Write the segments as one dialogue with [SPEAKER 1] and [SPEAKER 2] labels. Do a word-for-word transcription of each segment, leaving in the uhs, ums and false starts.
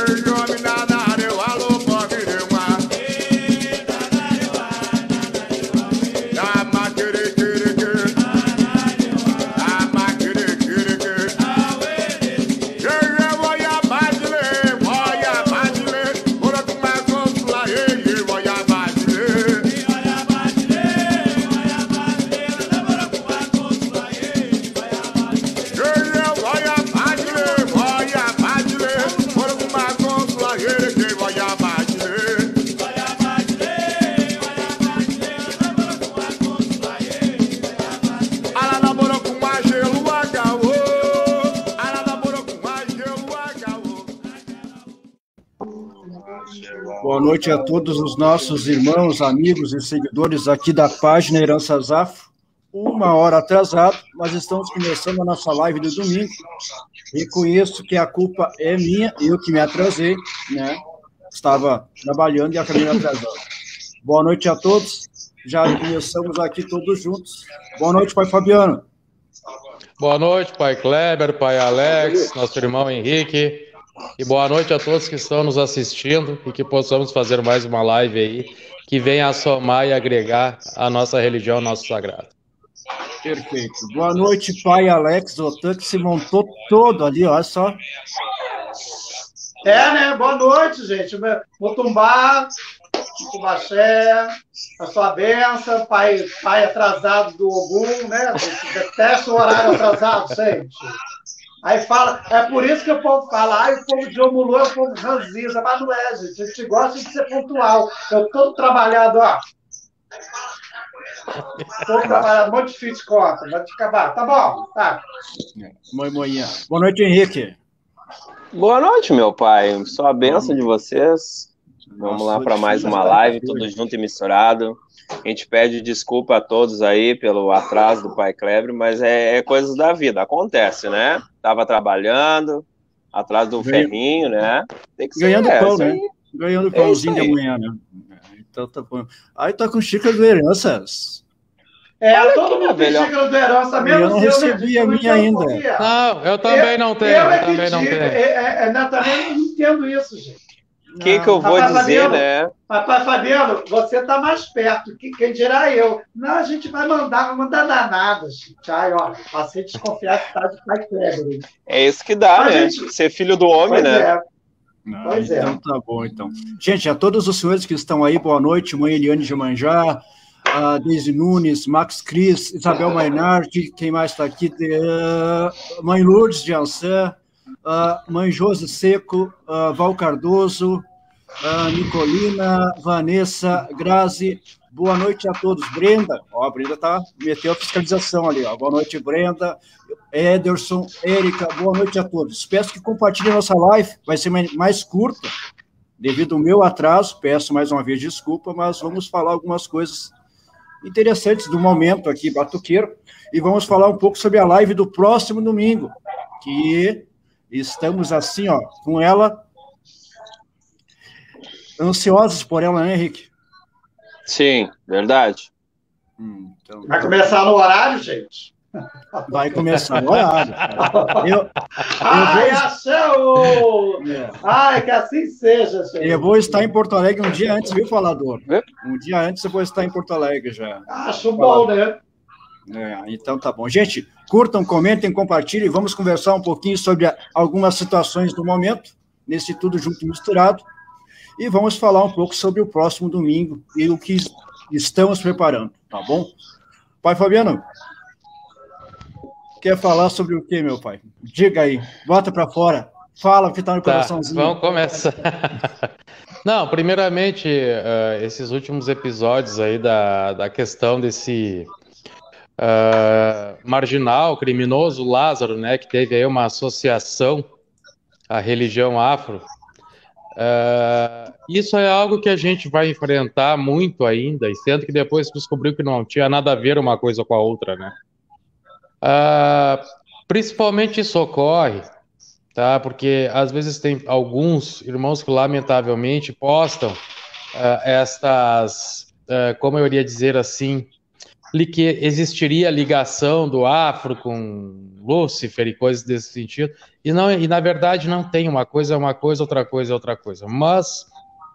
[SPEAKER 1] Boa noite a todos os nossos irmãos, amigos e seguidores aqui da página Heranças Afro. Uma hora atrasado, mas estamos começando a nossa live do domingo. Reconheço que a culpa é minha, eu que me atrasei, né? Estava trabalhando e acabei me atrasando. Boa noite a todos. Já começamos aqui todos juntos. Boa noite, pai Fabiano.
[SPEAKER 2] Boa noite, pai Kleber, pai Alex, nosso irmão Henrique. E boa noite a todos que estão nos assistindo e que possamos fazer mais uma live aí que venha a somar e agregar a nossa religião, nosso sagrado.
[SPEAKER 1] Perfeito. Boa noite, pai Alex, o tanque se montou todo ali, olha só.
[SPEAKER 3] É, né? Boa noite, gente. Motumbá, Tubaxé, a sua benção, pai, pai atrasado do Ogum, né? Detesta o horário atrasado, gente. Aí fala, é por isso que o povo fala, ah, o povo de Omulu é o povo ranziza, mas não é, gente. A gente gosta de ser pontual. Eu todo trabalhado, ó. Todo trabalhado, um monte de difícil conta, vai te acabar. Tá bom, tá.
[SPEAKER 1] Manhã. Boa noite, Henrique.
[SPEAKER 4] Boa noite, meu pai. Só a benção de vocês. Vamos lá para mais uma live, tudo junto e misturado. A gente pede desculpa a todos aí pelo atraso do pai Kleber, mas é, é coisas da vida, acontece, né? Tava trabalhando, atrás do Ganhando. ferrinho, né? Tem que ser
[SPEAKER 1] Ganhando
[SPEAKER 4] é,
[SPEAKER 1] pão, né? Ganhando é pãozinho de manhã, né? Então tá bom. Aí tá com xícara de heranças.
[SPEAKER 3] É, Olha todo mundo tem xícara de herança, mesmo
[SPEAKER 1] eu não eu, recebi a minha ainda.
[SPEAKER 2] Não, eu também
[SPEAKER 3] eu,
[SPEAKER 2] não tenho,
[SPEAKER 3] eu,
[SPEAKER 2] eu,
[SPEAKER 3] eu
[SPEAKER 2] também não tenho.
[SPEAKER 3] É, é, é, também não entendo isso, gente.
[SPEAKER 4] O que, que eu vou
[SPEAKER 3] Papai
[SPEAKER 4] dizer,
[SPEAKER 3] Fabiano,
[SPEAKER 4] né?
[SPEAKER 3] Papai Fabiano, você está mais perto, que quem dirá eu. Não, a gente vai mandar, vai mandar danada, gente. Ai, ó, passei a desconfiar que está de pai Kleber.
[SPEAKER 4] É isso que dá,
[SPEAKER 3] Mas,
[SPEAKER 4] né?
[SPEAKER 3] gente,
[SPEAKER 4] Ser filho do homem,
[SPEAKER 3] pois
[SPEAKER 4] né?
[SPEAKER 3] É.
[SPEAKER 1] Não,
[SPEAKER 3] pois
[SPEAKER 1] então
[SPEAKER 3] é.
[SPEAKER 1] tá bom, então. Gente, a todos os senhores que estão aí, boa noite, mãe Eliane de Manjá, a Deise Nunes, Max Cris, Isabel Mainardi, quem mais está aqui? Uh, mãe Lourdes de Ançã, uh, mãe Josi Seco, uh, Val Cardoso, uh, Nicolina, Vanessa, Grazi, boa noite a todos. Brenda, ó, a Brenda tá, meteu a fiscalização ali, ó. Boa noite, Brenda, Ederson, Érica, boa noite a todos. Peço que compartilhem a nossa live, vai ser mais curta, devido ao meu atraso, peço mais uma vez desculpa, mas vamos falar algumas coisas interessantes do momento aqui, Batuqueiro, e vamos falar um pouco sobre a live do próximo domingo, que estamos assim, ó, com ela, ansiosos por ela, né, Henrique?
[SPEAKER 4] Sim, verdade.
[SPEAKER 1] Hum, então...
[SPEAKER 3] Vai começar no horário, gente?
[SPEAKER 1] Vai começar no horário. Eu, eu
[SPEAKER 3] Ai,
[SPEAKER 1] vou...
[SPEAKER 3] achou! É. Ai, que assim seja, gente.
[SPEAKER 1] Eu vou estar em Porto Alegre um dia antes, viu, Falador? Um dia antes eu vou estar em Porto Alegre já.
[SPEAKER 3] Acho bom, né?
[SPEAKER 1] É, então tá bom. Gente, curtam, comentem, compartilhem, vamos conversar um pouquinho sobre algumas situações do momento, nesse tudo junto e misturado, e vamos falar um pouco sobre o próximo domingo e o que estamos preparando, tá bom? Pai Fabiano, quer falar sobre o que, meu pai? Diga aí, bota para fora, fala o que está no
[SPEAKER 2] tá,
[SPEAKER 1] coraçãozinho.
[SPEAKER 2] Vamos começar. Não, primeiramente, uh, esses últimos episódios aí da, da questão desse uh, marginal, criminoso Lázaro, né, que teve aí uma associação à religião afro, uh, isso é algo que a gente vai enfrentar muito ainda, e sendo que depois descobriu que não tinha nada a ver uma coisa com a outra, né? Uh, principalmente isso ocorre, tá? Porque às vezes tem alguns irmãos que lamentavelmente postam uh, estas, uh, como eu iria dizer assim, que existiria ligação do afro com Lúcifer e coisas desse sentido, e, não, e na verdade não tem, uma coisa é uma coisa, outra coisa é outra coisa, mas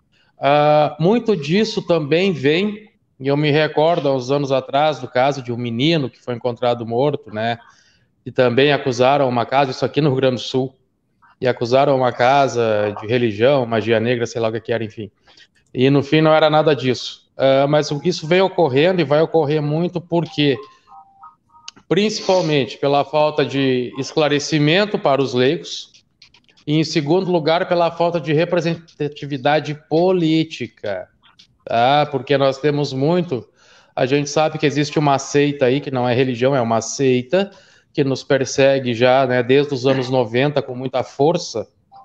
[SPEAKER 2] uh, muito disso também vem, e eu me recordo há uns anos atrás do caso de um menino que foi encontrado morto, né, e também acusaram uma casa, isso aqui no Rio Grande do Sul, e acusaram uma casa de religião, magia negra, sei lá o que era, enfim, e no fim não era nada disso, uh, mas isso vem ocorrendo e vai ocorrer muito porque principalmente pela falta de esclarecimento para os leigos e, em segundo lugar, pela falta de representatividade política, tá? Porque nós temos muito, a gente sabe que existe uma seita aí, que não é religião, é uma seita, que nos persegue já, né, desde os anos noventa com muita força,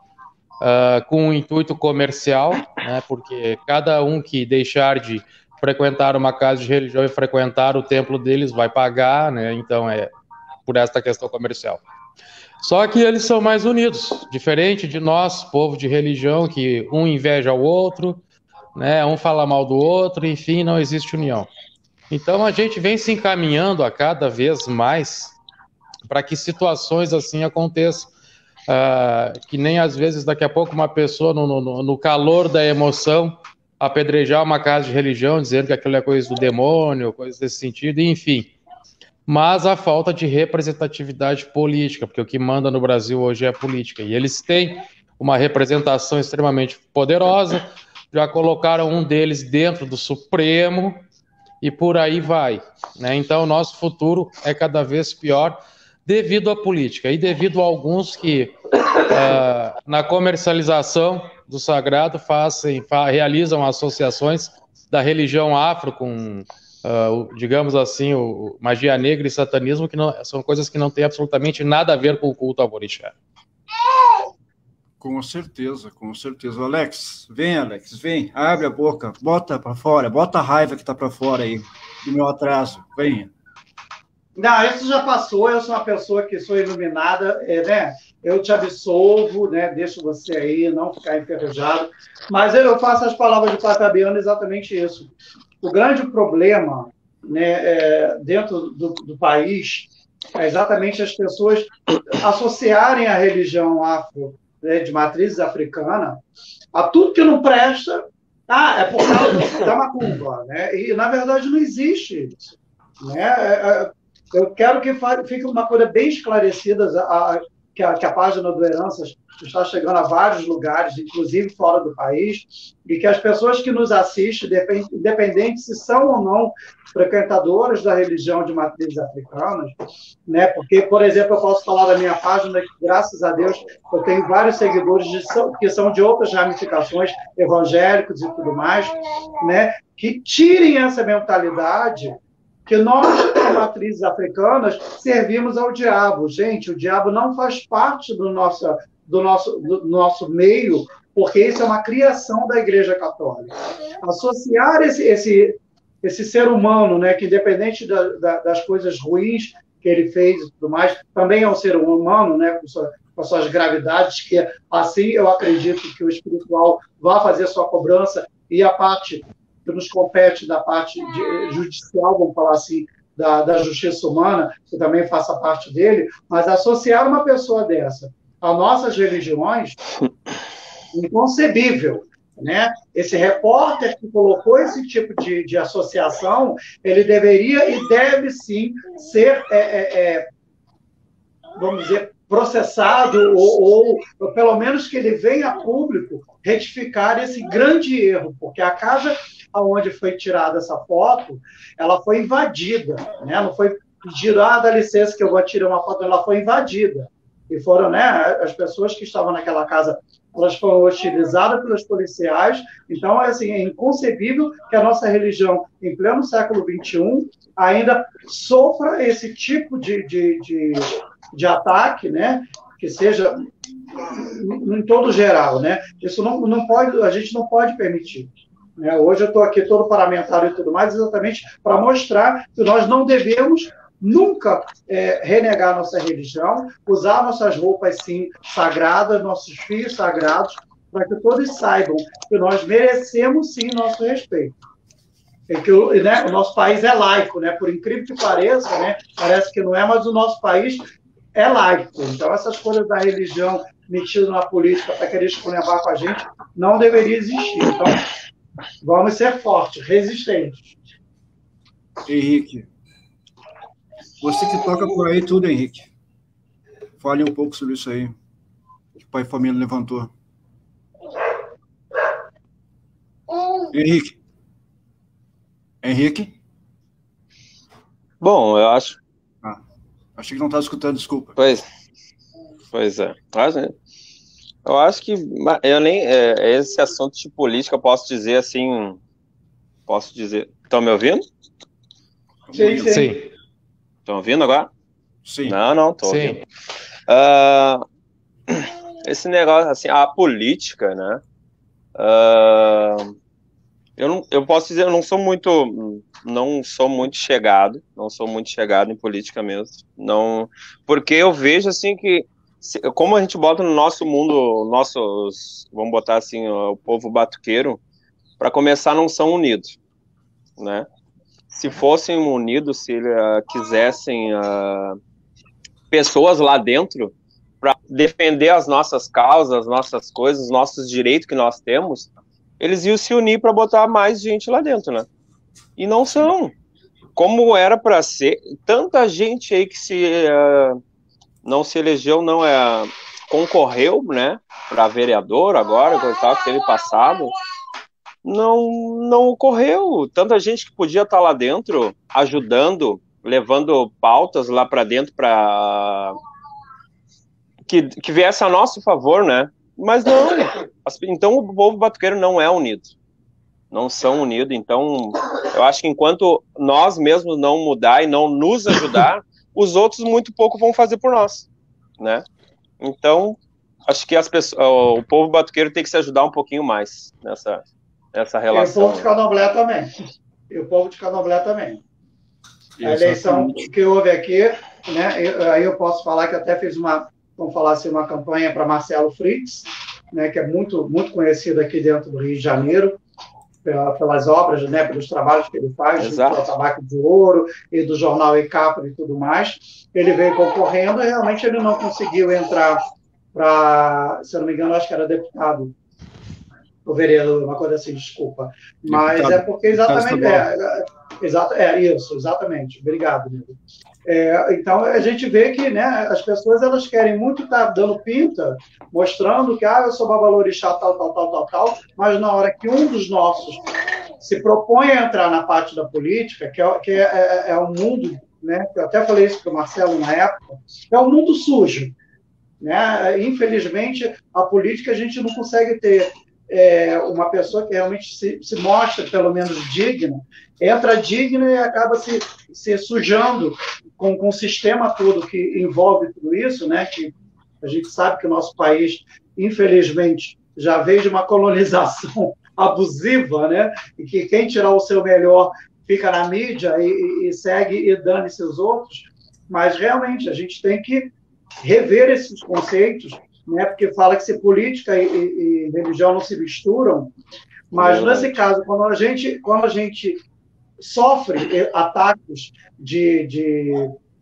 [SPEAKER 2] uh, com um intuito comercial, né, porque cada um que deixar de frequentar uma casa de religião e frequentar o templo deles vai pagar, né? Então é por esta questão comercial. Só que eles são mais unidos, diferente de nós, povo de religião, que um inveja o outro, né? Um fala mal do outro, enfim, não existe união. Então a gente vem se encaminhando a cada vez mais para que situações assim aconteçam, uh, que nem às vezes daqui a pouco uma pessoa no, no, no calor da emoção apedrejar uma casa de religião, dizendo que aquilo é coisa do demônio, coisa desse sentido, enfim. Mas a falta de representatividade política, porque o que manda no Brasil hoje é a política. E eles têm uma representação extremamente poderosa, já colocaram um deles dentro do Supremo, e por aí vai, né? Então, o nosso futuro é cada vez pior devido à política, e devido a alguns que, uh, na comercialização do sagrado, fazem, fa realizam associações da religião afro com, uh, digamos assim, o, magia negra e satanismo, que não, são coisas que não têm absolutamente nada a ver com o culto ao orixá.
[SPEAKER 1] Com certeza, com certeza. Alex, vem, Alex, vem, abre a boca, bota para fora, bota a raiva que tá para fora aí, do meu atraso, venha.
[SPEAKER 3] Não, isso já passou, eu sou uma pessoa que sou iluminada, é, né? Eu te absolvo, né? Deixo você aí, não ficar enferrujado, mas eu faço as palavras de Pai Fabiano exatamente isso. O grande problema, né, é, dentro do, do país é exatamente as pessoas associarem a religião afro, né, de matriz africana, a tudo que não presta. Ah, é por causa da macumba, né? E, na verdade, não existe isso, né? Eu quero que fique uma coisa bem esclarecida, a, a, que, a, que a página do Heranças está chegando a vários lugares, inclusive fora do país, e que as pessoas que nos assistem, independente se são ou não frequentadores da religião de matrizes africanas, né? Porque, por exemplo, eu posso falar da minha página que, graças a Deus, eu tenho vários seguidores de, que são de outras ramificações, evangélicos e tudo mais, né? Que tirem essa mentalidade que nós, como matrizes africanas, servimos ao diabo. Gente, o diabo não faz parte do nosso, do nosso, do nosso meio, porque isso é uma criação da Igreja Católica. Associar esse, esse, esse ser humano, né, que independente da, da, das coisas ruins que ele fez e tudo mais, também é um ser humano, né, com, sua, com suas gravidades, que assim eu acredito que o espiritual vai fazer sua cobrança, e a parte que nos compete da parte de, judicial, vamos falar assim, da, da justiça humana, que também faça parte dele, mas associar uma pessoa dessa a nossas religiões, inconcebível, né? Esse repórter que colocou esse tipo de, de associação, ele deveria e deve sim ser, é, é, é, vamos dizer, processado, ou, ou, ou pelo menos que ele venha a público retificar esse grande erro, porque a casa onde foi tirada essa foto, ela foi invadida, né? Não foi pedir, ah, dá licença que eu vou tirar uma foto, ela foi invadida. E foram, né, as pessoas que estavam naquela casa, elas foram hostilizadas pelos policiais. Então, é, assim, é inconcebível que a nossa religião, em pleno século vinte e um, ainda sofra esse tipo de, de, de, de ataque, né? Que seja em todo geral, né? Isso não, não pode, a gente não pode permitir. Né? Hoje eu estou aqui todo parlamentar e tudo mais, exatamente para mostrar que nós não devemos nunca é, renegar nossa religião, usar nossas roupas, sim, sagradas, nossos filhos sagrados, para que todos saibam que nós merecemos, sim, nosso respeito. E que o, né, o nosso país é laico, né? Por incrível que pareça, né? Parece que não é, mas o nosso país é laico. Então, essas coisas da religião metidas na política para querer esculhambar com a gente não deveria existir. Então, vamos ser fortes, resistentes.
[SPEAKER 1] Henrique, você que toca por aí tudo, Henrique. Fale um pouco sobre isso aí, que o Pai Família levantou. Henrique. Henrique?
[SPEAKER 4] Bom, eu acho...
[SPEAKER 1] Ah, achei que não estava escutando, desculpa.
[SPEAKER 4] Pois, pois é. Eu acho que eu nem... É, esse assunto de política, eu posso dizer assim... Posso dizer... Estão me ouvindo?
[SPEAKER 3] Sim, sim.
[SPEAKER 2] Sim.
[SPEAKER 4] Estão ouvindo agora?
[SPEAKER 1] Sim.
[SPEAKER 4] Não, não, estou
[SPEAKER 2] Sim.
[SPEAKER 4] ouvindo. Uh, esse negócio, assim, a política, né? Uh, eu, não, eu posso dizer, eu não sou muito, não sou muito chegado, não sou muito chegado em política mesmo, não, porque eu vejo, assim, que, se, como a gente bota no nosso mundo, nossos, vamos botar assim, o povo batuqueiro, para começar, não são unidos, né? Se fossem unidos, se uh, quisessem uh, pessoas lá dentro para defender as nossas causas, as nossas coisas, os nossos direitos que nós temos, eles iam se unir para botar mais gente lá dentro, né? E não são. Como era para ser, tanta gente aí que se uh, não se elegeu, não é, concorreu, né, para vereador agora, coisa tal, que teve passado, não, não ocorreu. Tanta gente que podia estar lá dentro ajudando, levando pautas lá para dentro para que, que viesse a nosso favor, né? Mas não. Então o povo batuqueiro não é unido. Não são unidos. Então eu acho que enquanto nós mesmos não mudar e não nos ajudar, os outros muito pouco vão fazer por nós, né? Então acho que as pessoas, o povo batuqueiro tem que se ajudar um pouquinho mais nessa, nessa relação.
[SPEAKER 3] E o povo de Candomblé também. E o povo de Candomblé também. A eleição que houve aqui, né? Eu, aí eu posso falar que até fiz uma, vamos falar assim, uma campanha para Marcelo Fritz, né? Que é muito, muito conhecido aqui dentro do Rio de Janeiro, pela, pelas obras, né? Pelos trabalhos que ele faz, junto ao Tabaco de Ouro e do jornal Icapro e tudo mais. Ele veio concorrendo e realmente ele não conseguiu entrar para, se eu não me engano, acho que era deputado, o vereador, uma coisa assim, desculpa. Mas deputado, é porque exatamente... É, Exato, é isso, exatamente. Obrigado, amigo. É, então, a gente vê que, né, as pessoas elas querem muito estar dando pinta, mostrando que ah, eu sou babalorixá, tal, tal, tal, tal, tal, mas na hora que um dos nossos se propõe a entrar na parte da política, que é, que é, é, é um mundo, né, eu até falei isso para o Marcelo na época, é um mundo sujo. Né? Infelizmente, a política a gente não consegue ter é, uma pessoa que realmente se, se mostra, pelo menos, digna, entra digna e acaba se, se sujando com, com o sistema todo que envolve tudo isso, né? Que a gente sabe que o nosso país, infelizmente, já veio de uma colonização abusiva, né? E que quem tirar o seu melhor fica na mídia e, e segue e dane-se os outros. Mas, realmente, a gente tem que rever esses conceitos, né? Porque fala que se política e, e, e religião não se misturam, mas, é nesse caso, quando a gente... Quando a gente sofre ataques de, de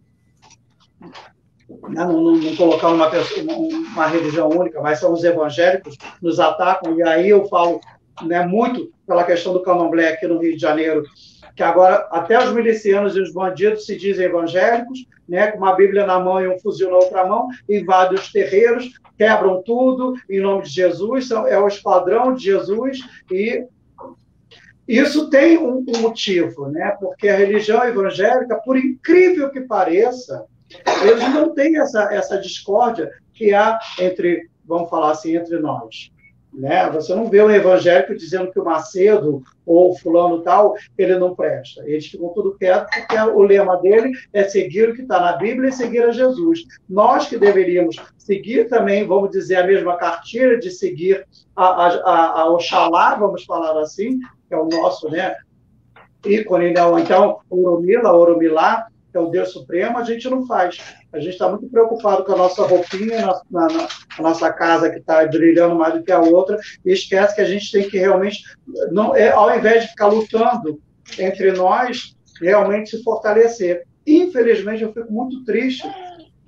[SPEAKER 3] não, não, não colocar uma, pessoa, uma religião única, mas são os evangélicos nos atacam, e aí eu falo, né, muito pela questão do candomblé aqui no Rio de Janeiro, que agora até os milicianos e os bandidos se dizem evangélicos, né, com uma Bíblia na mão e um fuzil na outra mão, invadem os terreiros, quebram tudo em nome de Jesus, são, é o esquadrão de Jesus, e isso tem um, um motivo, né? Porque a religião evangélica, por incrível que pareça, eles não têm essa, essa discórdia que há entre, vamos falar assim, entre nós. Né? Você não vê um evangélico dizendo que o Macedo ou o fulano tal, ele não presta. Eles ficam tudo quietos porque o lema dele é seguir o que está na Bíblia e seguir a Jesus. Nós que deveríamos seguir também, vamos dizer, a mesma cartilha de seguir a, a, a, a Oxalá, vamos falar assim, que é o nosso, né, ícone, né? Ou então Oromila, Oromilá, que é o Deus Supremo, a gente não faz. A gente está muito preocupado com a nossa roupinha, na, na, na a nossa casa que está brilhando mais do que a outra, e esquece que a gente tem que realmente, não, é, ao invés de ficar lutando entre nós, realmente se fortalecer. Infelizmente, eu fico muito triste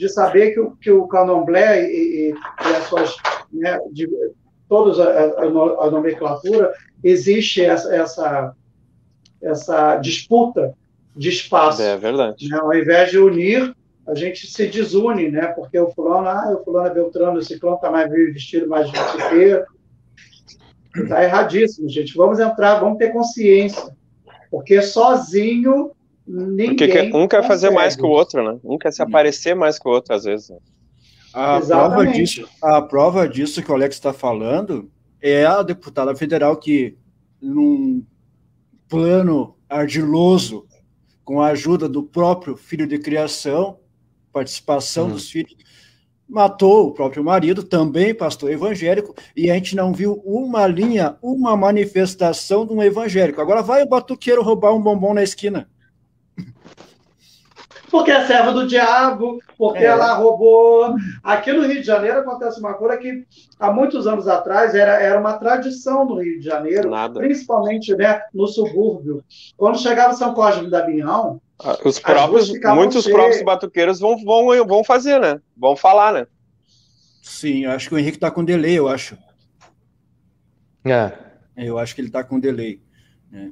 [SPEAKER 3] de saber que o, que o candomblé e, e, e as suas, né, de, todos a, a, a nomenclatura, existe essa, essa, essa disputa de espaço.
[SPEAKER 4] É verdade.
[SPEAKER 3] Né? Ao invés de unir, a gente se desune, né? Porque o fulano, ah, o fulano é Beltrano, o ciclano está mais vestido, mais justiceiro. Está erradíssimo, gente. Vamos entrar, vamos ter consciência. Porque sozinho, ninguém
[SPEAKER 4] Porque um quer
[SPEAKER 3] consegue.
[SPEAKER 4] fazer mais que o outro, né? Um quer se aparecer mais que o outro, às vezes.
[SPEAKER 1] A prova disso, a prova disso que o Alex está falando é a deputada federal que, num plano ardiloso, com a ajuda do próprio filho de criação, participação hum. dos filhos, matou o próprio marido, também pastor evangélico, e a gente não viu uma linha, uma manifestação de um evangélico. Agora vai o batuqueiro roubar um bombom na esquina.
[SPEAKER 3] Porque é serva do diabo, porque é. ela roubou. Aqui no Rio de Janeiro acontece uma coisa que há muitos anos atrás era, era uma tradição no Rio de Janeiro,
[SPEAKER 4] Nada.
[SPEAKER 3] principalmente, né, no subúrbio. Quando chegava São Cosme da Damião,
[SPEAKER 4] os próprios, muitos cheias. próprios batuqueiros vão, vão, vão fazer, né? Vão falar, né?
[SPEAKER 1] Sim, eu acho que o Henrique está com delay, eu acho.
[SPEAKER 2] É.
[SPEAKER 1] Eu acho que ele está com delay. É.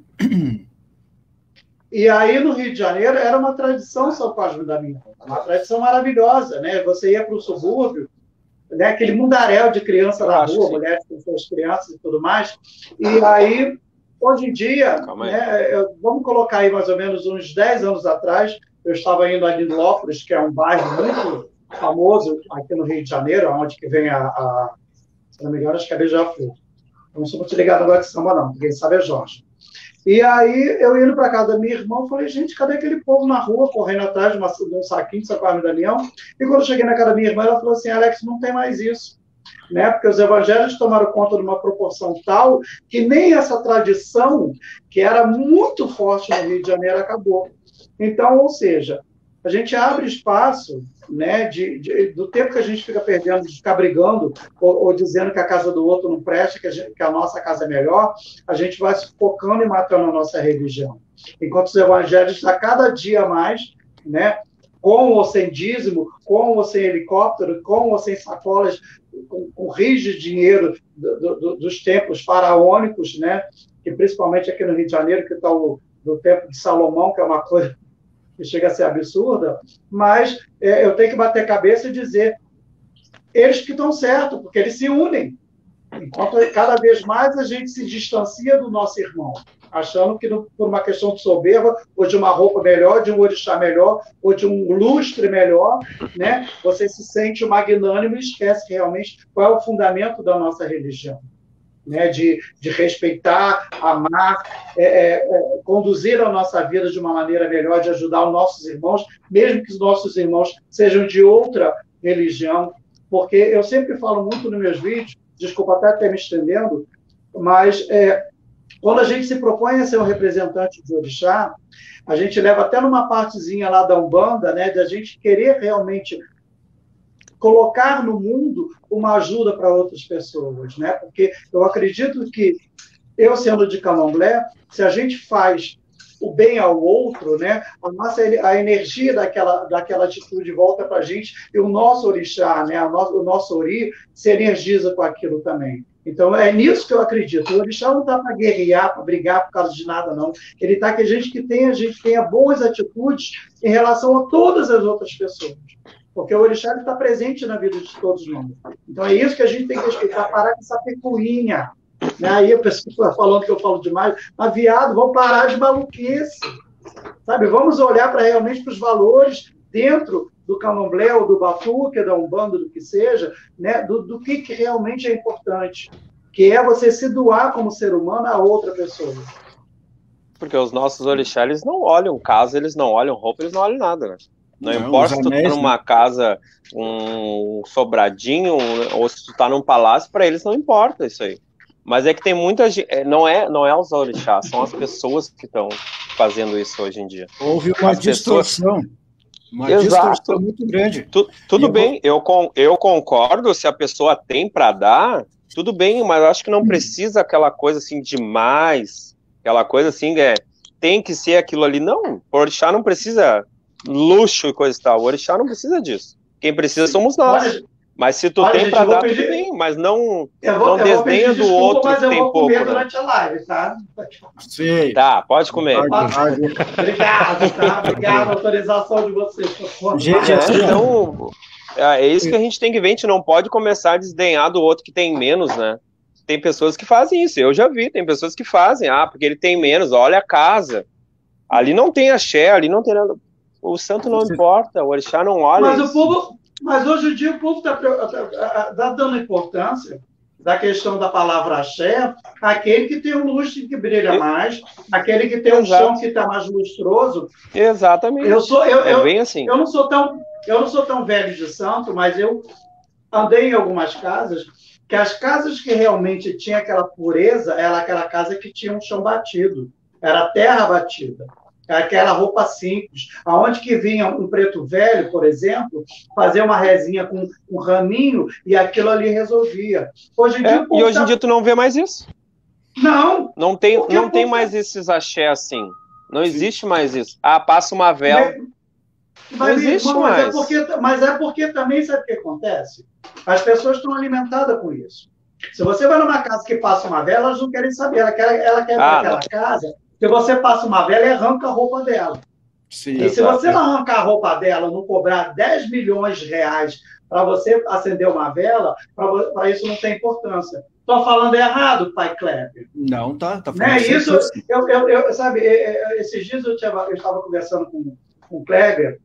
[SPEAKER 3] E aí, no Rio de Janeiro, era uma tradição São Cosme da Damião, uma tradição maravilhosa, né? Você ia para o subúrbio, né? Aquele mundaréu de criança na rua, mulheres com suas crianças e tudo mais. E aí, hoje em dia, né, eu, vamos colocar aí mais ou menos uns dez anos atrás, eu estava indo ali em Lópolis, que é um bairro muito famoso aqui no Rio de Janeiro, onde que vem a, a se não me engano, acho que é Beija-Flor. Não sou muito ligado agora de samba, não, quem sabe é Jorge. E aí, eu indo para casa da minha irmã, falei, gente, cadê aquele povo na rua, correndo atrás de, uma, de um saquinho de São Cosme da Damião? E quando eu cheguei na casa da minha irmã, ela falou assim, Alex, não tem mais isso. Né? Porque os evangelhos tomaram conta de uma proporção tal que nem essa tradição, que era muito forte no Rio de Janeiro, acabou. Então, ou seja, a gente abre espaço, né, de, de, do tempo que a gente fica perdendo de ficar brigando ou, ou dizendo que a casa do outro não presta, que a, gente, que a nossa casa é melhor, a gente vai se focando e matando a nossa religião. Enquanto os evangelhos estão cada dia mais, né, com ou sem dízimo, com ou sem helicóptero, com ou sem sacolas, com, com rios de dinheiro do, do, dos tempos faraônicos, né, que principalmente aqui no Rio de Janeiro, que está o do tempo de Salomão, que é uma coisa que chega a ser absurda, mas é, eu tenho que bater cabeça e dizer, eles que estão certos, porque eles se unem. Enquanto cada vez mais a gente se distancia do nosso irmão, achando que não, por uma questão de soberba, ou de uma roupa melhor, de um orixá melhor, ou de um lustre melhor, né? Você se sente magnânimo e esquece realmente qual é o fundamento da nossa religião. Né, de, de respeitar, amar, é, é, é, conduzir a nossa vida de uma maneira melhor, de ajudar os nossos irmãos, mesmo que os nossos irmãos sejam de outra religião, porque eu sempre falo muito nos meus vídeos, desculpa até estar me estendendo, mas é, quando a gente se propõe a ser um representante de orixá, a gente leva até numa partezinha lá da Umbanda, né, de a gente querer realmente colocar no mundo uma ajuda para outras pessoas, né? Porque eu acredito que, eu sendo de candomblé, se a gente faz o bem ao outro, né? A nossa a energia daquela, daquela atitude volta para a gente e o nosso orixá, né? O nosso, o nosso ori se energiza com aquilo também. Então, é nisso que eu acredito. O orixá não está para guerrear, para brigar por causa de nada, não. Ele está que a gente que tenha, a gente tenha boas atitudes em relação a todas as outras pessoas. Porque o orixá está presente na vida de todos nós. Então é isso que a gente tem que respeitar, parar com essa pecuinha. Né? Aí a pessoa está falando que eu falo demais, mas viado, vamos parar de maluquice. Sabe? Vamos olhar para realmente para os valores dentro do candomblé, ou do batuque, da umbanda, do que seja, né? do, do que, que realmente é importante, que é você se doar como ser humano a outra pessoa.
[SPEAKER 4] Porque os nossos orixás, eles não olham casa, eles não olham roupa, eles não olham nada, né? Não, não importa se tu tá numa casa, um sobradinho, ou se tu tá num palácio, para eles não importa isso aí. Mas é que tem muita gente, não é, não é os orixás, são as pessoas que estão fazendo isso hoje em dia.
[SPEAKER 1] Houve uma as distorção, pessoas... uma
[SPEAKER 4] Exato.
[SPEAKER 1] distorção muito grande.
[SPEAKER 4] Tu, tudo e bem, eu, eu concordo, se a pessoa tem para dar, tudo bem, mas eu acho que não precisa aquela coisa assim demais, aquela coisa assim, é, tem que ser aquilo ali. Não, o orixá não precisa luxo e coisa e tal. O orixá não precisa disso. Quem precisa somos nós.
[SPEAKER 3] Olha,
[SPEAKER 4] mas se tu
[SPEAKER 3] olha,
[SPEAKER 4] tem
[SPEAKER 3] gente,
[SPEAKER 4] para
[SPEAKER 3] eu vou
[SPEAKER 4] dar,
[SPEAKER 3] pedir-
[SPEAKER 4] tudo bem, mas não,
[SPEAKER 3] Eu vou,
[SPEAKER 4] não
[SPEAKER 3] eu vou
[SPEAKER 4] desdenha
[SPEAKER 3] pedir
[SPEAKER 4] do
[SPEAKER 3] desculpa,
[SPEAKER 4] outro
[SPEAKER 3] mas
[SPEAKER 4] que
[SPEAKER 3] eu
[SPEAKER 4] tem
[SPEAKER 3] vou
[SPEAKER 4] pouco,
[SPEAKER 3] comer
[SPEAKER 4] né?
[SPEAKER 3] durante a live, tá?
[SPEAKER 1] Sei.
[SPEAKER 4] Tá, pode comer.
[SPEAKER 1] Pode, pode.
[SPEAKER 3] Obrigado, tá? Obrigado, a autorização de vocês.
[SPEAKER 1] Gente,
[SPEAKER 4] É,
[SPEAKER 1] assim, ó.
[SPEAKER 4] então, é isso que a gente tem que ver, a gente não pode começar a desdenhar do outro que tem menos, né? Tem pessoas que fazem isso, eu já vi, tem pessoas que fazem, ah, porque ele tem menos, olha a casa. Ali não tem axé, ali não tem nada. O santo não importa, o orixá não olha
[SPEAKER 3] Mas, o
[SPEAKER 4] isso.
[SPEAKER 3] povo, mas hoje em dia o povo está tá, tá dando importância da questão da palavra axé, aquele que tem um lustre que brilha mais, aquele que tem um
[SPEAKER 4] Exato.
[SPEAKER 3] chão que está mais lustroso.
[SPEAKER 4] Exatamente.
[SPEAKER 3] Eu, sou, eu,
[SPEAKER 4] é
[SPEAKER 3] eu,
[SPEAKER 4] bem assim.
[SPEAKER 3] eu, não sou tão, eu não sou tão velho de santo, mas eu andei em algumas casas, que as casas que realmente tinham aquela pureza, era aquela casa que tinha um chão batido, era terra batida. Aquela roupa simples, aonde que vinha um preto velho, por exemplo, fazer uma rezinha com um raminho e aquilo ali resolvia. Hoje em
[SPEAKER 4] É,
[SPEAKER 3] dia, o povo
[SPEAKER 4] e hoje
[SPEAKER 3] tá...
[SPEAKER 4] em dia tu não vê mais isso.
[SPEAKER 3] Não.
[SPEAKER 4] Não tem,
[SPEAKER 3] Porque
[SPEAKER 4] não
[SPEAKER 3] o
[SPEAKER 4] tem
[SPEAKER 3] povo
[SPEAKER 4] mais
[SPEAKER 3] tá...
[SPEAKER 4] esses axé assim. Não existe mais isso. Ah, passa uma vela.
[SPEAKER 3] Mas,
[SPEAKER 4] não existe
[SPEAKER 3] irmão,
[SPEAKER 4] mais.
[SPEAKER 3] Mas é, porque, mas é porque também, sabe o que acontece? As pessoas estão alimentadas com isso. Se você vai numa casa que passa uma vela, elas não querem saber. Ela quer, ela quer
[SPEAKER 4] Ah,
[SPEAKER 3] aquela casa, se você passa uma vela e arranca a roupa dela.
[SPEAKER 1] Sim,
[SPEAKER 3] e se você não arrancar a roupa dela, não cobrar dez milhões de reais para você acender uma vela, para isso não tem importância. Estou falando errado, pai Kleber?
[SPEAKER 1] Não, tá. tá
[SPEAKER 3] né? Isso, eu, eu, eu, sabe, esses dias eu, tinha, eu estava conversando com, com o Kleber,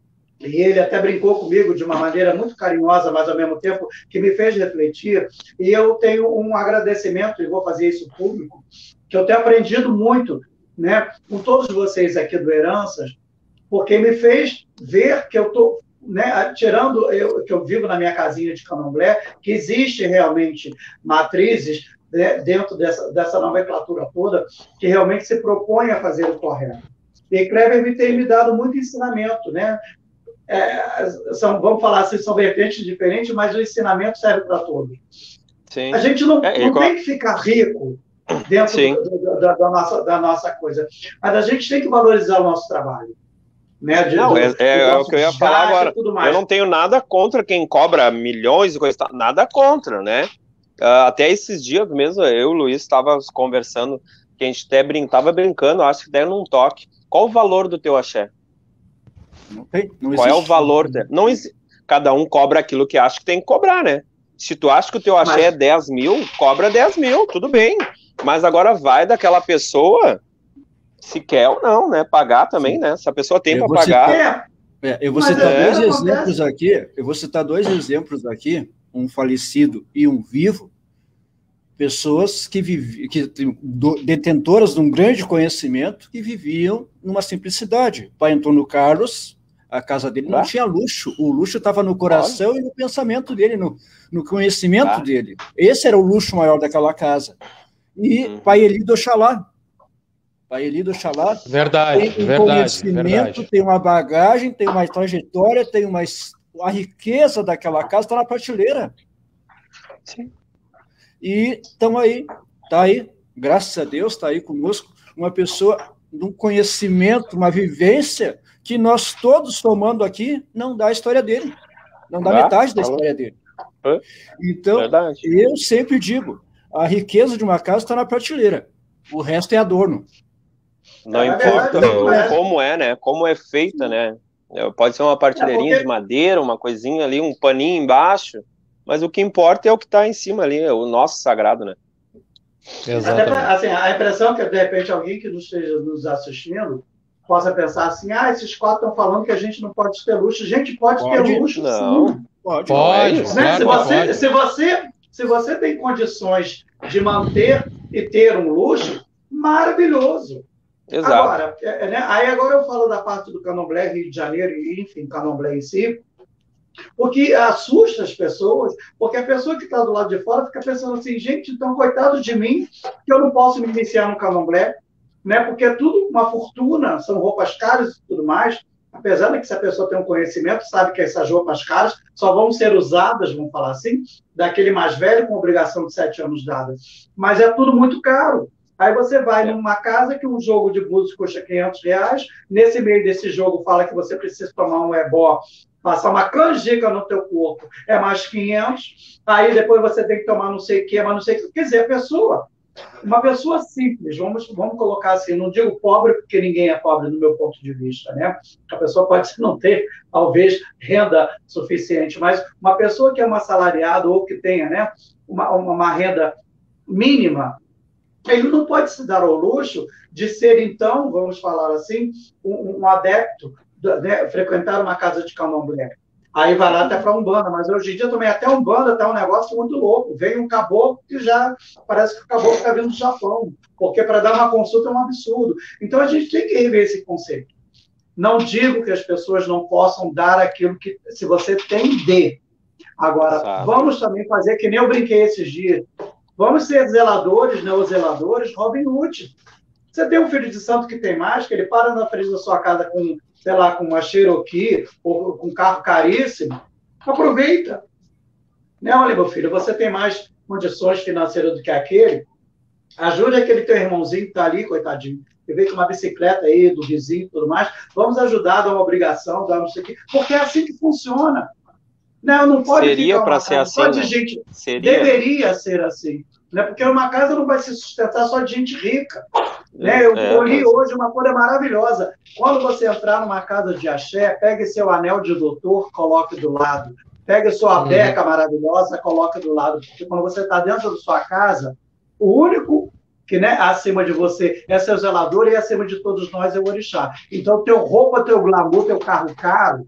[SPEAKER 3] e ele até brincou comigo de uma maneira muito carinhosa, mas ao mesmo tempo que me fez refletir, e eu tenho um agradecimento, e vou fazer isso público, que eu tenho aprendido muito, né, com todos vocês aqui do Heranças, porque me fez ver que eu estou, né, tirando eu, que eu vivo na minha casinha de candomblé, que existe realmente matrizes, né, dentro dessa, dessa nomenclatura toda, que realmente se propõem a fazer o correto. E Kleber me tem me dado muito ensinamento, né? É, são, vamos falar assim, são vertentes diferentes, mas o ensinamento serve para todos.
[SPEAKER 4] Sim.
[SPEAKER 3] A gente não,
[SPEAKER 4] é,
[SPEAKER 3] não
[SPEAKER 4] igual...
[SPEAKER 3] tem que ficar rico dentro do, do, da, da, nossa, da nossa coisa, mas a gente tem que valorizar o nosso trabalho. Né? De,
[SPEAKER 4] não,
[SPEAKER 3] do,
[SPEAKER 4] é, é, é o que eu ia falar agora. Eu não tenho nada contra quem cobra milhões e coisa, nada contra, né? Uh, até esses dias mesmo, eu e o Luiz estava conversando, que a gente até estava brin brincando, acho que deram um toque. Qual o valor do teu axé?
[SPEAKER 1] Não tem, não
[SPEAKER 4] Qual
[SPEAKER 1] existe.
[SPEAKER 4] é o valor? De... Não existe. Cada um cobra aquilo que acha que tem que cobrar, né? Se tu acha que o teu axé Mas... é dez mil, cobra dez mil, tudo bem. Mas agora vai daquela pessoa, se quer ou não, né? Pagar também, Sim. né? Se a pessoa tem para pagar...
[SPEAKER 1] Citar, é, eu vou Mas citar é, dois é, exemplos é. aqui, eu vou citar dois exemplos aqui, um falecido e um vivo, pessoas que, vivi, que detentoras de um grande conhecimento que viviam numa simplicidade. O pai Antônio Carlos, a casa dele não ah. tinha luxo, o luxo estava no coração Olha. e no pensamento dele, no, no conhecimento ah. dele. Esse era o luxo maior daquela casa. E uhum. pai Eli do Oxalá, pai Eli do Oxalá
[SPEAKER 2] verdade,
[SPEAKER 1] tem um
[SPEAKER 2] verdade,
[SPEAKER 1] conhecimento,
[SPEAKER 2] verdade.
[SPEAKER 1] tem uma bagagem, tem uma trajetória, tem uma... A riqueza daquela casa está na prateleira.
[SPEAKER 4] Sim.
[SPEAKER 1] E estão aí, está aí, graças a Deus, está aí conosco, uma pessoa de um conhecimento, uma vivência que nós todos tomando aqui não dá a história dele, não dá ah, metade da falou. história dele. É? Então, Verdade. eu sempre digo, a riqueza de uma casa está na prateleira, o resto é adorno.
[SPEAKER 4] Não é importa verdade, como é, né? Como é feita, né? Pode ser uma partilheirinha é porque... de madeira, uma coisinha ali, um paninho embaixo, mas o que importa é o que está em cima ali, é o nosso sagrado, né?
[SPEAKER 3] Exatamente. Até, assim, a impressão é que, de repente, alguém que não esteja nos assistindo possa pensar assim, ah, esses quatro estão falando que a gente não pode ter luxo. Gente, pode, pode ter luxo,
[SPEAKER 4] não.
[SPEAKER 3] sim.
[SPEAKER 2] Pode, pode.
[SPEAKER 3] Né? Claro se, você, pode. Se, você, se você tem condições de manter e ter um luxo, maravilhoso.
[SPEAKER 4] Exato.
[SPEAKER 3] Agora, é, né? Aí agora eu falo da parte do Candomblé, Rio de Janeiro, e enfim, Candomblé em si, porque assusta as pessoas, porque a pessoa que está do lado de fora fica pensando assim, gente, então coitado de mim, que eu não posso me iniciar no Candomblé, né? Porque é tudo uma fortuna, são roupas caras e tudo mais, apesar de que se a pessoa tem um conhecimento, sabe que essas roupas caras só vão ser usadas, vamos falar assim, daquele mais velho com obrigação de sete anos dada. Mas é tudo muito caro. Aí você vai numa casa que um jogo de búzios custa quinhentos reais, nesse meio desse jogo fala que você precisa tomar um ebó passar uma canjica no teu corpo é mais quinhentos, aí depois você tem que tomar não sei o que, mas não sei o que. Quer dizer, a pessoa, uma pessoa simples, vamos, vamos colocar assim, não digo pobre, porque ninguém é pobre no meu ponto de vista, né? A pessoa pode não ter, talvez, renda suficiente, mas uma pessoa que é um assalariado ou que tenha, né, uma, uma renda mínima, ele não pode se dar ao luxo de ser, então, vamos falar assim, um, um adepto, né, frequentar uma casa de candomblé. Aí vai lá até para Umbanda, mas hoje em dia também até Umbanda está um negócio muito louco. Vem um caboclo e já parece que o caboclo está vindo do Japão, porque para dar uma consulta é um absurdo. Então a gente tem que rever esse conceito. Não digo que as pessoas não possam dar aquilo que, se você tem, dê. Agora, Exato. Vamos também fazer que nem eu brinquei esses dias. Vamos ser zeladores, neozeladores, Robin Hood. Você tem um filho de santo que tem mais, que ele para na frente da sua casa com, sei lá, com uma Cherokee ou com um carro caríssimo, aproveita. Né, olha, meu filho, você tem mais condições financeiras do que aquele, ajude aquele teu irmãozinho que está ali, coitadinho, que veio com uma bicicleta aí do vizinho e tudo mais, vamos ajudar, dar uma obrigação, dar não sei o quê, porque é assim que funciona. Não, não pode
[SPEAKER 4] Seria para ser assim,
[SPEAKER 3] só
[SPEAKER 4] né?
[SPEAKER 3] de gente.
[SPEAKER 4] Seria.
[SPEAKER 3] Deveria ser assim. Né? Porque uma casa não vai se sustentar só de gente rica. Né? Eu, é, eu li mas... hoje uma coisa maravilhosa. Quando você entrar numa casa de axé, pegue seu anel de doutor, coloque do lado. Pegue sua uhum. beca maravilhosa, coloque do lado. Porque quando você está dentro da sua casa, o único que, né, acima de você é seu zelador e acima de todos nós é o orixá. Então, teu roupa, teu glamour, teu carro caro,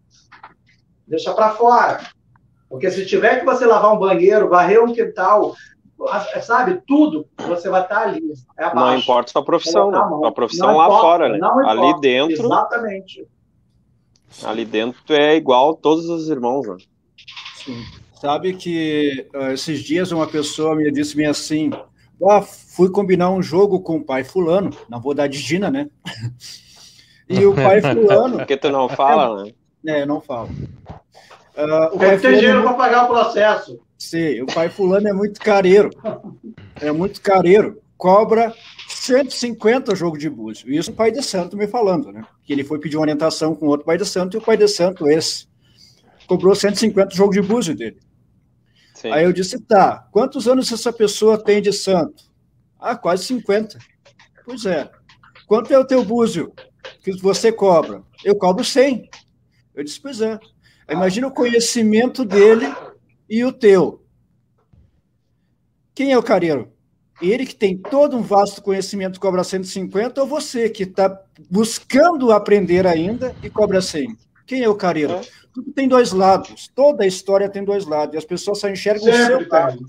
[SPEAKER 3] deixa para fora. Porque se tiver que você lavar um banheiro, varrer um quintal, sabe, tudo, você vai estar ali. É
[SPEAKER 4] não importa sua profissão, né? A profissão lá importa, fora, né? Ali dentro.
[SPEAKER 3] Exatamente.
[SPEAKER 4] Ali dentro tu é igual a todos os irmãos, né?
[SPEAKER 1] Sim. Sabe que uh, esses dias uma pessoa me disse assim, ah, fui combinar um jogo com o pai fulano, não vou dar de Gina, né? E o pai fulano...
[SPEAKER 4] Porque tu não fala, né?
[SPEAKER 1] É, não falo. Uh, o
[SPEAKER 3] pai tem dinheiro para pagar o processo.
[SPEAKER 1] Sim, o pai fulano é muito careiro. É muito careiro. Cobra cento e cinquenta jogo de búzio. Isso o pai de santo me falando, né? Que ele foi pedir uma orientação com outro pai de santo e o pai de santo, esse, cobrou cento e cinquenta jogo de búzio dele. Sim. Aí eu disse, tá, quantos anos essa pessoa tem de santo? Ah, quase cinquenta. Pois é. Quanto é o teu búzio que você cobra? Eu cobro cem. Eu disse, pois é. Imagina o conhecimento dele e o teu. Quem é o careiro? Ele que tem todo um vasto conhecimento cobra cento e cinquenta ou você que está buscando aprender ainda e cobra cem? Quem é o careiro? É. Tudo tem dois lados. Toda a história tem dois lados. E as pessoas só enxergam Sempre, o seu lado.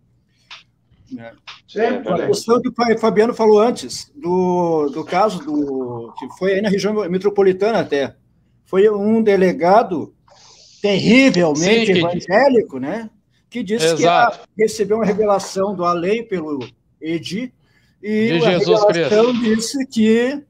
[SPEAKER 1] Né?
[SPEAKER 3] Sempre,
[SPEAKER 1] a questão que o Fabiano falou antes, do, do caso do, que foi aí na região metropolitana até. Foi um delegado terrivelmente Sim, que... evangélico, né? Que disse Exato. que recebeu uma revelação do além pelo Edi, e
[SPEAKER 2] De
[SPEAKER 1] a
[SPEAKER 2] Jesus
[SPEAKER 1] revelação
[SPEAKER 2] Cristo.
[SPEAKER 1] disse que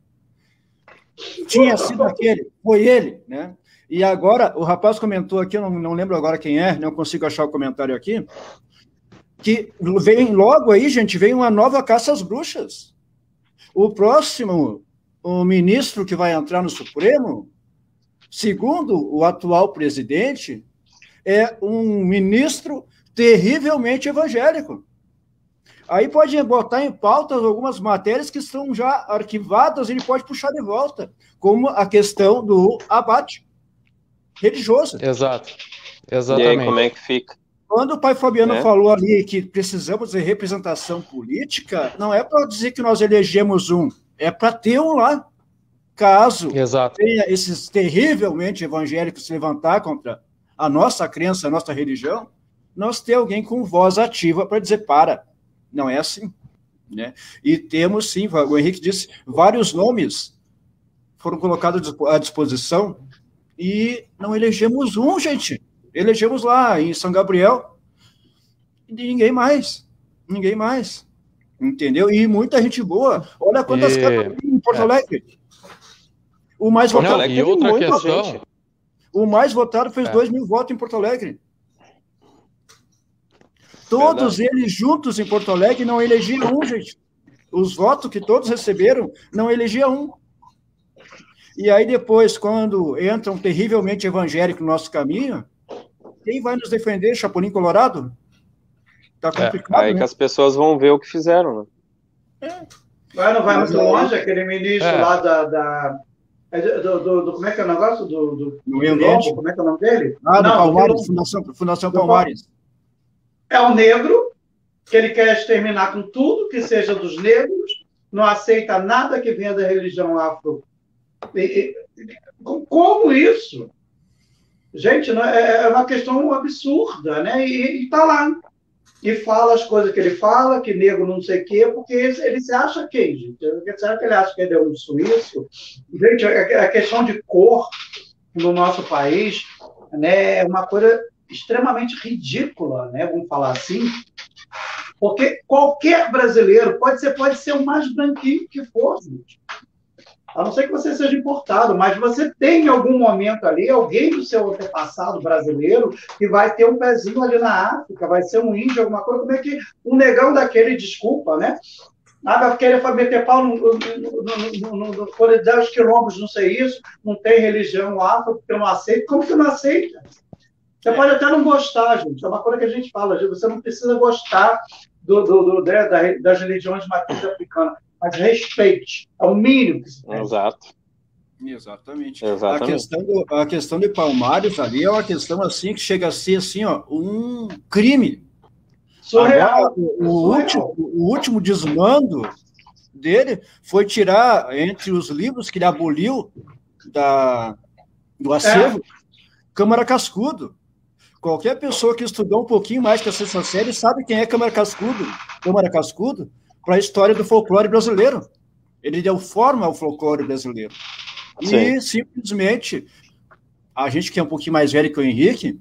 [SPEAKER 1] tinha sido aquele, foi ele, né? E agora, o rapaz comentou aqui, eu não, não lembro agora quem é, não consigo achar o comentário aqui, que vem logo aí, gente, vem uma nova caça às bruxas. O próximo, o ministro que vai entrar no Supremo, segundo o atual presidente, é um ministro terrivelmente evangélico. Aí pode botar em pauta algumas matérias que estão já arquivadas, ele pode puxar de volta, como a questão do abate religioso.
[SPEAKER 2] Exato. Exatamente.
[SPEAKER 4] E aí, como é que fica?
[SPEAKER 1] Quando o pai Fabiano é. falou ali que precisamos de representação política, não é para dizer que nós elegemos um, é para ter um lá. Caso
[SPEAKER 2] Exato.
[SPEAKER 1] tenha esses terrivelmente evangélicos se levantar contra a nossa crença, a nossa religião, nós ter alguém com voz ativa para dizer para. Não é assim. Né? E temos, sim, o Henrique disse, vários nomes foram colocados à disposição e não elegemos um, gente. Elegemos lá em São Gabriel e ninguém mais. Ninguém mais. Entendeu? E muita gente boa. Olha quantas
[SPEAKER 2] e...
[SPEAKER 1] casas em Porto Alegre. É. O mais votado
[SPEAKER 2] não, e outra questão. Gente.
[SPEAKER 1] O mais votado fez é. dois mil votos em Porto Alegre. Todos Verdade. eles juntos em Porto Alegre não elegiam um, gente. Os votos que todos receberam não elegiam um. E aí depois, quando entram terrivelmente evangélicos no nosso caminho, quem vai nos defender, Chapolin Colorado? Tá complicado,
[SPEAKER 4] é, aí
[SPEAKER 1] né?
[SPEAKER 4] que as pessoas vão ver o que fizeram, né?
[SPEAKER 3] É. Vai, não vai
[SPEAKER 1] Mas
[SPEAKER 3] muito
[SPEAKER 1] aí-
[SPEAKER 3] longe, aquele ministro
[SPEAKER 2] É.
[SPEAKER 3] lá da... da é do, do, do- como é que é o negócio? Do, do,
[SPEAKER 1] No meio
[SPEAKER 3] Quilombo,
[SPEAKER 1] ambiente.
[SPEAKER 3] como é que é o nome dele?
[SPEAKER 1] Ah, do
[SPEAKER 3] Não,
[SPEAKER 1] Palmares,
[SPEAKER 3] Quilombo.
[SPEAKER 1] Fundação, Fundação
[SPEAKER 3] Do
[SPEAKER 1] Palmares.
[SPEAKER 3] É um negro, que ele quer exterminar com tudo que seja dos negros, não aceita nada que venha da religião afro. E, e, como isso? Gente, não é, é uma questão absurda, né? E está lá. E fala as coisas que ele fala, que negro não sei o quê, porque ele, ele se acha quem, gente? Será que ele acha que ele é um suíço? Gente, a, a questão de cor no nosso país, né, é uma coisa extremamente ridícula, né? Vamos falar assim. Porque qualquer brasileiro pode ser, pode ser o mais branquinho que for, gente. A não ser que você seja importado, mas você tem em algum momento ali alguém do seu antepassado brasileiro que vai ter um pezinho ali na África, vai ser um índio, alguma coisa. Como é que um negão daquele, desculpa, né? Ah, vai querer meter pau no, no, no, no, no Coridão, os quilombos, não sei isso, não tem religião afro, porque eu não aceito. Como que não aceita? Você pode até não gostar, gente. É uma coisa que a gente fala, você não precisa gostar do, do, do, né, das religiões de matriz africana. Mas respeite, é o mínimo que se tem.
[SPEAKER 4] Exato.
[SPEAKER 1] Exatamente.
[SPEAKER 4] Exatamente.
[SPEAKER 1] A questão, do, a questão de Palmares ali é uma questão assim que chega a ser assim, ó, um crime.
[SPEAKER 3] Surreal.
[SPEAKER 1] Agora, o, o,
[SPEAKER 3] Surreal.
[SPEAKER 1] último, o último desmando dele foi tirar, entre os livros que ele aboliu da, do acervo, é. Câmara Cascudo. Qualquer pessoa que estudou um pouquinho mais que a sexta série sabe quem é Câmara Cascudo, Câmara Cascudo, para a história do folclore brasileiro. Ele deu forma ao folclore brasileiro. Sim. E, simplesmente, a gente que é um pouquinho mais velho que o Henrique,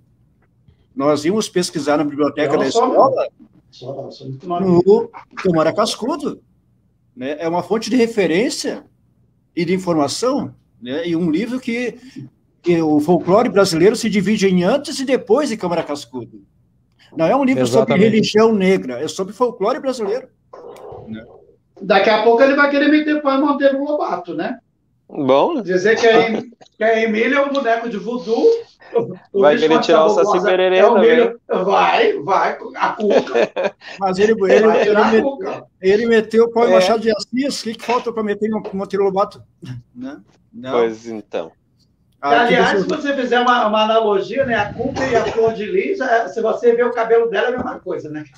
[SPEAKER 1] nós íamos pesquisar na biblioteca da escola só, só no Câmara Cascudo. Né? É uma fonte de referência e de informação, né? E um livro que, que o folclore brasileiro se divide em antes e depois de Câmara Cascudo. Não é um livro Exatamente. sobre religião negra, é sobre folclore brasileiro. Né?
[SPEAKER 3] Daqui a pouco ele vai querer meter pau em Monteiro Lobato, né?
[SPEAKER 4] Bom.
[SPEAKER 3] Dizer que a, que a Emília é um boneco de voodoo.
[SPEAKER 4] O vai querer tirar o Saci Pererê é também.
[SPEAKER 3] Vai, vai, a Cuca.
[SPEAKER 1] Mas ele, ele, ele, ele, meteu, ele meteu o pau em é. Machado de Assis, o que, que falta para meter no Monteiro Lobato? Né?
[SPEAKER 4] Não. Pois então.
[SPEAKER 3] Ah, aliás, se você fizer uma, uma analogia, né, a Cuca e a Flor de Lis, se você ver o cabelo dela, é a mesma coisa, né?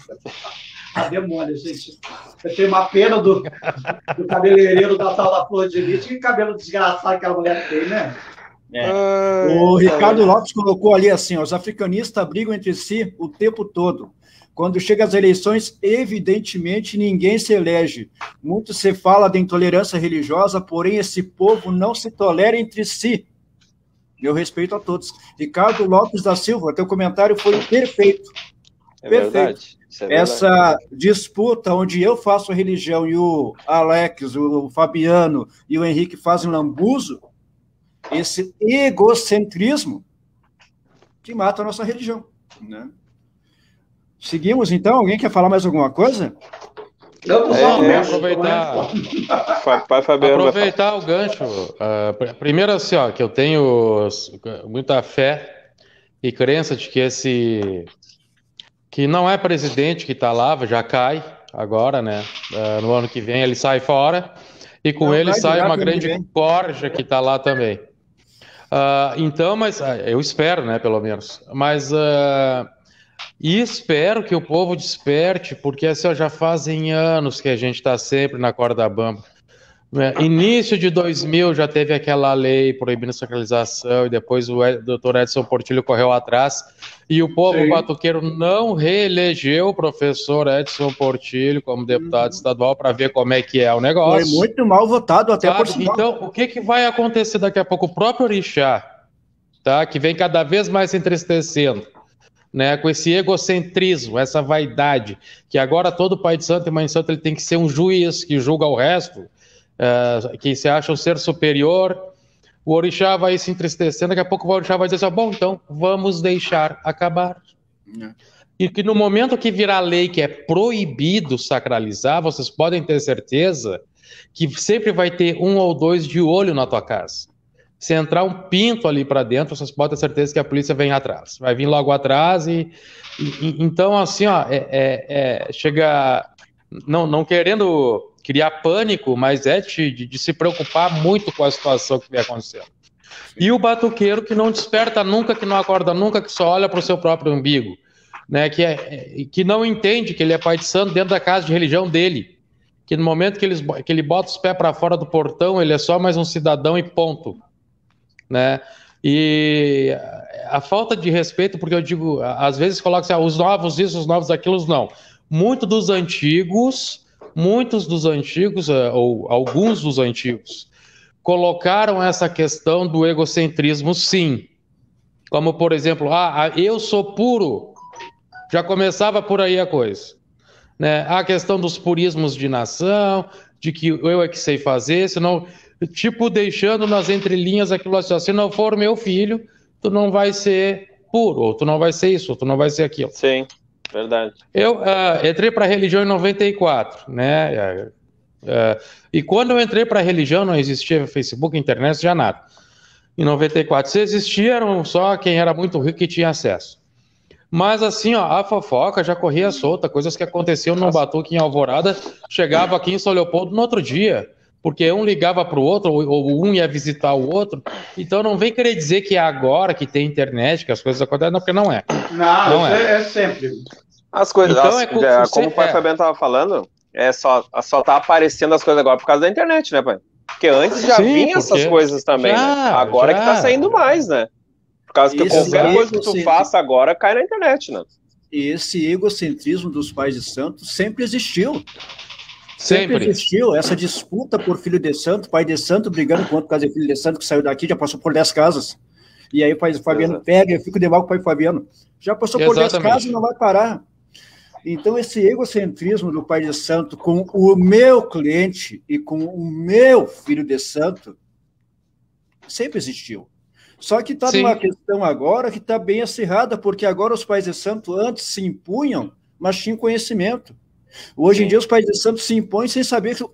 [SPEAKER 3] A demônia, gente. Eu tenho uma pena do, do cabeleireiro da tal da Flor de Lis, que cabelo desgraçado que aquela mulher tem, né?
[SPEAKER 1] É. O Ricardo Lopes colocou ali assim, ó, os africanistas brigam entre si o tempo todo. Quando chega as eleições, evidentemente ninguém se elege. Muito se fala de intolerância religiosa, porém esse povo não se tolera entre si. Meu respeito a todos. Ricardo Lopes da Silva, teu comentário foi perfeito.
[SPEAKER 4] É
[SPEAKER 1] perfeito.
[SPEAKER 4] Verdade. Isso é verdade.
[SPEAKER 1] Essa disputa onde eu faço religião e o Alex, o Fabiano e o Henrique fazem lambuzo, esse egocentrismo que mata a nossa religião. Né? Seguimos, então? Alguém quer falar mais alguma coisa?
[SPEAKER 3] Eu tô só
[SPEAKER 2] é, aproveitar,
[SPEAKER 4] Pai Fabiano
[SPEAKER 2] aproveitar o gancho. Uh, primeiro, assim, ó, que eu tenho muita fé e crença de que esse que não é presidente que está lá, já cai agora, né? Uh, no ano que vem ele sai fora e com não, ele sai uma grande corja que está lá também. Uh, então, mas uh, eu espero, né, pelo menos. Mas uh, e espero que o povo desperte, porque assim, já fazem anos que a gente está sempre na corda bamba. Início de dois mil já teve aquela lei proibindo sacralização e depois o doutor Edson Portillo correu atrás e o povo Sim. batuqueiro não reelegeu o professor Edson Portillo como deputado hum. estadual para ver como é que é o negócio.
[SPEAKER 1] Foi muito mal votado até por sinal.
[SPEAKER 2] Então, o que, que vai acontecer daqui a pouco? O próprio orixá, tá, que vem cada vez mais se entristecendo, né, com esse egocentrismo, essa vaidade, que agora todo pai de santo e mãe de santo ele tem que ser um juiz que julga o resto, uh, que se acha o ser superior, o orixá vai se entristecendo, daqui a pouco o orixá vai dizer assim, bom, então vamos deixar acabar. Não. E que no momento que virar lei que é proibido sacralizar, vocês podem ter certeza que sempre vai ter um ou dois de olho na tua casa. Se entrar um pinto ali para dentro, vocês podem ter certeza que a polícia vem atrás. Vai vir logo atrás e... e então, assim, ó, é, é, é, chega... Não, não querendo criar pânico, mas é de, de, de se preocupar muito com a situação que vem acontecendo. E o batuqueiro que não desperta nunca, que não acorda nunca, que só olha para o seu próprio umbigo, né? Que, é, que não entende que ele é pai de santo dentro da casa de religião dele, que no momento que, eles, que ele bota os pés para fora do portão, ele é só mais um cidadão e ponto, né? E a falta de respeito, porque eu digo, às vezes coloca assim, ah, os novos isso, os novos aquilo, não. Muitos dos antigos, muitos dos antigos, ou alguns dos antigos, colocaram essa questão do egocentrismo, sim. Como, por exemplo, ah, eu sou puro. Já começava por aí a coisa. Né? A questão dos purismos de nação, de que eu é que sei fazer, senão, tipo, deixando nas entrelinhas aquilo assim, se não for meu filho, tu não vai ser puro, ou tu não vai ser isso, ou tu não vai ser aquilo.
[SPEAKER 4] Sim, verdade.
[SPEAKER 2] Eu uh, entrei para a religião em noventa e quatro, né? Uh, uh, e quando eu entrei para a religião, não existia Facebook, internet, já nada. Em noventa e quatro, se existia, eram só quem era muito rico que tinha acesso. Mas assim, ó, a fofoca já corria solta, coisas que aconteciam no Batuque em Alvorada, chegava aqui em São Leopoldo no outro dia, porque um ligava para o outro, ou, ou um ia visitar o outro. Então não vem querer dizer que é agora que tem internet, que as coisas acontecem, não, porque não é.
[SPEAKER 3] Não, não é. é sempre.
[SPEAKER 4] As coisas,
[SPEAKER 2] então,
[SPEAKER 4] as,
[SPEAKER 2] é como,
[SPEAKER 4] é, como o pai é. Fabiano estava falando, é só, só tá aparecendo as coisas agora por causa da internet, né, pai? Porque antes já Sim, vinha essas coisas também, já, né? Agora já. que tá saindo mais, né? Por causa que esse qualquer coisa que tu faça agora cai na internet, né?
[SPEAKER 1] E esse egocentrismo dos pais de santo sempre existiu.
[SPEAKER 2] Sempre.
[SPEAKER 1] sempre existiu. Essa disputa por filho de santo, pai de santo brigando com outro caso de filho de santo que saiu daqui, já passou por dez casas. E aí o pai Fabiano Exato. pega, eu fico de mal com o pai Fabiano. Já passou por dez casas e não vai parar. Então, esse egocentrismo do pai de santo com o meu cliente e com o meu filho de santo sempre existiu. Só que está numa questão agora que está bem acirrada, porque agora os pais de santo antes se impunham, mas tinham conhecimento. Hoje Sim. em dia os pais de santo se impõem sem saber que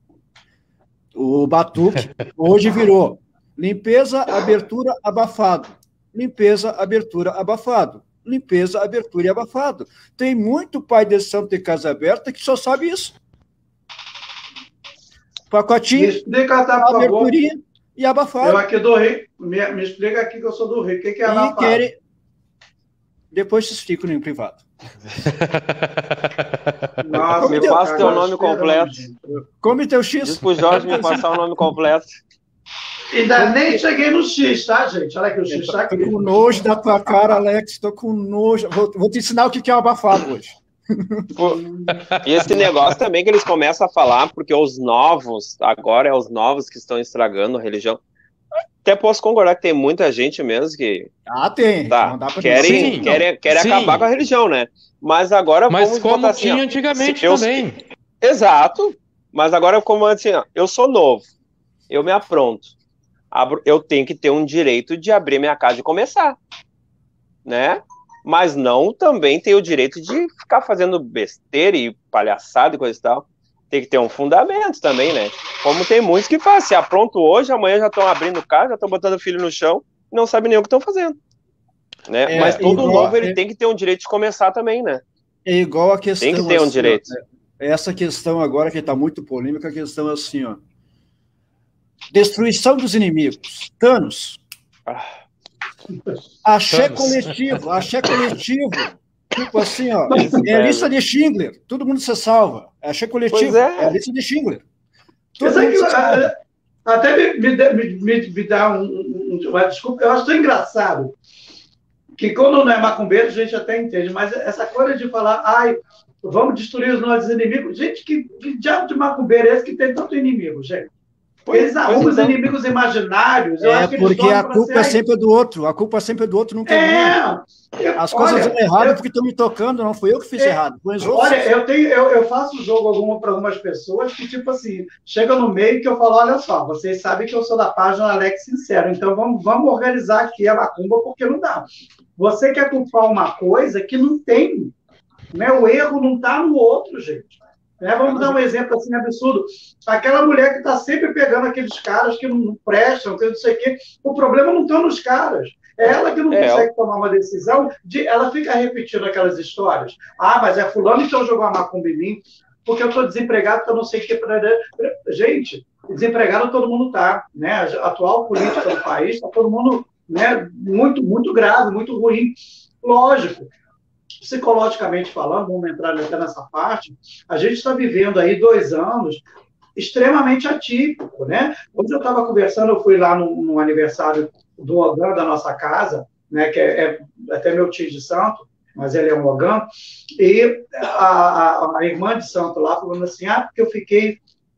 [SPEAKER 1] o batuque hoje virou limpeza, abertura, abafado. Limpeza, abertura, abafado. Limpeza, abertura e abafado. Tem muito pai de santo de casa aberta que só sabe isso. Pacotinho,
[SPEAKER 3] me explica, tá, por
[SPEAKER 1] aberturinha favor. E abafado.
[SPEAKER 3] Eu aqui do Rio, me, me explica aqui que eu sou do Rio. O que, que é abafado? Querem...
[SPEAKER 1] Depois te explico no privado.
[SPEAKER 4] Nossa, me passa teu nome completo.
[SPEAKER 1] Come teu X.
[SPEAKER 4] Diz pro Jorge me passar o nome completo.
[SPEAKER 3] Ainda nem cheguei no X, tá, gente? Olha aqui, o X tá aqui.
[SPEAKER 1] Tô com nojo da tua cara, Alex. Tô com nojo. Vou, vou te ensinar o que é o abafado hoje.
[SPEAKER 4] E esse negócio também que eles começam a falar, porque os novos, agora é os novos que estão estragando a religião. Até posso concordar que tem muita gente mesmo que...
[SPEAKER 1] Ah, tem.
[SPEAKER 4] Tá,
[SPEAKER 1] não dá pra
[SPEAKER 4] querem,
[SPEAKER 1] dizer.
[SPEAKER 4] querem, querem acabar com a religião, né? Mas agora
[SPEAKER 2] Mas
[SPEAKER 4] vamos
[SPEAKER 2] como
[SPEAKER 4] botar
[SPEAKER 2] tinha
[SPEAKER 4] assim,
[SPEAKER 2] antigamente
[SPEAKER 4] eu,
[SPEAKER 2] também.
[SPEAKER 4] Exato. Mas agora como assim, ó, eu sou novo, eu me apronto. Abro, eu tenho que ter um direito de abrir minha casa e começar, né? Mas não também tenho o direito de ficar fazendo besteira e palhaçada e coisa e tal. Tem que ter um fundamento também, né? Como tem muitos que fazem, se apronto hoje, amanhã já estão abrindo casa, já estão botando o filho no chão e não sabem nem o que estão fazendo. Né? É, Mas todo igual, novo ele é, tem que ter um direito de começar também, né?
[SPEAKER 1] É igual a questão...
[SPEAKER 4] Tem que ter um
[SPEAKER 1] assim,
[SPEAKER 4] direito.
[SPEAKER 1] Ó, essa questão agora que está muito polêmica, a questão é assim, ó. Destruição dos inimigos. Thanos. Ah. Axé Thanos. coletivo. Axé coletivo. Tipo assim, ó. É a lista de Schindler. Todo mundo se salva. É axé coletivo. É. é a lista de Schindler.
[SPEAKER 3] Todo mundo se salva. Até me, me, me, me dá um, um, uma desculpa. Eu acho tão engraçado que quando não é macumbeiro, a gente até entende. Mas essa coisa de falar, ai, vamos destruir os nossos inimigos. Gente, que, que diabo de macumbeiro é esse que tem tanto inimigo, gente? Eles arrumam os inimigos imaginários. Eu
[SPEAKER 1] é
[SPEAKER 3] acho que
[SPEAKER 1] porque a culpa é sempre do outro. A culpa é sempre do outro, nunca é minha. As olha, coisas dão errado eu, porque estão me tocando, não fui eu que fiz é, errado.
[SPEAKER 3] Olha, eu, tenho, eu, eu faço jogo alguma para algumas pessoas que, tipo assim, chega no meio que eu falo, olha só, vocês sabem que eu sou da página Alex Sincero, então vamos, vamos organizar aqui a macumba porque não dá. Você quer culpar uma coisa que não tem. Né? O erro não está no outro, gente. Né? Vamos dar um exemplo assim absurdo. Aquela mulher que está sempre pegando aqueles caras que não prestam, que não sei o quê. O problema não está nos caras. É ela que não é, consegue tomar uma decisão, de, ela fica repetindo aquelas histórias. Ah, mas é fulano, então jogou a macumba em mim, porque eu estou desempregado, então eu não sei o que... Gente, desempregado todo mundo está. Né? A atual política do país está todo mundo, né, muito, muito grave, muito ruim. Lógico. Psicologicamente falando, vamos entrar até nessa parte, a gente está vivendo aí dois anos extremamente atípico, né? Hoje eu estava conversando, eu fui lá no, no aniversário do Ogã da nossa casa, né, que é, é até meu tio de santo, mas ele é um Ogã, e a, a, a irmã de santo lá falando assim, ah, porque eu fiquei,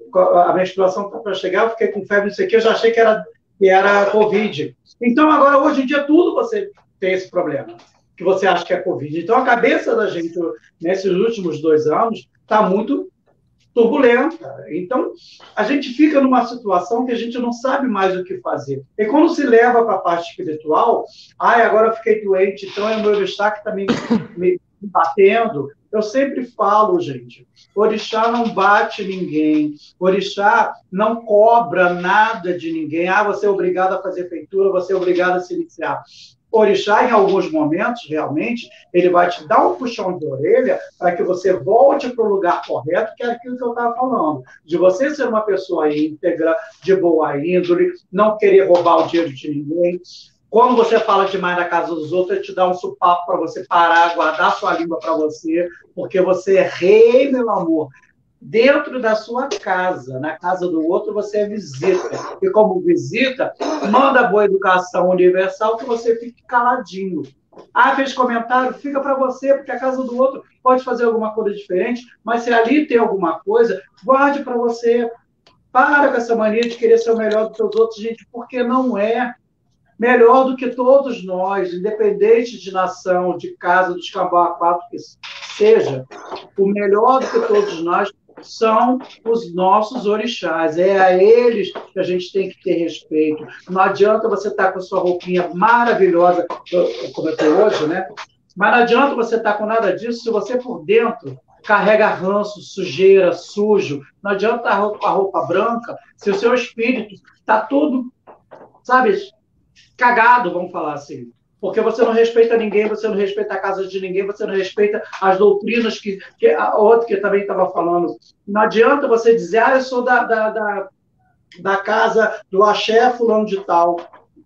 [SPEAKER 3] a menstruação está para chegar, eu fiquei com febre, não sei o que, eu já achei que era, que era Covid. Então, agora, hoje em dia, tudo você tem esse problema, que você acha que é Covid. Então, a cabeça da gente, nesses últimos dois anos, está muito turbulenta. Então, a gente fica numa situação que a gente não sabe mais o que fazer. E quando se leva para a parte espiritual, ai, agora eu fiquei doente, então é o meu orixá que está me, me batendo. Eu sempre falo, gente, orixá não bate ninguém, orixá não cobra nada de ninguém. Ah, você é obrigado a fazer feitura, você é obrigado a se iniciar. Orixá, em alguns momentos, realmente, ele vai te dar um puxão de orelha para que você volte para o lugar correto, que é aquilo que eu estava falando. De você ser uma pessoa íntegra, de boa índole, não querer roubar o dinheiro de ninguém. Quando você fala demais na casa dos outros, ele te dá um supapo para você parar, guardar sua língua para você, porque você é rei, meu amor. Dentro da sua casa, na casa do outro, você é visita. E como visita, manda boa educação universal que você fique caladinho. Ah, fez comentário? Fica para você, porque a casa do outro pode fazer alguma coisa diferente, mas se ali tem alguma coisa, guarde para você. Para com essa mania de querer ser o melhor do que os outros, gente, porque não é. Melhor do que todos nós, independente de nação, de casa, dos cambau a quatro que seja, o melhor do que todos nós são os nossos orixás. É a eles que a gente tem que ter respeito. Não adianta você estar com a sua roupinha maravilhosa, como eu estou hoje, né? Mas não adianta você estar com nada disso se você por dentro carrega ranço, sujeira, sujo. Não adianta a roupa, a roupa branca se o seu espírito está todo, sabe, cagado, vamos falar assim. Porque você não respeita ninguém, você não respeita a casa de ninguém, você não respeita as doutrinas que, que a outra que também estava falando. Não adianta você dizer, ah, eu sou da, da, da, da casa do axé fulano de tal.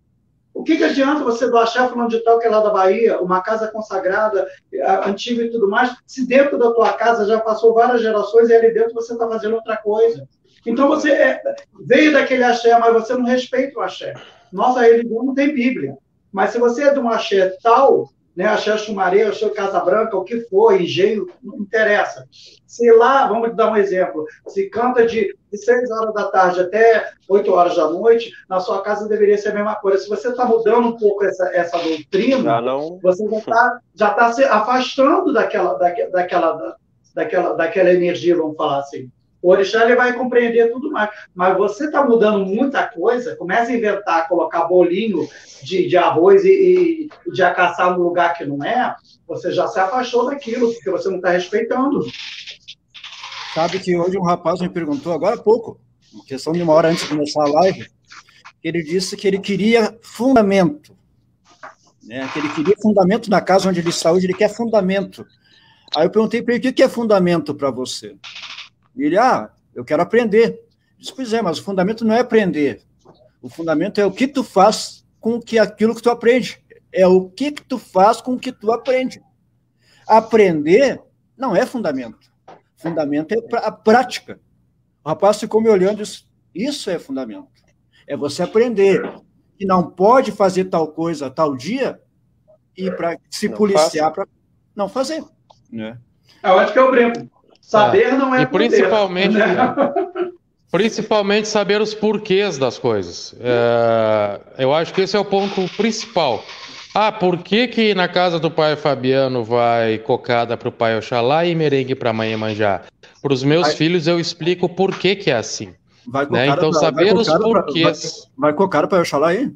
[SPEAKER 3] O que, que adianta você do axé fulano de tal, que é lá da Bahia, uma casa consagrada, antiga e tudo mais, se dentro da tua casa já passou várias gerações e ali dentro você está fazendo outra coisa. Então você é, veio daquele axé, mas você não respeita o axé. Nossa religião não tem Bíblia. Mas se você é de um axé tal, né, axé Xumaré, axé Casa Branca, o que for, engenho, não interessa. Se lá, vamos dar um exemplo, se canta de, de seis horas da tarde até oito horas da noite, na sua casa deveria ser a mesma coisa. Se você está mudando um pouco essa, essa doutrina, já não... você já está já tá se afastando daquela, daquela, daquela, daquela, daquela energia, vamos falar assim. O orixá ele vai compreender tudo mais. Mas você está mudando muita coisa, começa a inventar, colocar bolinho de, de arroz e, e de acaçar no lugar que não é, você já se afastou daquilo, porque você não está respeitando.
[SPEAKER 1] Sabe que hoje um rapaz me perguntou, agora há pouco, questão de uma hora antes de começar a live, que ele disse que ele queria fundamento. Né? Que ele queria fundamento na casa onde ele está hoje, ele quer fundamento. Aí eu perguntei para ele, o que é fundamento para você? E ele, ah, eu quero aprender. Eu disse, pois é, mas o fundamento não é aprender. O fundamento é o que tu faz com que aquilo que tu aprende. É o que, que tu faz com o que tu aprende. Aprender não é fundamento. Fundamento é a prática. O rapaz ficou me olhando e disse, isso é fundamento. É você aprender que não pode fazer tal coisa tal dia e para se não policiar para não fazer. Né?
[SPEAKER 3] Eu acho que é o brinco. Saber não é
[SPEAKER 2] e principalmente, poder. Principalmente saber os porquês das coisas. É, eu acho que esse é o ponto principal. Ah, por que que na casa do pai Fabiano vai cocada para o pai Oxalá e merengue para a mãe Iemanjá? Para os meus vai, filhos eu explico por que que é assim.
[SPEAKER 1] Vai
[SPEAKER 2] né? Então
[SPEAKER 1] pra,
[SPEAKER 2] saber
[SPEAKER 1] vai
[SPEAKER 2] os porquês.
[SPEAKER 1] Vai, vai cocada para Oxalá aí?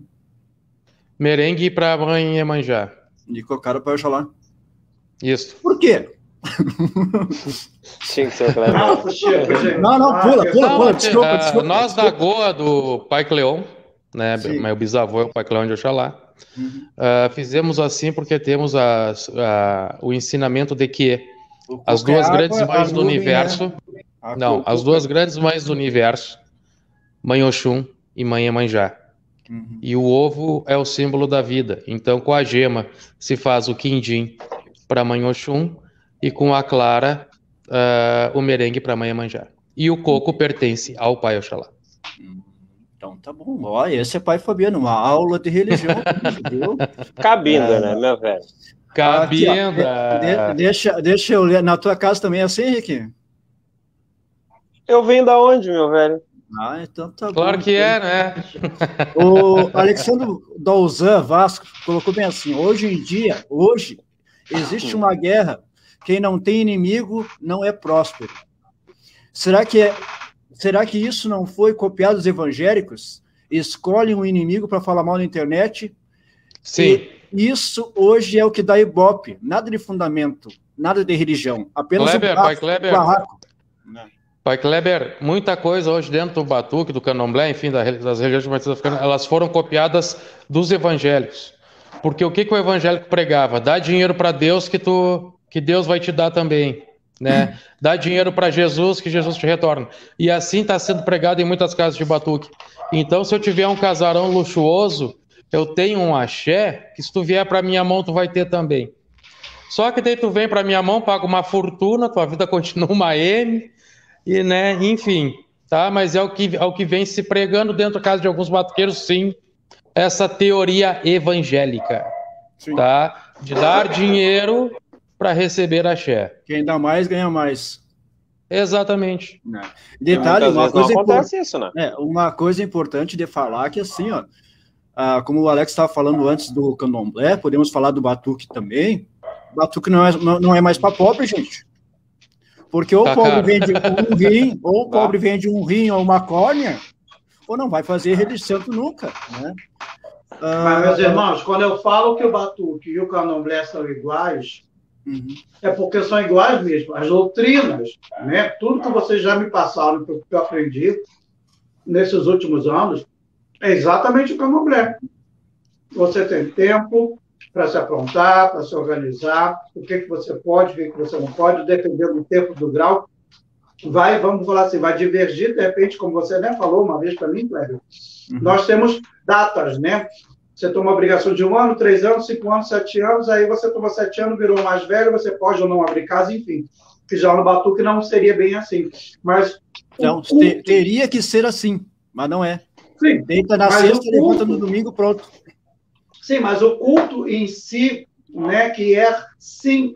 [SPEAKER 2] Merengue para a mãe Iemanjá.
[SPEAKER 1] E cocada para Oxalá.
[SPEAKER 2] Isso.
[SPEAKER 1] Por quê?
[SPEAKER 4] Tinha que ser o Cleber.
[SPEAKER 3] Não, Chico, gente.
[SPEAKER 1] Não, não, pula, pula,
[SPEAKER 2] Não,
[SPEAKER 1] pula, desculpa,
[SPEAKER 2] uh,
[SPEAKER 1] desculpa.
[SPEAKER 2] nós da Goa do Pai Cleon, né?
[SPEAKER 1] Sim.
[SPEAKER 2] Meu bisavô é o Pai Cleon de Oxalá.
[SPEAKER 1] Uhum.
[SPEAKER 2] Uh, fizemos assim porque temos a, a, o ensinamento de que as duas
[SPEAKER 1] água,
[SPEAKER 2] grandes
[SPEAKER 1] a
[SPEAKER 2] mães do
[SPEAKER 1] nuvem,
[SPEAKER 2] universo,
[SPEAKER 1] né? A
[SPEAKER 2] não,
[SPEAKER 1] coco-
[SPEAKER 2] as duas grandes mães do universo, Mãe Oxum e Mãe Iemanjá.
[SPEAKER 1] Uhum.
[SPEAKER 2] E o ovo é o símbolo da vida. Então, com a gema se faz o quindim para Mãe Oxum e com a clara uh, o merengue para Mãe Iemanjá. E o coco pertence ao Pai Oxalá.
[SPEAKER 1] Então tá bom. Ó, esse é Pai Fabiano, uma aula de religião, viu?
[SPEAKER 4] Cabinda,
[SPEAKER 1] É.
[SPEAKER 4] né, meu velho?
[SPEAKER 2] Cabinda!
[SPEAKER 1] Aqui, ó, de- deixa, deixa eu ler. Na tua casa também é assim, Henrique?
[SPEAKER 4] Eu venho da onde, meu velho?
[SPEAKER 1] Ah, então tá bom.
[SPEAKER 2] Claro que é, né?
[SPEAKER 1] O Alexandre Dalzan Vasco colocou bem assim: hoje em dia, hoje, existe uma guerra. Quem não tem inimigo não é próspero. Será que, é, será que isso não foi copiado dos evangélicos? Escolhem um inimigo para falar mal na internet?
[SPEAKER 2] Sim.
[SPEAKER 1] E isso hoje é o que dá ibope. Nada de fundamento, nada de religião. Apenas
[SPEAKER 2] Kleber,
[SPEAKER 1] um barraco,
[SPEAKER 2] pai Kleber.
[SPEAKER 1] barraco.
[SPEAKER 2] Pai Kleber, muita coisa hoje dentro do batuque, do candomblé, enfim, das religiões matriz africanas, elas foram copiadas dos evangélicos. Porque o que, que o evangélico pregava? Dá dinheiro para Deus que, tu, que Deus vai te dar também. Né? Dá dinheiro para Jesus que Jesus te retorna. E assim está sendo pregado em muitas casas de batuque. Então, se eu tiver um casarão luxuoso, eu tenho um axé, que se tu vier para minha mão, tu vai ter também. Só que daí tu vem para minha mão, paga uma fortuna, tua vida continua uma M, e, né, enfim, tá? Mas é o que, é o que vem se pregando dentro da casa de alguns batuqueiros, sim, essa teoria evangélica,
[SPEAKER 1] Sim.
[SPEAKER 2] tá? De dar dinheiro para receber axé.
[SPEAKER 1] Quem dá mais, ganha mais.
[SPEAKER 2] Exatamente.
[SPEAKER 1] Né? Detalhe,
[SPEAKER 4] Muitas
[SPEAKER 1] uma
[SPEAKER 4] vezes não
[SPEAKER 1] coisa,
[SPEAKER 4] acontece
[SPEAKER 1] impor-
[SPEAKER 4] isso, né?
[SPEAKER 1] é, uma coisa importante de falar que assim, ó, ah, como o Alex estava falando antes do candomblé, podemos falar do batuque também. Batuque não é, não, não é mais para pobre, gente. Porque ou o
[SPEAKER 2] Tá
[SPEAKER 1] pobre
[SPEAKER 2] caro.
[SPEAKER 1] vende um rim, ou o pobre vende um rim ou uma córnea, ou não vai fazer rede de santo nunca, né? Ah,
[SPEAKER 3] Mas, meus irmãos, quando eu falo que o batuque e o candomblé são iguais,
[SPEAKER 1] uhum.
[SPEAKER 3] é porque são iguais mesmo. As doutrinas, né? Tudo que vocês já me passaram, que eu aprendi nesses últimos anos, é exatamente o candomblé. Você tem tempo para se aprontar, para se organizar, o que, que você pode, o que, que você não pode, dependendo do tempo, do grau. Vai, vamos falar assim, vai divergir, de repente, como você né, falou uma vez para mim, Cléber, uhum. Nós temos datas, né? Você toma obrigação de um ano, três anos, cinco anos, sete anos, aí você toma sete anos, virou mais velho, você pode ou não abrir casa, enfim. Que já no batuque não seria bem assim. Mas
[SPEAKER 1] então,
[SPEAKER 3] culto...
[SPEAKER 1] te, teria que ser assim, mas não é.
[SPEAKER 3] Sim,
[SPEAKER 1] deita na sexta, levanta no domingo, pronto.
[SPEAKER 3] Sim, mas o culto em si, né, que é, sim,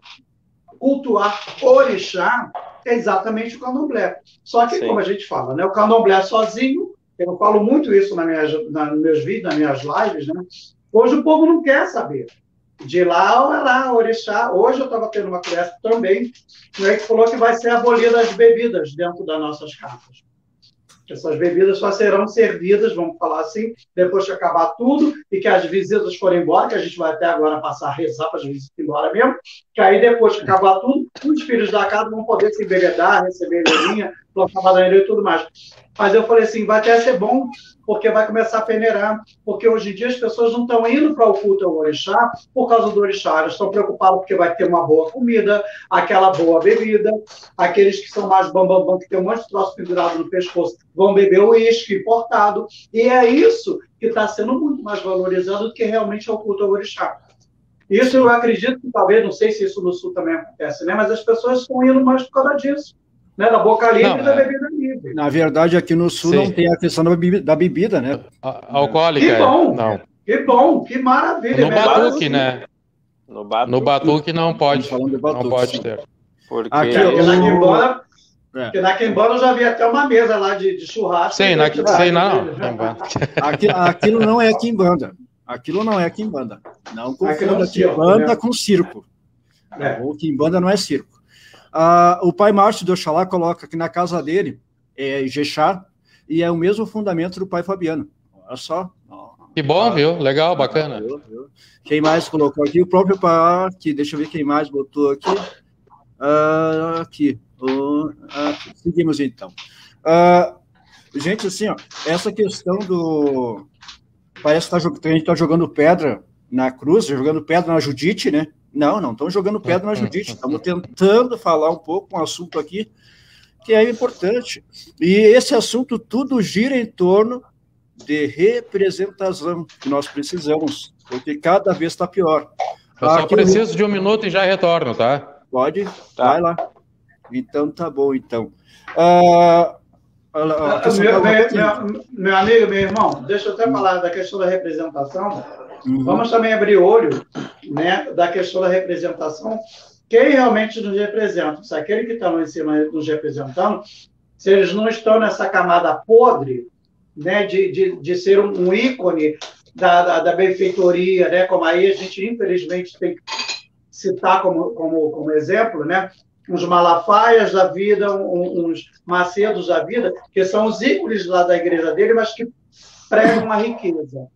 [SPEAKER 3] cultuar orixá, é exatamente o candomblé. Só que, sim. Como a gente fala, né, o candomblé sozinho, eu falo muito isso na minha, na, nos meus vídeos, nas minhas lives, né, hoje o povo não quer saber. De lá ou lá, orixá. Hoje eu estava tendo uma conversa também, né, que falou que vai ser abolida as bebidas dentro das nossas casas. Essas bebidas só serão servidas, vamos falar assim, depois que acabar tudo e que as visitas forem embora, que a gente vai até agora passar a rezar para as visitas ir embora mesmo, que aí depois que acabar tudo, os filhos da casa vão poder se embebedar, receber velhinha, plantar bananeira e tudo mais. Mas eu falei assim, vai até ser bom, porque vai começar a peneirar, porque hoje em dia as pessoas não estão indo para o culto ao orixá por causa do orixá, elas estão preocupadas porque vai ter uma boa comida, aquela boa bebida, aqueles que são mais bambambam, bam, bam, que tem um monte de troço pendurado no pescoço, vão beber o uísque importado, e é isso que está sendo muito mais valorizado do que realmente é o culto ao orixá. Isso eu acredito que talvez, não sei se isso no Sul também acontece, né? Mas as pessoas estão indo mais por causa disso. Né, da boca livre não, e da é... bebida livre.
[SPEAKER 1] Na verdade, aqui no Sul Sim. não tem a questão da bebida, da bebida né?
[SPEAKER 2] A, alcoólica.
[SPEAKER 3] Que bom,
[SPEAKER 2] não.
[SPEAKER 3] que bom, que maravilha.
[SPEAKER 2] No batuque, assim. né?
[SPEAKER 4] No batuque,
[SPEAKER 2] no batuque não pode,
[SPEAKER 1] batuque,
[SPEAKER 2] não pode
[SPEAKER 1] sim.
[SPEAKER 2] ter.
[SPEAKER 4] Porque
[SPEAKER 3] aqui, eu... na Quimbanda, é. na Quimbanda eu já vi até uma mesa lá de, de churrasco.
[SPEAKER 2] Sim, na, sei não.
[SPEAKER 1] Aquilo, aquilo não é Quimbanda. Aquilo não é Quimbanda. Não confunda Quimbanda com circo. É. O Quimbanda não é circo. Uh, o pai Márcio de Oxalá coloca que na casa dele é Jexá e é o mesmo fundamento do pai Fabiano. Olha só.
[SPEAKER 2] Que bom, ah, viu? Legal, bacana.
[SPEAKER 1] Viu, viu? Quem mais colocou aqui? O próprio pai, que deixa eu ver quem mais botou aqui. Uh, aqui. Uh, aqui. Seguimos, então. Uh, gente, assim, ó, essa questão do... Parece que, tá, que a gente está jogando pedra na cruz, jogando pedra na Judite, né? Não, não estamos jogando pedra na Judite. Estamos tentando falar um pouco um assunto aqui que é importante. E esse assunto tudo gira em torno de representação que nós precisamos, porque cada vez está pior.
[SPEAKER 2] Eu só
[SPEAKER 1] aqui
[SPEAKER 2] preciso
[SPEAKER 1] eu...
[SPEAKER 2] de um minuto e já retorno, tá?
[SPEAKER 1] Pode?
[SPEAKER 4] Tá.
[SPEAKER 1] Vai lá. Então, tá bom, então. Uh,
[SPEAKER 3] a, a meu, meu, meu, meu amigo, meu irmão, deixa eu até falar da questão da representação. Uhum. Vamos também abrir olho, né, da questão da representação. Quem realmente nos representa? Se aquele que está lá em cima nos representando, se eles não estão nessa camada podre, né, de, de, de ser um, um ícone da, da, da benfeitoria, né, como aí a gente, infelizmente, tem que citar como, como, como exemplo, né, uns Malafaias da vida, um, uns Macedos da vida, que são os ícones lá da igreja dele, mas que pregam uma riqueza.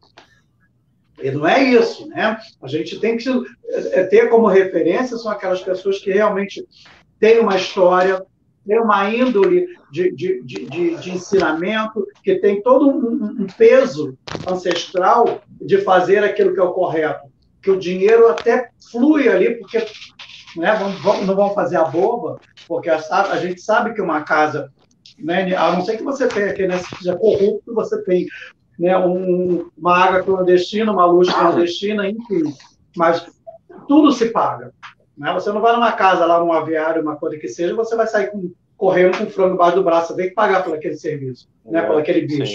[SPEAKER 3] E não é isso, né? A gente tem que ter como referência, são aquelas pessoas que realmente têm uma história, têm uma índole de, de, de, de, de ensinamento, que tem todo um, um peso ancestral de fazer aquilo que é o correto. Que o dinheiro até flui ali, porque, né, vamos, não vão fazer a boba, porque a, a gente sabe que uma casa, né, a não ser que você tenha aqui, né, se seja corrupto, você tem, né, um, uma água clandestina, uma luz clandestina, enfim. Mas tudo se paga. Né? Você não vai numa casa lá, num aviário, uma coisa que seja, você vai sair com, correndo com frango embaixo do braço, você tem que pagar por aquele serviço, é, né, por aquele bicho.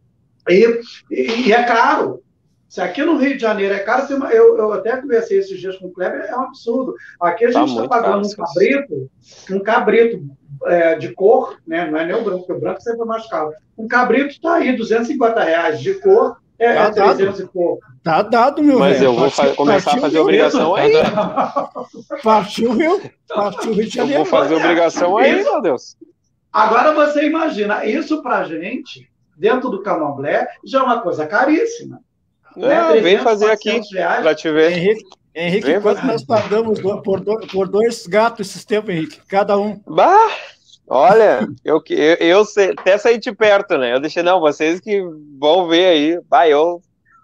[SPEAKER 3] E, e, e é caro. Se aqui no Rio de Janeiro é caro, eu, eu até conversei esses dias com o Kleber, é um absurdo. Aqui a gente está tá pagando caro, um cabrito, um cabrito é, de cor, né? Não é nem o branco, porque o branco sempre é mais caro. Um cabrito está aí, duzentos e cinquenta reais de cor, é, tá é trezentos e pouco.
[SPEAKER 1] Tá dado, meu
[SPEAKER 4] Mas
[SPEAKER 1] velho.
[SPEAKER 4] eu vou partiu, começar a fazer obrigação aí.
[SPEAKER 1] Partiu o Rio. Partiu o Rio de Janeiro.
[SPEAKER 4] Eu vou fazer obrigação aí, isso, meu Deus.
[SPEAKER 3] Agora você imagina, isso pra gente, dentro do Candomblé, já é uma coisa caríssima.
[SPEAKER 4] É, né? Vem fazer aqui para te ver.
[SPEAKER 1] Henrique, Henrique
[SPEAKER 4] vem
[SPEAKER 1] quanto
[SPEAKER 4] fazer.
[SPEAKER 1] Nós pagamos por, do, por dois gatos esses tempos, Henrique? Cada um.
[SPEAKER 4] Bah, olha, eu, eu, eu sei, até saí de perto, né? Eu deixei, não, vocês que vão ver aí. Bah, eu...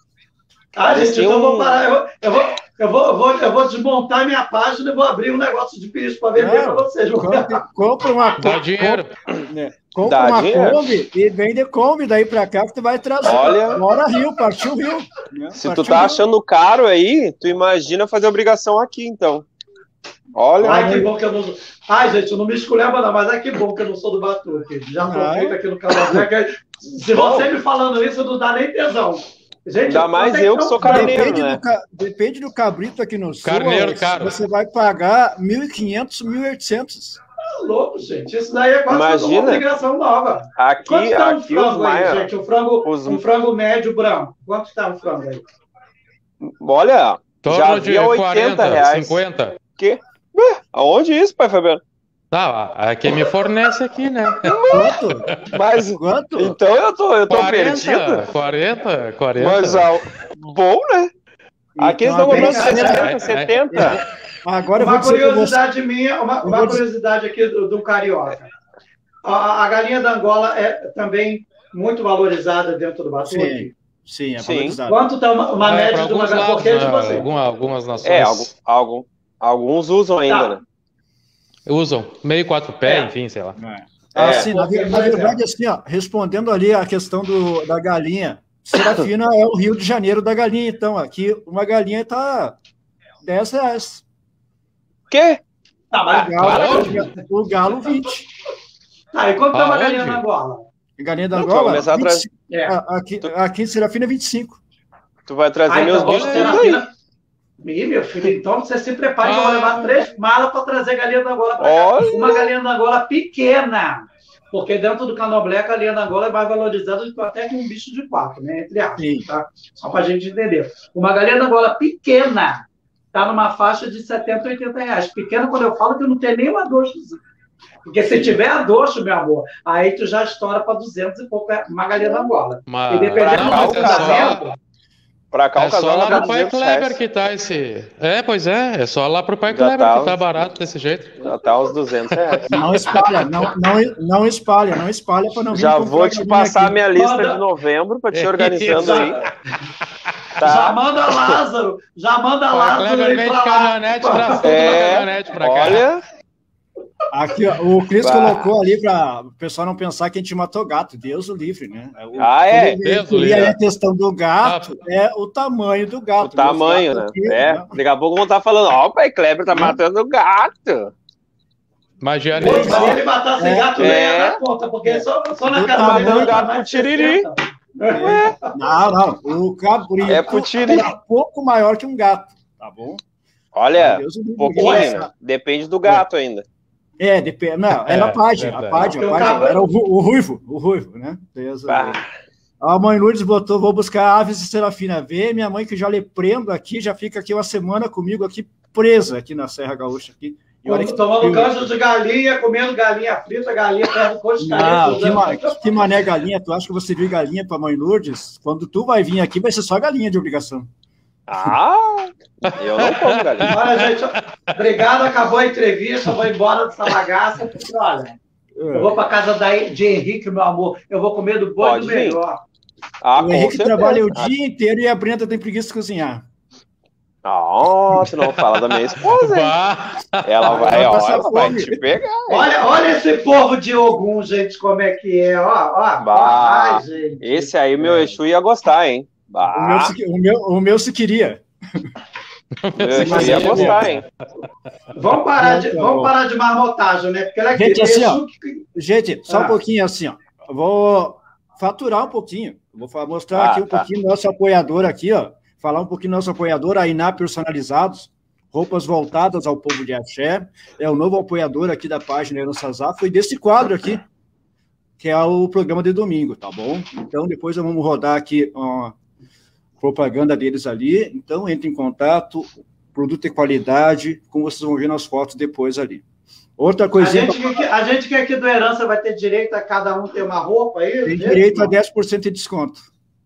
[SPEAKER 3] Ah, gente, então um... vou parar. Eu, eu, vou, eu, vou, eu, vou, eu vou desmontar minha página e vou abrir um negócio de bicho para vender para vocês.
[SPEAKER 1] Compre, compra uma
[SPEAKER 2] Dá dinheiro.
[SPEAKER 1] Né? Compra uma Kombi e vende Kombi daí pra cá que tu vai trazer.
[SPEAKER 4] Olha,
[SPEAKER 1] bora Rio, partiu Rio. Né?
[SPEAKER 4] Se
[SPEAKER 1] partiu
[SPEAKER 4] tu tá
[SPEAKER 1] Rio.
[SPEAKER 4] achando caro aí, tu imagina fazer obrigação aqui, então. Olha.
[SPEAKER 3] Ai, que bom que eu não. Ai, gente, não me esculhamba, não, mas é que bom que eu não sou do Batuque. Já tô feito aqui no canal. Se você me falando isso, não dá nem tesão. Gente,
[SPEAKER 4] ainda mais eu que sou carneiro,
[SPEAKER 1] depende
[SPEAKER 4] né?
[SPEAKER 1] Do, depende do cabrito aqui no sul.
[SPEAKER 2] Carneiro, caro.
[SPEAKER 1] Você vai pagar mil e quinhentos, mil e oitocentos.
[SPEAKER 3] Louco, gente. Isso daí é quase
[SPEAKER 4] Imagina,
[SPEAKER 3] uma obrigação nova.
[SPEAKER 4] Aqui,
[SPEAKER 3] Quanto tá um
[SPEAKER 4] aqui
[SPEAKER 3] frango
[SPEAKER 4] os
[SPEAKER 3] aí,
[SPEAKER 4] maior,
[SPEAKER 3] gente? Um frango,
[SPEAKER 4] os...
[SPEAKER 3] um frango médio branco. Quanto está um frango aí?
[SPEAKER 4] Olha,
[SPEAKER 2] Torno
[SPEAKER 4] já
[SPEAKER 2] de
[SPEAKER 4] vi a oitenta
[SPEAKER 2] quarenta,
[SPEAKER 4] reais.
[SPEAKER 2] cinquenta.
[SPEAKER 4] Que? Ué, aonde isso, pai Fabiano?
[SPEAKER 2] Tá, a quem me fornece aqui, né?
[SPEAKER 1] Quanto?
[SPEAKER 4] Mas,
[SPEAKER 1] Quanto?
[SPEAKER 4] então eu tô, eu tô
[SPEAKER 2] quarenta,
[SPEAKER 4] perdido.
[SPEAKER 2] quarenta, quarenta.
[SPEAKER 4] Mas, ah, bom, né? Aqui eles
[SPEAKER 1] Então,
[SPEAKER 4] estão cobrando
[SPEAKER 1] bem,
[SPEAKER 4] sessenta,
[SPEAKER 2] é,
[SPEAKER 4] setenta.
[SPEAKER 1] Agora
[SPEAKER 3] uma
[SPEAKER 1] eu vou dizer
[SPEAKER 3] curiosidade minha, uma, uma curiosidade aqui do, do carioca. A, a galinha da Angola é também muito valorizada dentro do Batuque?
[SPEAKER 1] Sim, sim, é
[SPEAKER 4] Sim.
[SPEAKER 1] valorizada.
[SPEAKER 3] Quanto está uma, uma
[SPEAKER 2] Ah, é,
[SPEAKER 3] média de uma
[SPEAKER 2] lados,
[SPEAKER 3] galinha de
[SPEAKER 2] né,
[SPEAKER 3] você?
[SPEAKER 2] alguma, algumas nações
[SPEAKER 4] É, algum, algum, alguns usam ainda,
[SPEAKER 3] Tá.
[SPEAKER 4] né?
[SPEAKER 2] usam meio quatro pés,
[SPEAKER 3] É.
[SPEAKER 2] enfim, sei lá.
[SPEAKER 1] Ah,
[SPEAKER 4] É.
[SPEAKER 1] sim, na, na verdade, assim, ó, respondendo ali a questão do, da galinha, Serafina é o Rio de Janeiro da galinha, então, aqui uma galinha está dez reais.
[SPEAKER 4] Quê?
[SPEAKER 3] Tá,
[SPEAKER 1] O
[SPEAKER 3] mas...
[SPEAKER 1] galo, o galo vinte.
[SPEAKER 3] Tá, e quanto está uma
[SPEAKER 2] Aonde?
[SPEAKER 3] galinha na Angola?
[SPEAKER 1] A galinha da
[SPEAKER 4] Não, tu vai
[SPEAKER 1] Angola,
[SPEAKER 4] começar a
[SPEAKER 1] vinte e cinco.
[SPEAKER 3] É.
[SPEAKER 1] Ah, aqui, aqui em Serafina é vinte e cinco.
[SPEAKER 4] Tu vai trazer
[SPEAKER 3] Ah,
[SPEAKER 4] meus
[SPEAKER 3] então,
[SPEAKER 4] bichos
[SPEAKER 3] você
[SPEAKER 4] tudo
[SPEAKER 3] na
[SPEAKER 4] aí.
[SPEAKER 3] fila... Ih, meu filho, então você se prepare que eu vou levar três malas para trazer galinha da Angola para cá.
[SPEAKER 4] Olha.
[SPEAKER 3] Uma galinha da Angola pequena, porque dentro do candomblé a galinha da Angola é mais valorizada do que até que um bicho de quatro, né? Entre aspas,
[SPEAKER 1] Sim.
[SPEAKER 3] tá? Só para a gente entender. Uma galinha da Angola pequena está numa faixa de setenta, oitenta reais. Pequena quando eu falo que não tem nem um adoçozinho. Porque se tiver adoço, meu amor, aí tu já estoura para duzentos e pouco uma galinha da Angola.
[SPEAKER 2] Mas,
[SPEAKER 3] E dependendo
[SPEAKER 2] não,
[SPEAKER 3] do
[SPEAKER 2] mas é só,
[SPEAKER 3] casamento...
[SPEAKER 4] Pra cá
[SPEAKER 2] É
[SPEAKER 4] o casal
[SPEAKER 2] só lá
[SPEAKER 4] tá
[SPEAKER 2] pro Pai
[SPEAKER 4] duzentos
[SPEAKER 2] Kleber
[SPEAKER 4] reais.
[SPEAKER 2] que tá esse. É, pois é, é só lá pro Pai
[SPEAKER 4] Já
[SPEAKER 2] Kleber
[SPEAKER 4] tá
[SPEAKER 2] que tá
[SPEAKER 4] os-
[SPEAKER 2] barato desse jeito.
[SPEAKER 4] Já tá uns duzentos reais.
[SPEAKER 1] Não espalha, não, não, não espalha, não espalha para não vir
[SPEAKER 4] Já
[SPEAKER 1] comprar
[SPEAKER 4] vou te
[SPEAKER 1] galinha
[SPEAKER 4] passar a
[SPEAKER 1] aqui.
[SPEAKER 4] minha lista
[SPEAKER 3] Manda-
[SPEAKER 4] de novembro pra te
[SPEAKER 2] É,
[SPEAKER 4] organizando
[SPEAKER 3] já-
[SPEAKER 4] aí.
[SPEAKER 3] Já
[SPEAKER 4] Tá?
[SPEAKER 3] manda Lázaro, já manda
[SPEAKER 2] Pai
[SPEAKER 3] Lázaro
[SPEAKER 2] Kleber
[SPEAKER 3] aí
[SPEAKER 2] vende
[SPEAKER 3] pra lá.
[SPEAKER 2] caminhonete, traz tudo na
[SPEAKER 4] É,
[SPEAKER 2] caminhonete pra cá.
[SPEAKER 4] olha,
[SPEAKER 1] Aqui, ó, o Cris
[SPEAKER 4] Bah.
[SPEAKER 1] colocou ali para o pessoal não pensar que a gente matou gato. Deus o livre, né? O,
[SPEAKER 4] Ah, é?
[SPEAKER 1] quando
[SPEAKER 2] Deus o
[SPEAKER 1] ele-
[SPEAKER 2] livre.
[SPEAKER 1] a questão do gato é o tamanho do
[SPEAKER 4] o
[SPEAKER 1] gato.
[SPEAKER 4] tamanho, né?
[SPEAKER 1] Meus gatos aqui,
[SPEAKER 4] É,
[SPEAKER 1] né?
[SPEAKER 4] daqui a pouco vão estar falando, ó, o Pai Kleber tá matando o gato.
[SPEAKER 2] Mas já
[SPEAKER 3] Pô,
[SPEAKER 2] nem
[SPEAKER 3] se ele matasse
[SPEAKER 1] É.
[SPEAKER 3] gato,
[SPEAKER 4] É.
[SPEAKER 3] nem ia dar conta, porque só, só na
[SPEAKER 1] Eu
[SPEAKER 3] casa
[SPEAKER 1] tava
[SPEAKER 3] dele
[SPEAKER 4] dando
[SPEAKER 3] já tá
[SPEAKER 4] gato
[SPEAKER 3] mais
[SPEAKER 4] pro
[SPEAKER 3] de
[SPEAKER 4] Tiriri.
[SPEAKER 3] sessenta.
[SPEAKER 1] Não, não. O cabrito
[SPEAKER 4] É putiri.
[SPEAKER 1] era pouco maior que um gato, tá bom?
[SPEAKER 4] Olha,
[SPEAKER 1] Deus o livre,
[SPEAKER 4] um pouquinho,
[SPEAKER 1] mas-
[SPEAKER 4] né? Depende do gato ainda.
[SPEAKER 1] É, depende. Não, era a
[SPEAKER 2] É,
[SPEAKER 1] página, a
[SPEAKER 2] verdade.
[SPEAKER 1] página, a
[SPEAKER 3] Porque o
[SPEAKER 1] página.
[SPEAKER 3] cabra-
[SPEAKER 1] Era o, ru- o ruivo, o ruivo, né? Deus o
[SPEAKER 4] Bah.
[SPEAKER 1] livre. A mãe Lourdes botou, vou buscar aves de Serafina. Vê, minha mãe que já lhe prendo aqui, já fica aqui uma semana comigo aqui, presa aqui na Serra Gaúcha. Aqui. E olha que
[SPEAKER 3] Tomando
[SPEAKER 1] frio.
[SPEAKER 3] canjo de galinha, comendo galinha frita, galinha perto com os
[SPEAKER 1] Não,
[SPEAKER 3] caretos.
[SPEAKER 1] que, ma- que mané galinha? Tu acha que você viu galinha para mãe Lourdes? Quando tu vai vir aqui, vai ser só galinha de obrigação.
[SPEAKER 4] Ah, eu não como galinha.
[SPEAKER 3] Olha, gente, obrigado, acabou a entrevista, vou embora dessa bagaça, porque, olha, eu vou para casa da, de Henrique, meu amor, eu vou comer do bom e
[SPEAKER 4] Pode
[SPEAKER 3] do
[SPEAKER 4] vir.
[SPEAKER 3] melhor.
[SPEAKER 4] Ah,
[SPEAKER 1] o
[SPEAKER 4] com
[SPEAKER 1] Henrique
[SPEAKER 4] certeza.
[SPEAKER 1] trabalha o dia inteiro e a Brenda tem preguiça de cozinhar.
[SPEAKER 4] Ah, tu não fala da minha esposa, hein?
[SPEAKER 2] Bah,
[SPEAKER 4] Ela vai,
[SPEAKER 1] Ela
[SPEAKER 4] ó,
[SPEAKER 1] passa
[SPEAKER 4] ela vai
[SPEAKER 1] fome.
[SPEAKER 4] te pegar.
[SPEAKER 3] Olha, olha esse povo de Ogum, gente, como é que é, ó, ó,
[SPEAKER 4] Bah,
[SPEAKER 3] ai, gente.
[SPEAKER 4] Esse aí, meu Exu ia gostar, hein?
[SPEAKER 1] O meu,
[SPEAKER 4] Bah,
[SPEAKER 1] se, o, meu, o meu se queria.
[SPEAKER 4] meu Exu ia gostar, hein?
[SPEAKER 3] Vamos parar, de,
[SPEAKER 1] Tá
[SPEAKER 3] vamos
[SPEAKER 1] bom.
[SPEAKER 3] parar de marmotagem, né? Porque ela
[SPEAKER 1] Gente, assim, ó,
[SPEAKER 3] que-
[SPEAKER 1] Gente, só
[SPEAKER 3] Ah.
[SPEAKER 1] um pouquinho assim, ó. Eu vou faturar um pouquinho. Eu Vou fa- mostrar
[SPEAKER 4] Ah,
[SPEAKER 1] aqui um
[SPEAKER 4] tá.
[SPEAKER 1] pouquinho do nosso apoiador aqui, ó. Falar um pouquinho do nosso apoiador, a Iná Personalizados, roupas voltadas ao povo de Axé. É o novo apoiador aqui da página Heranças Afro e desse quadro aqui, que é o programa de domingo, tá bom? Então, depois nós vamos rodar aqui a propaganda deles ali. Então, entre em contato, produto de qualidade, como vocês vão ver nas fotos depois ali. Outra
[SPEAKER 3] a,
[SPEAKER 1] coisinha...
[SPEAKER 3] gente, que- a gente que aqui do Herança vai ter direito a cada um ter uma roupa aí?
[SPEAKER 1] Tem
[SPEAKER 3] gente?
[SPEAKER 1] direito a dez por cento de desconto.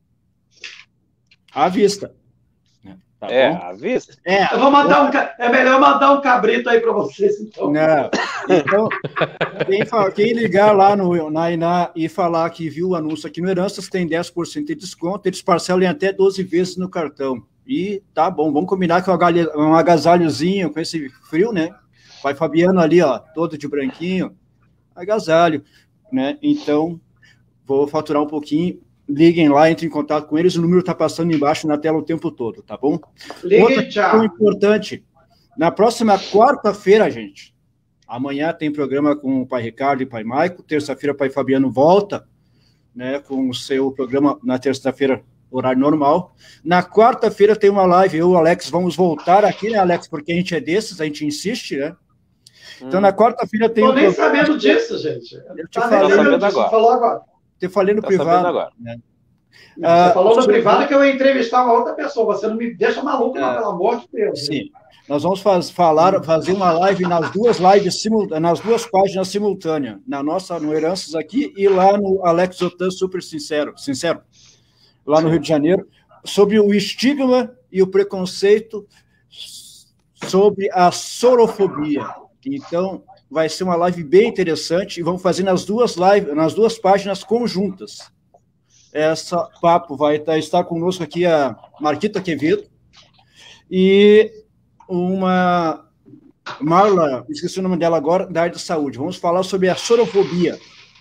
[SPEAKER 1] À vista. Tá
[SPEAKER 4] É,
[SPEAKER 1] bom?
[SPEAKER 4] à vista.
[SPEAKER 1] É,
[SPEAKER 3] Eu vou mandar um, ca- é melhor mandar um cabrito aí para vocês, então.
[SPEAKER 1] não. Então, quem, fa- quem ligar lá no, na Iná e falar que viu o anúncio aqui no Heranças, tem dez por cento de desconto, eles parcelam em até doze vezes no cartão. E tá bom, vamos combinar que um agalha- um agasalhozinho com esse frio, né? Pai Fabiano ali, ó, todo de branquinho, agasalho, né? Então, vou faturar um pouquinho. Liguem lá, entrem em contato com eles, o número está passando embaixo na tela o tempo todo, tá bom?
[SPEAKER 3] Ligue
[SPEAKER 1] Outra
[SPEAKER 3] e
[SPEAKER 1] questão
[SPEAKER 3] tchau.
[SPEAKER 1] importante, na próxima quarta-feira, gente, amanhã tem programa com o pai Ricardo e o pai Maico, terça-feira o pai Fabiano volta, né, com o seu programa na terça-feira, horário normal. Na quarta-feira tem uma live, eu e o Alex vamos voltar aqui, né, Alex, porque a gente é desses, a gente insiste, né? Então, na quarta-feira tem
[SPEAKER 3] Estou
[SPEAKER 1] um
[SPEAKER 3] nem
[SPEAKER 1] programa-
[SPEAKER 3] sabendo disso, gente.
[SPEAKER 1] Eu te
[SPEAKER 3] Tá nem
[SPEAKER 1] falei,
[SPEAKER 3] sabendo
[SPEAKER 4] sabendo
[SPEAKER 3] disso,
[SPEAKER 4] agora.
[SPEAKER 3] falou agora.
[SPEAKER 1] te falei no
[SPEAKER 4] Tá sabendo
[SPEAKER 1] privado,
[SPEAKER 4] agora.
[SPEAKER 1] né?
[SPEAKER 3] Você
[SPEAKER 1] Ah,
[SPEAKER 3] falou no
[SPEAKER 1] sobre-
[SPEAKER 3] privado que eu ia entrevistar uma outra pessoa. Você não me deixa maluco, não,
[SPEAKER 1] É.
[SPEAKER 3] pelo amor de Deus.
[SPEAKER 1] Sim. Nós vamos faz, falar, fazer uma live nas duas lives, simul, nas duas páginas simultâneas, na nossa, no Heranças aqui e lá no Alex Otan Super Sincero, Sincero, lá no Rio de Janeiro, sobre o estigma e o preconceito sobre a sorofobia. Então, vai ser uma live bem interessante e vamos fazer nas duas lives, nas duas páginas conjuntas. Essa papo vai estar, estar conosco aqui a Marquita Quevedo e uma Marla, esqueci o nome dela agora, da área de saúde. Vamos falar sobre a sorofobia.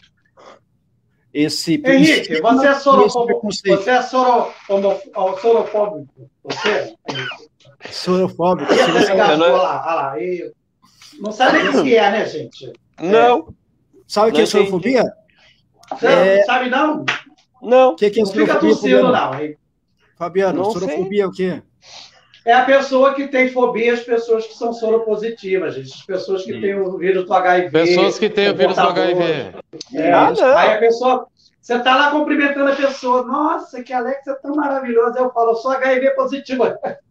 [SPEAKER 1] Esse
[SPEAKER 3] Henrique, você é sorofóbico.
[SPEAKER 1] preconceito.
[SPEAKER 3] Você é soro, homo, ó, sorofóbico. Você?
[SPEAKER 1] sorofóbico.
[SPEAKER 3] Você
[SPEAKER 1] Você-
[SPEAKER 3] olha
[SPEAKER 4] não-
[SPEAKER 3] lá, olha lá. E... Não sabe nem o que é, né, gente?
[SPEAKER 4] Não,
[SPEAKER 1] Sabe o que é
[SPEAKER 4] Não entendi.
[SPEAKER 1] sorofobia?
[SPEAKER 3] Você
[SPEAKER 1] É.
[SPEAKER 3] não sabe, não?
[SPEAKER 4] não.
[SPEAKER 1] O que que é
[SPEAKER 3] Não fica
[SPEAKER 1] sorofobia,
[SPEAKER 3] tossindo,
[SPEAKER 1] Fabiano?
[SPEAKER 3] não. hein?
[SPEAKER 1] Fabiano,
[SPEAKER 4] Não
[SPEAKER 1] sorofobia é o quê?
[SPEAKER 3] É a pessoa que tem fobia, as pessoas que são soropositivas, gente. As pessoas que
[SPEAKER 1] Sim.
[SPEAKER 3] têm o vírus do H I V.
[SPEAKER 2] pessoas que têm o vírus do H I V.
[SPEAKER 3] É,
[SPEAKER 4] Ah, não.
[SPEAKER 3] aí a pessoa, você tá lá cumprimentando a pessoa, nossa, que Alex é tão maravilhoso. Aí eu falo, eu sou H I V positivo.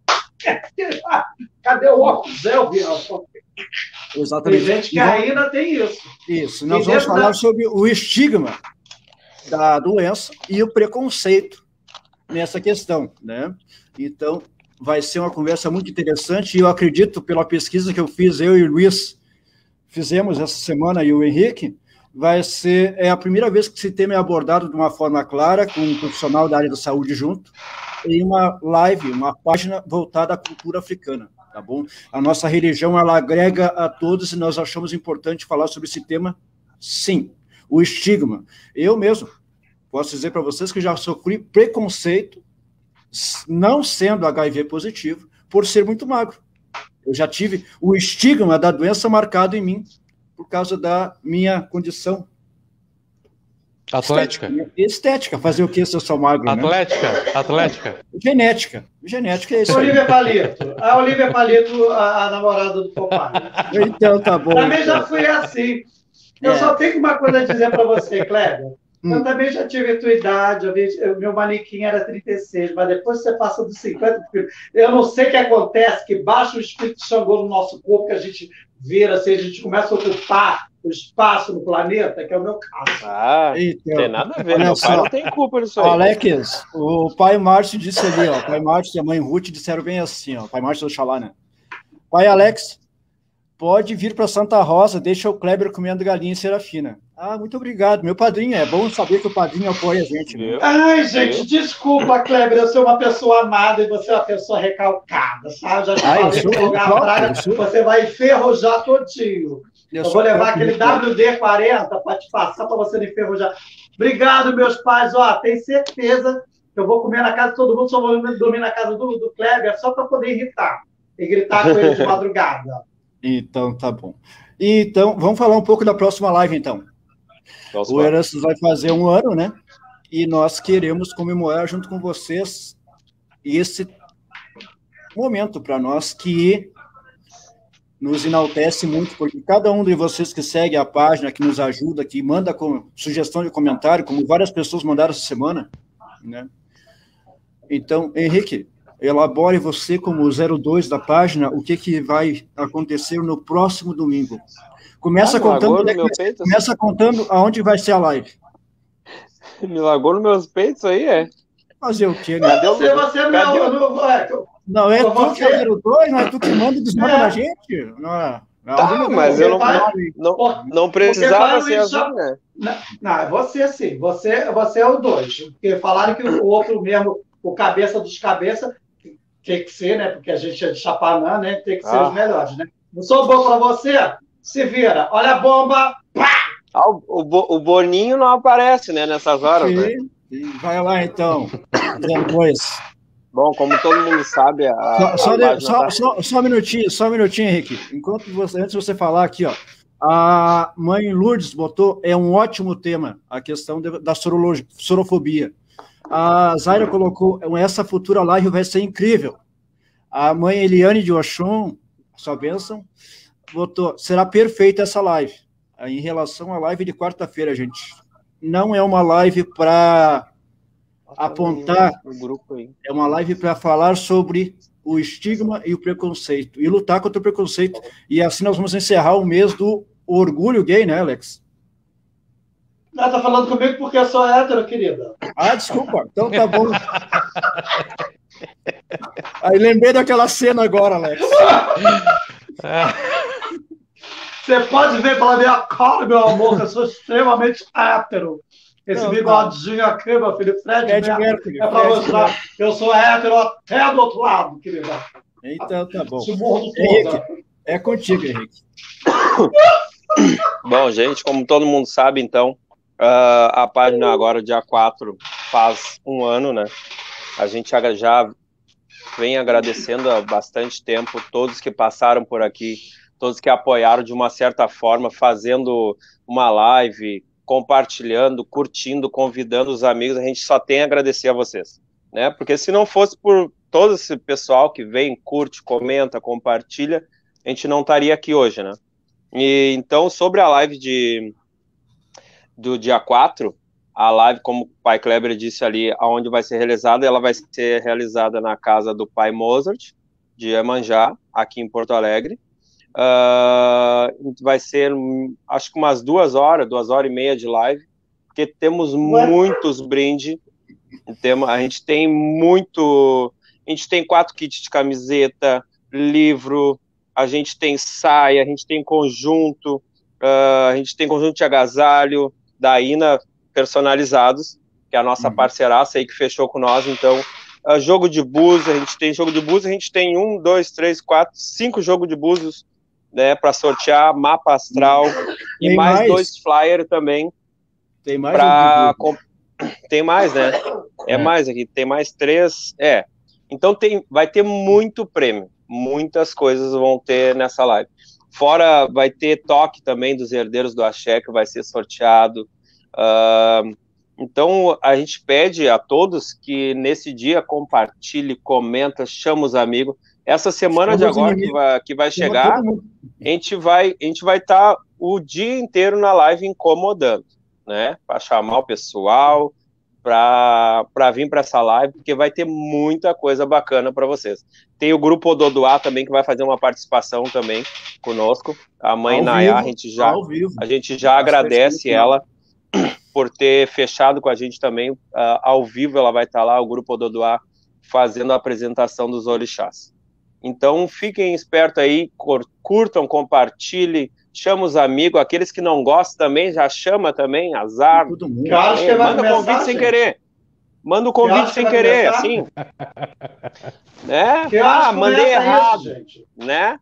[SPEAKER 3] Cadê o óculos? É, o vírus. Tem
[SPEAKER 1] Exatamente.
[SPEAKER 3] gente que
[SPEAKER 1] E vamos-
[SPEAKER 3] ainda tem isso.
[SPEAKER 1] Isso, nós
[SPEAKER 3] E
[SPEAKER 1] vamos
[SPEAKER 3] dentro
[SPEAKER 1] falar
[SPEAKER 3] da-
[SPEAKER 1] sobre o estigma da doença e o preconceito nessa questão, né? Então, vai ser uma conversa muito interessante, e eu acredito, pela pesquisa que eu fiz, eu e o Luiz fizemos essa semana, e o Henrique, vai ser é a primeira vez que esse tema é abordado de uma forma clara, com um profissional da área da saúde junto, em uma live, uma página voltada à cultura africana, tá bom? A nossa religião, ela agrega a todos, e nós achamos importante falar sobre esse tema, sim. O estigma. Eu mesmo posso dizer para vocês que já sofri preconceito, não sendo H I V positivo, por ser muito magro. Eu já tive o estigma da doença marcado em mim, por causa da minha condição
[SPEAKER 2] atlética.
[SPEAKER 1] Estética. estética. Fazer o que se eu sou magro?
[SPEAKER 2] Atlética,
[SPEAKER 1] né?
[SPEAKER 2] atlética.
[SPEAKER 1] Genética. Genética é isso.
[SPEAKER 3] Olivia Palito. A Olivia Palito, a, a namorada do papai.
[SPEAKER 1] Então tá bom.
[SPEAKER 3] Também
[SPEAKER 1] então.
[SPEAKER 3] já fui assim. Eu
[SPEAKER 1] É.
[SPEAKER 3] só tenho uma coisa a dizer para você, Kleber.
[SPEAKER 1] Hum.
[SPEAKER 3] Eu também já tive a tua idade, eu vi, eu, meu manequim era trinta e seis, mas depois você passa dos cinquenta, eu não sei o que acontece, que baixa o espírito de Xangô no nosso corpo, que a gente vira, assim, a gente começa a ocupar o espaço no planeta, que é o meu caso.
[SPEAKER 4] Ah,
[SPEAKER 1] Então,
[SPEAKER 4] tem nada a ver,
[SPEAKER 1] olha
[SPEAKER 4] meu
[SPEAKER 1] só.
[SPEAKER 4] pai não tem culpa nisso aí.
[SPEAKER 1] Alex, o pai Márcio disse ali, ó, o pai Márcio e a mãe Ruth disseram bem assim, ó, o pai Márcio do Xalá, né? Pai Alex, pode vir para Santa Rosa, deixa o Kleber comendo galinha em Serafina. Ah, muito obrigado, meu padrinho, é bom saber que o padrinho apoia a gente. Né?
[SPEAKER 3] Ai, gente, desculpa, Kleber, eu sou uma pessoa amada e você é uma pessoa recalcada, sabe? Já te
[SPEAKER 1] Ah, eu
[SPEAKER 3] falei
[SPEAKER 1] sou
[SPEAKER 3] que lugar
[SPEAKER 1] próprio,
[SPEAKER 3] praga,
[SPEAKER 1] eu sou-
[SPEAKER 3] você vai enferrujar todinho.
[SPEAKER 1] Eu
[SPEAKER 3] Eu,
[SPEAKER 1] sou
[SPEAKER 3] vou levar
[SPEAKER 1] próprio
[SPEAKER 3] aquele
[SPEAKER 1] de-
[SPEAKER 3] W D quarenta para te passar para você não enferrujar. Obrigado, meus pais. Ó, tem certeza que eu vou comer na casa de todo mundo, só vou dormir na casa do, do Kleber só para poder irritar e gritar com ele de madrugada.
[SPEAKER 1] Então, tá bom. Então, vamos falar um pouco da próxima live, então.
[SPEAKER 4] Nossa,
[SPEAKER 1] O Erasmus vai fazer um ano, né? E nós queremos comemorar junto com vocês esse momento para nós que nos enaltece muito, porque cada um de vocês que segue a página, que nos ajuda, que manda com sugestão de comentário, como várias pessoas mandaram essa semana, né? Então, Henrique, elabore você como zero dois da página o que, que vai acontecer no próximo domingo. Começa
[SPEAKER 4] Ah, me
[SPEAKER 1] contando,
[SPEAKER 4] largou no
[SPEAKER 1] né,
[SPEAKER 4] meu peito, assim.
[SPEAKER 1] começa contando aonde vai ser a live.
[SPEAKER 4] Me largou nos meus peitos aí, é.
[SPEAKER 1] Fazer o quê, né?
[SPEAKER 4] Cadê o-
[SPEAKER 3] Você, você é
[SPEAKER 4] cadê o-
[SPEAKER 3] meu. Não, é, eu-
[SPEAKER 1] Não, é
[SPEAKER 3] Ô,
[SPEAKER 1] tu que é o
[SPEAKER 3] você-
[SPEAKER 1] zero dois, não é tu que manda e desmanda
[SPEAKER 3] É.
[SPEAKER 1] na gente? Não, é.
[SPEAKER 4] Tá,
[SPEAKER 1] Alguma
[SPEAKER 4] mas
[SPEAKER 1] coisa
[SPEAKER 4] eu não,
[SPEAKER 1] que
[SPEAKER 4] não,
[SPEAKER 3] Por-
[SPEAKER 4] não precisava
[SPEAKER 3] falaram
[SPEAKER 4] ser
[SPEAKER 3] isso,
[SPEAKER 4] assim, né?
[SPEAKER 3] Não, não, é você sim. Você, você é o dois. Porque falaram que o outro mesmo, o cabeça dos cabeças, tem que ser, né? Porque a gente é de Chapanã, né? Tem que ser
[SPEAKER 4] Ah.
[SPEAKER 3] os melhores, né? Não sou bom para você? Se vira. Olha a bomba.
[SPEAKER 4] Ah, o, o, Bo- o Boninho não aparece, né, nessas horas, né?
[SPEAKER 1] Sim, sim. Vai lá, então. zero dois.
[SPEAKER 4] Bom, como todo mundo sabe, a,
[SPEAKER 1] Só,
[SPEAKER 4] a
[SPEAKER 1] só, de-
[SPEAKER 4] página
[SPEAKER 1] só,
[SPEAKER 4] tá-
[SPEAKER 1] só, só um minutinho, só um minutinho, Henrique. Enquanto você, antes de você falar aqui, ó, a mãe Lourdes botou, é um ótimo tema, a questão de- da sorologia, sorofobia. A Zaira colocou, essa futura live vai ser incrível. A mãe Eliane de Oxum, sua bênção, botou, será perfeita essa live. Aí, em relação à live de quarta-feira, gente, não é uma live para apontar,
[SPEAKER 4] no grupo aí.
[SPEAKER 1] é uma live para falar sobre o estigma e o preconceito, e lutar contra o preconceito. E assim nós vamos encerrar o mês do orgulho gay, né, Alex?
[SPEAKER 3] Ela tá falando comigo porque eu sou hétero, querida.
[SPEAKER 1] Ah, desculpa, então tá bom. Aí lembrei daquela cena agora, Alex.
[SPEAKER 3] Você pode ver pela minha cara, meu amor, que eu sou extremamente hétero. Esse
[SPEAKER 1] Não,
[SPEAKER 3] bigodinho aqui, meu filho, Fred,
[SPEAKER 1] Fred
[SPEAKER 3] Mercury,
[SPEAKER 1] Mercury,
[SPEAKER 3] é para
[SPEAKER 1] Fred
[SPEAKER 3] mostrar que eu sou hétero até do outro lado, querida.
[SPEAKER 1] Então tá bom.
[SPEAKER 3] Esse morro do
[SPEAKER 1] Henrique,
[SPEAKER 3] foda.
[SPEAKER 1] é contigo, Henrique.
[SPEAKER 4] Bom, gente, como todo mundo sabe, então, ah, a página agora, dia quatro, faz um ano, né? A gente aga- já vem agradecendo há bastante tempo todos que passaram por aqui, todos que apoiaram de uma certa forma, fazendo uma live, compartilhando, curtindo, convidando os amigos. A gente só tem a agradecer a vocês, né? Porque se não fosse por todo esse pessoal que vem, curte, comenta, compartilha, a gente não estaria aqui hoje, né? E então, sobre a live de, do dia quatro, a live, como o pai Kleber disse ali, aonde vai ser realizada, ela vai ser realizada na casa do pai Mozart, de Iemanjá, aqui em Porto Alegre. Uh, vai ser, acho que umas duas horas, duas horas e meia de live, porque temos
[SPEAKER 3] Ué?
[SPEAKER 4] muitos brindes, Tem, a gente tem muito... A gente tem quatro kits de camiseta, livro, a gente tem saia, a gente tem conjunto, uh, a gente tem conjunto de agasalho da Ina personalizados, que é a nossa uhum. parceiraça aí que fechou com nós. Então, uh, jogo de búzios, a gente tem jogo de búzios, a gente tem um, dois, três, quatro, cinco jogos de búzios, né, para sortear, mapa astral, tem e mais, mais dois flyers também.
[SPEAKER 1] Tem mais?
[SPEAKER 4] Pra... Tem mais, né? É, é mais aqui, tem mais três, é. Então tem, vai ter muito prêmio, muitas coisas vão ter nessa live. Fora vai ter toque também dos herdeiros do Axé, que vai ser sorteado. Uh, então a gente pede a todos que nesse dia compartilhe, comenta, chama os amigos. Essa semana de agora que vai, que vai chegar, a gente vai a gente vai estar tá o dia inteiro na live incomodando, né? Para chamar o pessoal, para vir para essa live, porque vai ter muita coisa bacana para vocês. Tem o grupo Ododoá também, que vai fazer uma participação também conosco. A mãe ao Nayá, vivo, a gente já, a gente já agradece ela por ter fechado com a gente também. Uh, ao vivo ela vai estar lá, o grupo Ododoá, fazendo a apresentação dos orixás. Então, fiquem espertos aí, curtam, compartilhem, chama os amigos, aqueles que não gostam também, já chama também, azar.
[SPEAKER 3] Claro que
[SPEAKER 4] manda o convite sem querer. Manda o convite sem querer, assim. Né? Ah, mandei errado. Isso, né?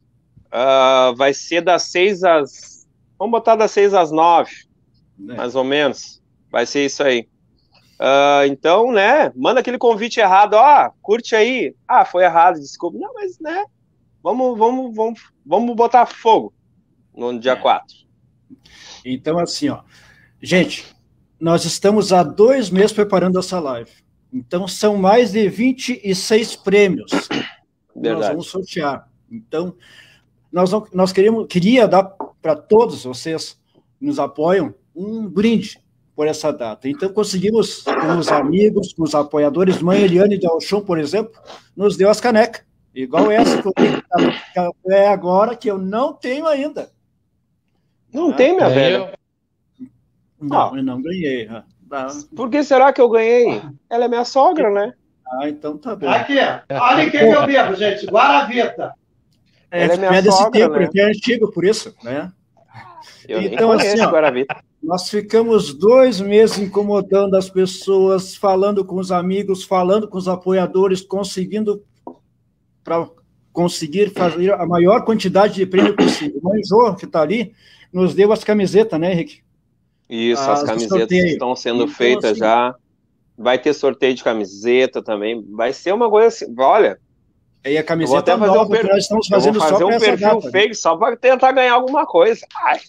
[SPEAKER 4] Uh, vai ser das seis às... Vamos botar das seis às nove, é. mais ou menos. Vai ser isso aí. Uh, então, né? Manda aquele convite errado. Ó, curte aí. Ah, foi errado, desculpa. Não, mas, né? Vamos, vamos, vamos, vamos botar fogo no dia quatro.
[SPEAKER 1] Então, assim, ó. Gente, nós estamos há dois meses preparando essa live. Então, são mais de vinte e seis prêmios que nós vamos sortear. Então, nós, nós queríamos, queria dar para todos vocês que nos apoiam um brinde por essa data. Então, conseguimos, com os amigos, com os apoiadores, mãe Eliane de Alchon, por exemplo, nos deu as canecas. Igual essa que eu tenho é agora, que eu não tenho ainda.
[SPEAKER 4] Não ah, tem, minha velha?
[SPEAKER 1] Não, ah. eu não ganhei.
[SPEAKER 4] Por que será que eu ganhei? Ela é minha sogra, né?
[SPEAKER 1] Ah, então tá bom.
[SPEAKER 3] Aqui, olha o que eu bebo, gente. Guaravita.
[SPEAKER 1] É, ela é minha é desse sogra, tempo, né? Que é antigo, por isso, né?
[SPEAKER 4] Eu então, nem conheço assim, Guaravita.
[SPEAKER 1] Nós ficamos dois meses incomodando as pessoas, falando com os amigos, falando com os apoiadores, conseguindo para conseguir fazer a maior quantidade de prêmio possível. O Jô, que está ali, nos deu as camisetas, né, Henrique?
[SPEAKER 4] Isso, as, as camisetas estão sendo então, feitas assim, já. Vai ter sorteio de camiseta também. Vai ser uma coisa assim, olha...
[SPEAKER 1] E a camiseta eu vou até fazer nova, um per... nós estamos fazendo
[SPEAKER 4] eu vou fazer
[SPEAKER 1] só
[SPEAKER 4] um perfil data, fake, né? Só para tentar ganhar alguma coisa. Ai.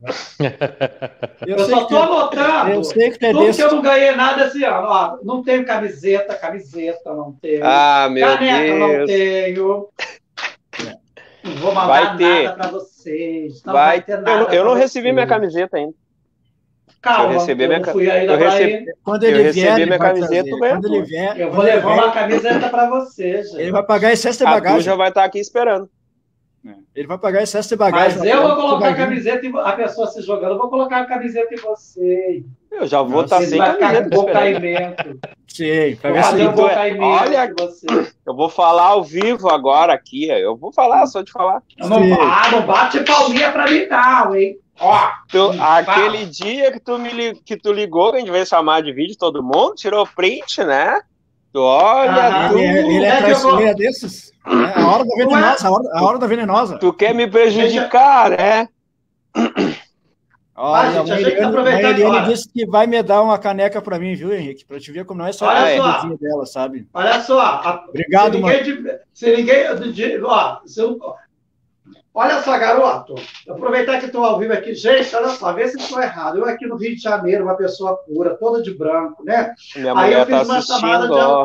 [SPEAKER 3] Eu, eu só estou anotando. Eu sei que é tudo desse... que eu não ganhei nada esse ano. Ó, não tenho camiseta, camiseta não tenho.
[SPEAKER 4] Ah, meu
[SPEAKER 3] Caneca
[SPEAKER 4] Deus.
[SPEAKER 3] não tenho. Não vou mandar vai ter. nada para vocês. Não
[SPEAKER 4] vai,
[SPEAKER 3] vai ter nada.
[SPEAKER 4] Eu, eu não recebi vocês. minha camiseta ainda.
[SPEAKER 3] Calma,
[SPEAKER 4] eu recebi
[SPEAKER 3] eu
[SPEAKER 4] minha,
[SPEAKER 3] fui ainda
[SPEAKER 4] eu recebi,
[SPEAKER 1] quando ele
[SPEAKER 4] eu
[SPEAKER 1] vier,
[SPEAKER 4] recebi
[SPEAKER 1] ele
[SPEAKER 4] minha camiseta,
[SPEAKER 1] quando ele vier,
[SPEAKER 3] eu vou levar uma camiseta para você, gente.
[SPEAKER 1] Ele vai pagar excesso de bagagem.
[SPEAKER 4] A já vai estar aqui esperando.
[SPEAKER 1] Ele vai pagar excesso de bagagem.
[SPEAKER 3] Mas eu vou colocar a camiseta e a pessoa se jogando, eu vou colocar a camiseta em você.
[SPEAKER 4] Eu já vou estar sem
[SPEAKER 3] vai
[SPEAKER 4] camiseta.
[SPEAKER 3] Ficar com caimento.
[SPEAKER 1] Sim,
[SPEAKER 3] vou fazer um caimento.
[SPEAKER 4] Olha, você. Eu vou falar ao vivo agora aqui. Eu vou falar, só de falar.
[SPEAKER 3] Não, ah, não bate palminha para mim, não, hein?
[SPEAKER 4] Ó, tu, aquele dia que tu, me, que tu ligou, que a gente veio chamar de vídeo todo mundo, tirou print, né? Tu olha,
[SPEAKER 1] ah,
[SPEAKER 4] tu...
[SPEAKER 1] Ele, ele é traiçoeira desses. É a hora da venenosa, a hora, a hora da venenosa.
[SPEAKER 4] Tu quer me prejudicar, né?
[SPEAKER 1] Olha, ah, gente, a Eliane, a Eliane disse que vai me dar uma caneca para mim, viu, Henrique? Para te ver como não é só
[SPEAKER 3] olha
[SPEAKER 1] a
[SPEAKER 3] só.
[SPEAKER 1] dela, sabe?
[SPEAKER 3] Olha só. A,
[SPEAKER 1] Obrigado,
[SPEAKER 3] se
[SPEAKER 1] mano.
[SPEAKER 3] Ninguém, se ninguém... De, ó, se eu, olha só, garoto. Aproveitar que estou ao vivo aqui. Gente, olha só, vê se estou errado. Eu aqui no Rio de Janeiro, uma pessoa pura, toda de branco, né?
[SPEAKER 4] Minha
[SPEAKER 3] Aí eu
[SPEAKER 4] fiz
[SPEAKER 3] tá uma chamada de...
[SPEAKER 4] ó.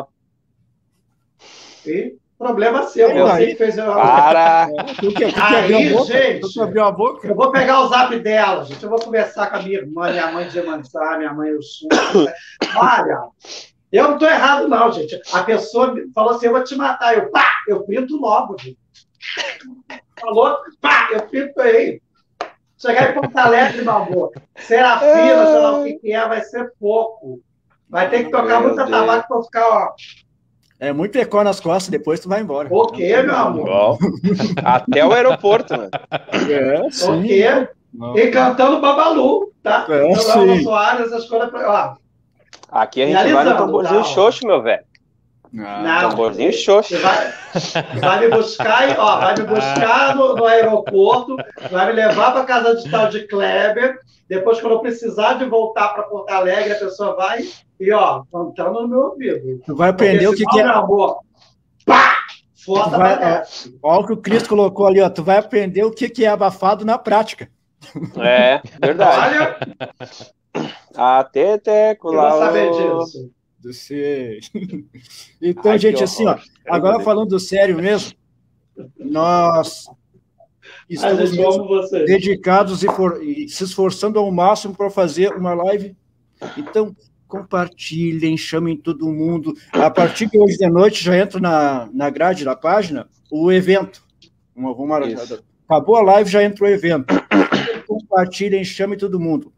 [SPEAKER 3] E problema seu,
[SPEAKER 1] eu
[SPEAKER 3] você que fez...
[SPEAKER 4] Para!
[SPEAKER 1] Tu que, tu que
[SPEAKER 3] aí,
[SPEAKER 1] abriu a boca?
[SPEAKER 3] gente,
[SPEAKER 1] tu que abriu a boca?
[SPEAKER 3] Eu vou pegar o zap dela, gente. Eu vou conversar com a minha irmã, minha mãe de Emansá, minha mãe Uxum. Olha, eu não estou errado, não, gente. A pessoa falou assim, eu vou te matar. Eu, pá, eu printo logo, gente. Falou, pá, eu printo aí. Chegar em Porto Alegre, meu amor. Serafina, sei lá o que que é, vai ser pouco. Vai ter que tocar
[SPEAKER 4] Meu
[SPEAKER 3] muita
[SPEAKER 4] Deus.
[SPEAKER 3] tabaco para ficar, ó.
[SPEAKER 1] É muito ecó nas costas, depois tu vai embora.
[SPEAKER 3] O quê, meu amor?
[SPEAKER 4] Bom, até o aeroporto, né?
[SPEAKER 1] É,
[SPEAKER 3] O
[SPEAKER 1] sim.
[SPEAKER 3] quê?
[SPEAKER 1] Não.
[SPEAKER 3] E cantando Babalu, tá?
[SPEAKER 1] É,
[SPEAKER 3] Então,
[SPEAKER 1] sim.
[SPEAKER 3] Elba Soares, essas coisas. Pra... Ó,
[SPEAKER 4] Aqui a gente vai no
[SPEAKER 3] Realizando,
[SPEAKER 4] tamborzinho
[SPEAKER 3] tá?
[SPEAKER 4] xoxo, meu velho.
[SPEAKER 1] Ah,
[SPEAKER 3] Não.
[SPEAKER 4] Tamborzinho xoxo.
[SPEAKER 3] Você vai, vai me buscar, e, ó, vai me buscar no, no aeroporto, vai me levar para casa de tal de Kleber. Depois, quando eu precisar de voltar para Porto Alegre, a pessoa vai e, ó, cantando no meu ouvido.
[SPEAKER 1] tu vai aprender o que,
[SPEAKER 3] senão,
[SPEAKER 1] que é.
[SPEAKER 3] meu amor, pá! Força
[SPEAKER 1] Tu vai,
[SPEAKER 3] aparece.
[SPEAKER 1] ó, olha o que o Cristo colocou ali, ó. Tu vai aprender o que, que é abafado na prática.
[SPEAKER 4] É, verdade.
[SPEAKER 3] Olha,
[SPEAKER 4] Até até
[SPEAKER 3] eu vou saber disso.
[SPEAKER 1] Sei. Então,
[SPEAKER 4] Ai,
[SPEAKER 1] gente,
[SPEAKER 4] que
[SPEAKER 1] assim, ó,
[SPEAKER 4] horror.
[SPEAKER 1] agora falando sério mesmo, nós
[SPEAKER 3] Mas
[SPEAKER 1] estamos
[SPEAKER 3] eu amo você.
[SPEAKER 1] dedicados e, for, e se esforçando ao máximo para fazer uma live. Então, compartilhem, chamem todo mundo. A partir de hoje de noite já entra na, na grade da página o evento. Uma, uma, acabou a live, já entra o evento. Compartilhem, chamem todo mundo.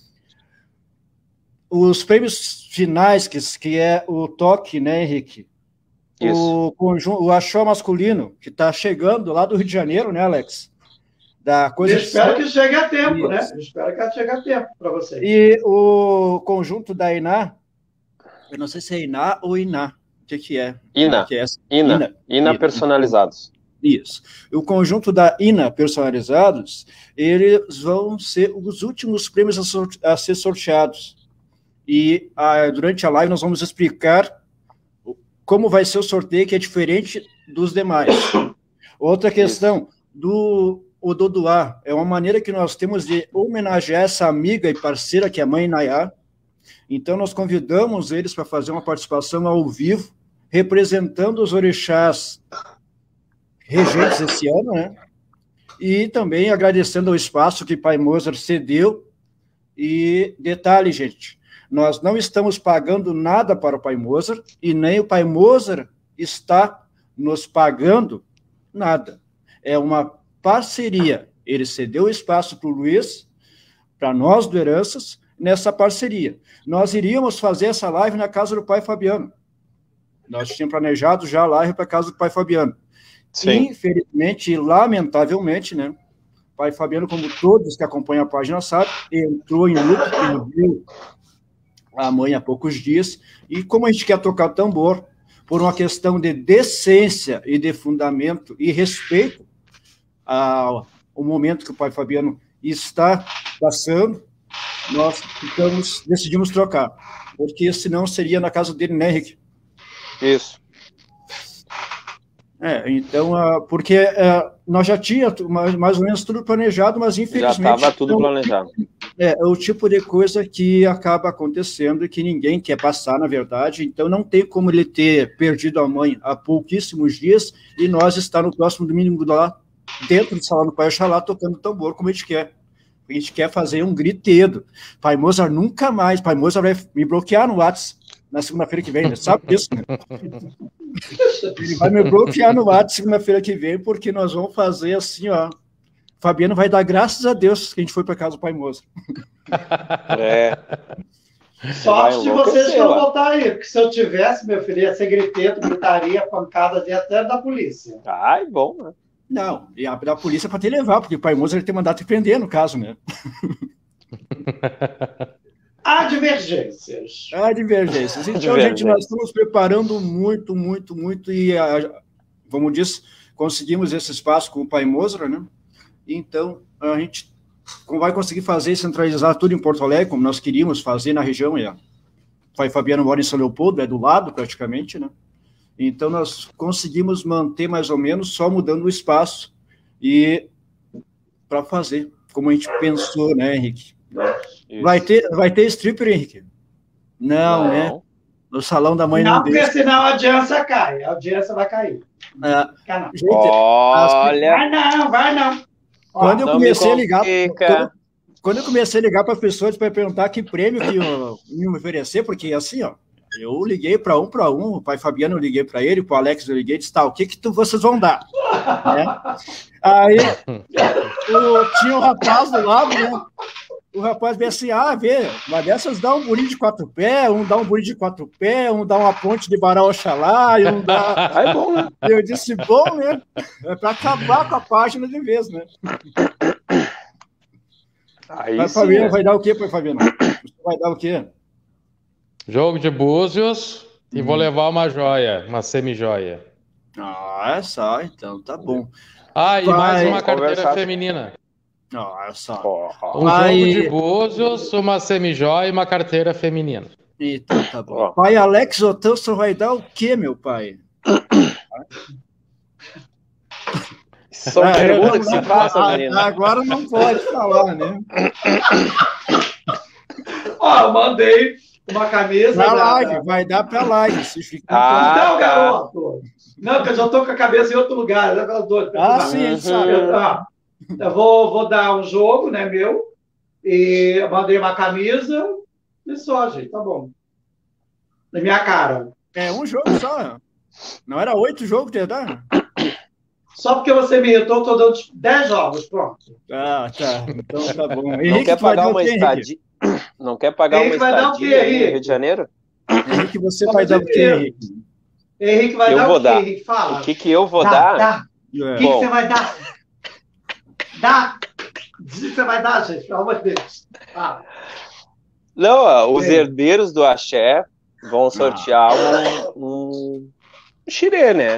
[SPEAKER 1] Os prêmios finais, que, que é o toque, né, Henrique?
[SPEAKER 4] Isso.
[SPEAKER 1] O, conjunto, o Axó Masculino, que está chegando lá do Rio de Janeiro, né, Alex? Da coisa
[SPEAKER 3] Eu espero
[SPEAKER 1] de...
[SPEAKER 3] que chegue a tempo,
[SPEAKER 1] Isso.
[SPEAKER 3] né? Eu espero que chegue a tempo para vocês.
[SPEAKER 1] E o conjunto da Iná, eu não sei se é Iná ou Iná. O que, que é?
[SPEAKER 4] Ina.
[SPEAKER 1] O que é?
[SPEAKER 4] Ina.
[SPEAKER 1] Ina.
[SPEAKER 4] Ina personalizados.
[SPEAKER 1] Isso. O conjunto da Ina personalizados, eles vão ser os últimos prêmios a, sorte... a ser sorteados. E a, durante a live nós vamos explicar como vai ser o sorteio, que é diferente dos demais. Outra questão, do o Dodoá, é uma maneira que nós temos de homenagear essa amiga e parceira que é a mãe Nayá. Então nós convidamos eles para fazer uma participação ao vivo, representando os orixás regentes esse ano, né? E também agradecendo o espaço que Pai Mozart cedeu. E detalhe, gente, nós não estamos pagando nada para o Pai Mozart e nem o Pai Mozart está nos pagando nada. É uma parceria. Ele cedeu o espaço para o Luiz, para nós do Heranças, nessa parceria. Nós iríamos fazer essa live na casa do Pai Fabiano. Nós tínhamos planejado já a live para a casa do Pai Fabiano.
[SPEAKER 4] Sim.
[SPEAKER 1] Infelizmente e lamentavelmente, né? O Pai Fabiano, como todos que acompanham a página sabem, entrou em luto, perdeu a mãe há poucos dias, e como a gente quer tocar tambor, por uma questão de decência e de fundamento e respeito ao momento que o Pai Fabiano está passando, nós ficamos, decidimos trocar, porque senão seria na casa dele, né, Henrique?
[SPEAKER 4] Isso.
[SPEAKER 1] É, então, porque nós já tínhamos mais ou menos tudo planejado, mas infelizmente...
[SPEAKER 4] Já estava tudo planejado.
[SPEAKER 1] É, é o tipo de coisa que acaba acontecendo e que ninguém quer passar, na verdade, então não tem como ele ter perdido a mãe há pouquíssimos dias e nós estar no próximo domingo lá, dentro do Salão do Pai Oxalá, tocando tambor como a gente quer. A gente quer fazer um gritedo. Pai Mozart nunca mais, Pai Mozart vai me bloquear no WhatsApp na segunda-feira que vem, né? Sabe disso, né? Ele vai me bloquear no WhatsApp segunda-feira que vem, porque nós vamos fazer assim, ó. Fabiano vai dar graças a Deus que a gente foi para casa do Pai Mozart.
[SPEAKER 4] É.
[SPEAKER 3] Sorte de vocês que não voltar aí, porque se eu tivesse, meu filho, ia ser griteto, gritaria, pancada até da polícia.
[SPEAKER 4] Ai, bom, né?
[SPEAKER 1] Não, e a da polícia para te levar, porque o Pai Mozart tem mandado te prender, no caso, né?
[SPEAKER 3] Há divergências.
[SPEAKER 1] Há divergências. Então,
[SPEAKER 4] Divergências.
[SPEAKER 1] gente, nós estamos preparando muito, muito, muito, e, como disse, conseguimos esse espaço com o Pai Mozart, né? Então, a gente vai conseguir fazer e centralizar tudo em Porto Alegre, como nós queríamos fazer na região. E a... O Pai Fabiano mora em São Leopoldo, é do lado, praticamente, né? Então, nós conseguimos manter mais ou menos, só mudando o espaço e para fazer, como a gente pensou, né, Henrique? Vai ter, vai ter stripper, Henrique? Não,
[SPEAKER 4] Não,
[SPEAKER 1] né? No salão da mãe
[SPEAKER 3] não,
[SPEAKER 1] não
[SPEAKER 3] porque
[SPEAKER 1] deixa.
[SPEAKER 3] senão a audiência cai. A audiência vai cair.
[SPEAKER 1] É,
[SPEAKER 3] Fica não.
[SPEAKER 1] gente,
[SPEAKER 4] Olha,
[SPEAKER 3] Vai não, vai não. Ó,
[SPEAKER 1] quando eu
[SPEAKER 4] não
[SPEAKER 1] comecei a
[SPEAKER 4] me
[SPEAKER 1] ligar,
[SPEAKER 4] complica.
[SPEAKER 1] quando, quando eu comecei a ligar para pessoas para perguntar que prêmio que eu, me oferecer, porque assim, ó, eu liguei para um para um, o Pai Fabiano eu liguei para ele, para o Alex eu liguei e disse, tá, o que que tu, vocês vão dar? Né? Aí o, tinha um rapaz do lado, né? o rapaz vê assim, ah, vê, uma dessas dá um burim de quatro pés, um dá um burim de quatro pés, um dá uma ponte de Bará Oxalá, e um dá...
[SPEAKER 4] Aí, bom, né?
[SPEAKER 1] Eu disse, bom, né? É para acabar com a página de vez, né?
[SPEAKER 4] Aí
[SPEAKER 1] Pai
[SPEAKER 4] sim,
[SPEAKER 1] Fabiano,
[SPEAKER 4] né?
[SPEAKER 1] vai dar o quê, Pai Fabiano? Você vai dar o quê?
[SPEAKER 2] Jogo de búzios e vou levar uma joia, uma semi-joia.
[SPEAKER 1] Ah, é só, então, tá bom.
[SPEAKER 2] Ah, e
[SPEAKER 1] Vai
[SPEAKER 2] mais uma carteira
[SPEAKER 4] conversar.
[SPEAKER 2] feminina.
[SPEAKER 1] Ah, é só.
[SPEAKER 4] Ó,
[SPEAKER 2] Um
[SPEAKER 1] Vai-
[SPEAKER 2] jogo de búzios, uma semi-joia e uma carteira feminina.
[SPEAKER 1] Então, tá bom.
[SPEAKER 4] Ó.
[SPEAKER 1] Pai Alex Otanso vai dar o quê, meu pai?
[SPEAKER 4] São
[SPEAKER 1] Ah, eu
[SPEAKER 4] perguntas
[SPEAKER 1] não-
[SPEAKER 4] que se
[SPEAKER 1] não-
[SPEAKER 4] façam,
[SPEAKER 1] ah,
[SPEAKER 4] menina.
[SPEAKER 1] Agora não pode falar, né?
[SPEAKER 3] Ó, eu mandei uma camisa.
[SPEAKER 1] Pra
[SPEAKER 3] da-
[SPEAKER 1] live,
[SPEAKER 3] da-
[SPEAKER 1] vai dar pra live. Se ficar
[SPEAKER 4] Ah,
[SPEAKER 3] Não,
[SPEAKER 4] tá.
[SPEAKER 3] garoto. Não, que eu já tô com a cabeça em outro lugar. Né, doido,
[SPEAKER 1] Ah, sim, a gente sabe.
[SPEAKER 3] Eu, ah, eu vou, vou dar um jogo, né, meu. E eu mandei uma camisa. E só, gente, tá bom. Na minha cara.
[SPEAKER 1] É um jogo só. Não era oito jogos de dar?
[SPEAKER 3] Só porque você me irritou, eu tô dando dez jogos, pronto.
[SPEAKER 1] Ah, tá. Então tá bom.
[SPEAKER 4] Não
[SPEAKER 1] Henrique,
[SPEAKER 4] quer
[SPEAKER 1] tu vai
[SPEAKER 4] pagar
[SPEAKER 1] dar o
[SPEAKER 4] uma
[SPEAKER 1] quê, Henrique?
[SPEAKER 4] estadia? Não quer pagar uma
[SPEAKER 3] Henrique vai dar o quê,
[SPEAKER 4] estadia aí no
[SPEAKER 3] Henrique?
[SPEAKER 4] Rio de Janeiro?
[SPEAKER 1] Henrique, você
[SPEAKER 3] Só
[SPEAKER 1] vai dar o
[SPEAKER 3] você
[SPEAKER 1] quê,
[SPEAKER 3] mesmo.
[SPEAKER 1] Henrique?
[SPEAKER 3] Henrique vai
[SPEAKER 4] Eu
[SPEAKER 3] dar
[SPEAKER 4] vou
[SPEAKER 3] o quê,
[SPEAKER 4] dar.
[SPEAKER 3] Henrique? Fala.
[SPEAKER 4] O que que eu vou
[SPEAKER 3] dá,
[SPEAKER 4] dar?
[SPEAKER 3] Dá. O
[SPEAKER 1] É.
[SPEAKER 3] que, que
[SPEAKER 4] Bom.
[SPEAKER 3] você vai dar? Dá. Diz o que você vai dar, gente, pelo amor de Deus. Fala.
[SPEAKER 4] Não, ó, os
[SPEAKER 3] É.
[SPEAKER 4] herdeiros do Axé vão sortear um, um xirê, né?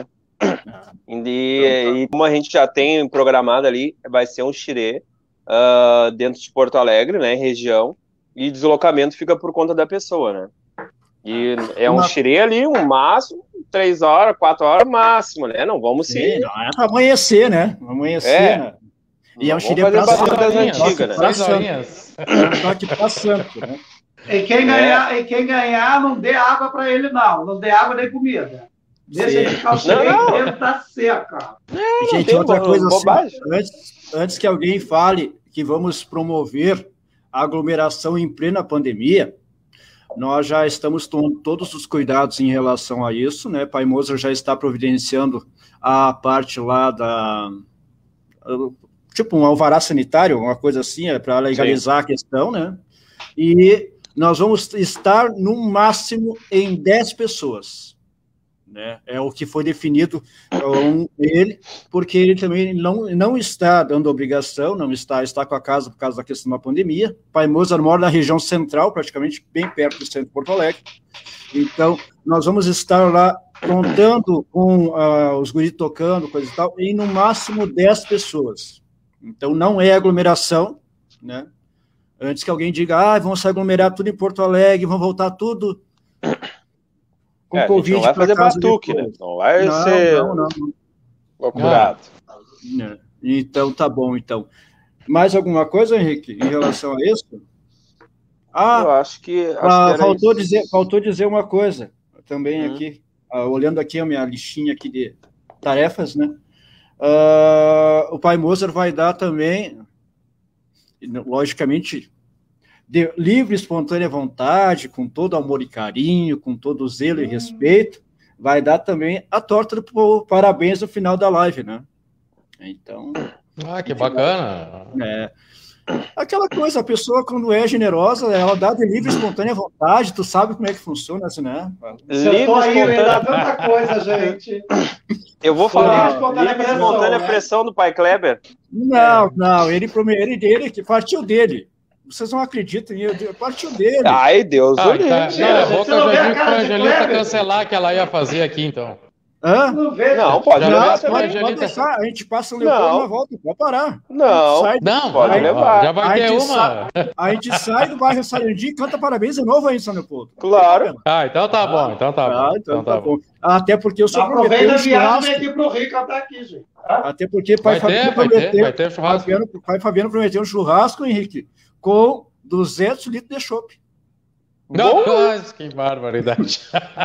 [SPEAKER 4] E, e como a gente já tem programado ali, vai ser um xirê ah, dentro de Porto Alegre, né, região, e deslocamento fica por conta da pessoa, né? E é um
[SPEAKER 1] Uma-
[SPEAKER 4] xirê ali, um máximo, três horas, quatro horas máximo, né? Não vamos
[SPEAKER 1] Sim,
[SPEAKER 4] se...
[SPEAKER 1] não é pra amanhecer, né? Amanhecer,
[SPEAKER 4] É.
[SPEAKER 1] né? E é um
[SPEAKER 4] Vamos
[SPEAKER 1] xirê
[SPEAKER 4] fazer
[SPEAKER 1] pra
[SPEAKER 4] barulho
[SPEAKER 1] santo,
[SPEAKER 4] das
[SPEAKER 1] né?
[SPEAKER 4] antigas, né?
[SPEAKER 1] Pra
[SPEAKER 2] Seis
[SPEAKER 1] santo.
[SPEAKER 2] horinhas.
[SPEAKER 1] É um toque pra santo, né?
[SPEAKER 3] E quem, ganhar, e quem ganhar, não dê água para ele, não. Não dê água nem comida. Deixa
[SPEAKER 1] Sim.
[SPEAKER 3] ele ficar o
[SPEAKER 4] Não,
[SPEAKER 3] xerê
[SPEAKER 4] não.
[SPEAKER 3] inteiro, tá seca.
[SPEAKER 1] Gente,
[SPEAKER 4] tem
[SPEAKER 1] outra
[SPEAKER 4] bo-
[SPEAKER 1] coisa
[SPEAKER 4] bobagem.
[SPEAKER 1] assim, antes, antes que alguém fale que vamos promover a aglomeração em plena pandemia, nós já estamos tomando todos os cuidados em relação a isso, né? Pai Mozart já está providenciando a parte lá da... tipo um alvará sanitário, uma coisa assim, é para legalizar a questão, né? E nós vamos estar no máximo em dez pessoas. Né? É o que foi definido com ele, porque ele também não, não está dando obrigação, não está, está com a casa por causa da questão da pandemia. Pai Mozart mora na região central, praticamente bem perto do centro de Porto Alegre. Então, nós vamos estar lá contando com uh, os guris tocando, coisa e tal, em no máximo dez pessoas. Então, não é aglomeração, né? Antes que alguém diga, ah, vamos se aglomerar tudo em Porto Alegre, vão voltar tudo com
[SPEAKER 4] É, a gente
[SPEAKER 1] Covid
[SPEAKER 4] não vai
[SPEAKER 1] pra
[SPEAKER 4] fazer
[SPEAKER 1] casa
[SPEAKER 4] batuque, né?
[SPEAKER 1] depois.
[SPEAKER 4] Não vai
[SPEAKER 1] Não,
[SPEAKER 4] ser
[SPEAKER 1] não, não.
[SPEAKER 4] procurado.
[SPEAKER 1] É. Então, tá bom, então. Mais alguma coisa, Henrique, em relação a isso?
[SPEAKER 4] Eu
[SPEAKER 1] Ah,
[SPEAKER 4] acho que, acho
[SPEAKER 1] ah,
[SPEAKER 4] que era
[SPEAKER 1] faltou,
[SPEAKER 4] isso.
[SPEAKER 1] dizer, faltou dizer uma coisa também
[SPEAKER 4] Hum.
[SPEAKER 1] aqui, ah, olhando aqui a minha listinha aqui de tarefas, né? Ah, o Pai Mozart vai dar também, logicamente, de livre, espontânea vontade, com todo amor e carinho, com todo zelo e respeito, vai dar também a torta do parabéns no final da live, né? Então,
[SPEAKER 2] Ah, que bacana.
[SPEAKER 1] é, aquela coisa, a pessoa quando é generosa, ela dá de livre, espontânea vontade, tu sabe como é que funciona, assim, né?
[SPEAKER 3] Você
[SPEAKER 4] Livre,
[SPEAKER 3] tô aí, eu ia dar
[SPEAKER 4] espontânea...
[SPEAKER 3] tanta coisa, gente.
[SPEAKER 4] Eu vou
[SPEAKER 3] Livre,
[SPEAKER 4] falar
[SPEAKER 3] espontânea
[SPEAKER 4] livre,
[SPEAKER 3] pressão,
[SPEAKER 4] espontânea
[SPEAKER 3] né?
[SPEAKER 4] pressão do pai Kleber.
[SPEAKER 1] Não, não, ele, prome- ele dele, que partiu dele. Vocês não acreditam, ele partiu dele.
[SPEAKER 4] Ai, Deus
[SPEAKER 2] Ah,
[SPEAKER 4] o livre.
[SPEAKER 2] tá. Não, é
[SPEAKER 3] Gente,
[SPEAKER 2] bom que
[SPEAKER 3] você
[SPEAKER 2] eu
[SPEAKER 3] não vê
[SPEAKER 2] já
[SPEAKER 3] a
[SPEAKER 2] digo
[SPEAKER 3] cara
[SPEAKER 2] pra
[SPEAKER 3] de
[SPEAKER 2] Angelita
[SPEAKER 3] Kleber?
[SPEAKER 2] cancelar que ela ia fazer aqui, então.
[SPEAKER 1] Hã?
[SPEAKER 3] Não vejo.
[SPEAKER 4] Não, pode
[SPEAKER 2] Já
[SPEAKER 1] Não,
[SPEAKER 4] levar
[SPEAKER 2] vai-
[SPEAKER 4] também.
[SPEAKER 1] pode, pode
[SPEAKER 2] Angelita-
[SPEAKER 1] deixar, a gente passa o Leopoldo
[SPEAKER 4] Não.
[SPEAKER 1] na volta, pode parar.
[SPEAKER 4] Não,
[SPEAKER 1] Sai,
[SPEAKER 2] Não,
[SPEAKER 4] Pode
[SPEAKER 2] não,
[SPEAKER 4] levar.
[SPEAKER 2] já vai
[SPEAKER 1] A
[SPEAKER 2] ter
[SPEAKER 1] gente
[SPEAKER 2] uma.
[SPEAKER 1] a gente sai do bairro Sarandi e canta parabéns de novo aí em São Leopoldo.
[SPEAKER 4] claro.
[SPEAKER 2] Ah, então tá bom, então tá
[SPEAKER 1] Ah,
[SPEAKER 2] bom.
[SPEAKER 1] então tá bom. Até porque eu sou
[SPEAKER 3] Aproveita
[SPEAKER 1] prometeu
[SPEAKER 3] a
[SPEAKER 1] um
[SPEAKER 3] viagem e vem
[SPEAKER 1] churrasco.
[SPEAKER 3] aqui pro Rio cantar aqui, gente.
[SPEAKER 1] Até porque pai
[SPEAKER 2] Vai ter,
[SPEAKER 1] Fabiano
[SPEAKER 2] vai ter,
[SPEAKER 1] prometeu,
[SPEAKER 2] vai ter churrasco.
[SPEAKER 1] Fabiano, pai Fabiano prometeu um churrasco, Henrique, com duzentos litros de chopp.
[SPEAKER 2] Não,
[SPEAKER 4] Bom.
[SPEAKER 2] mas que barbaridade.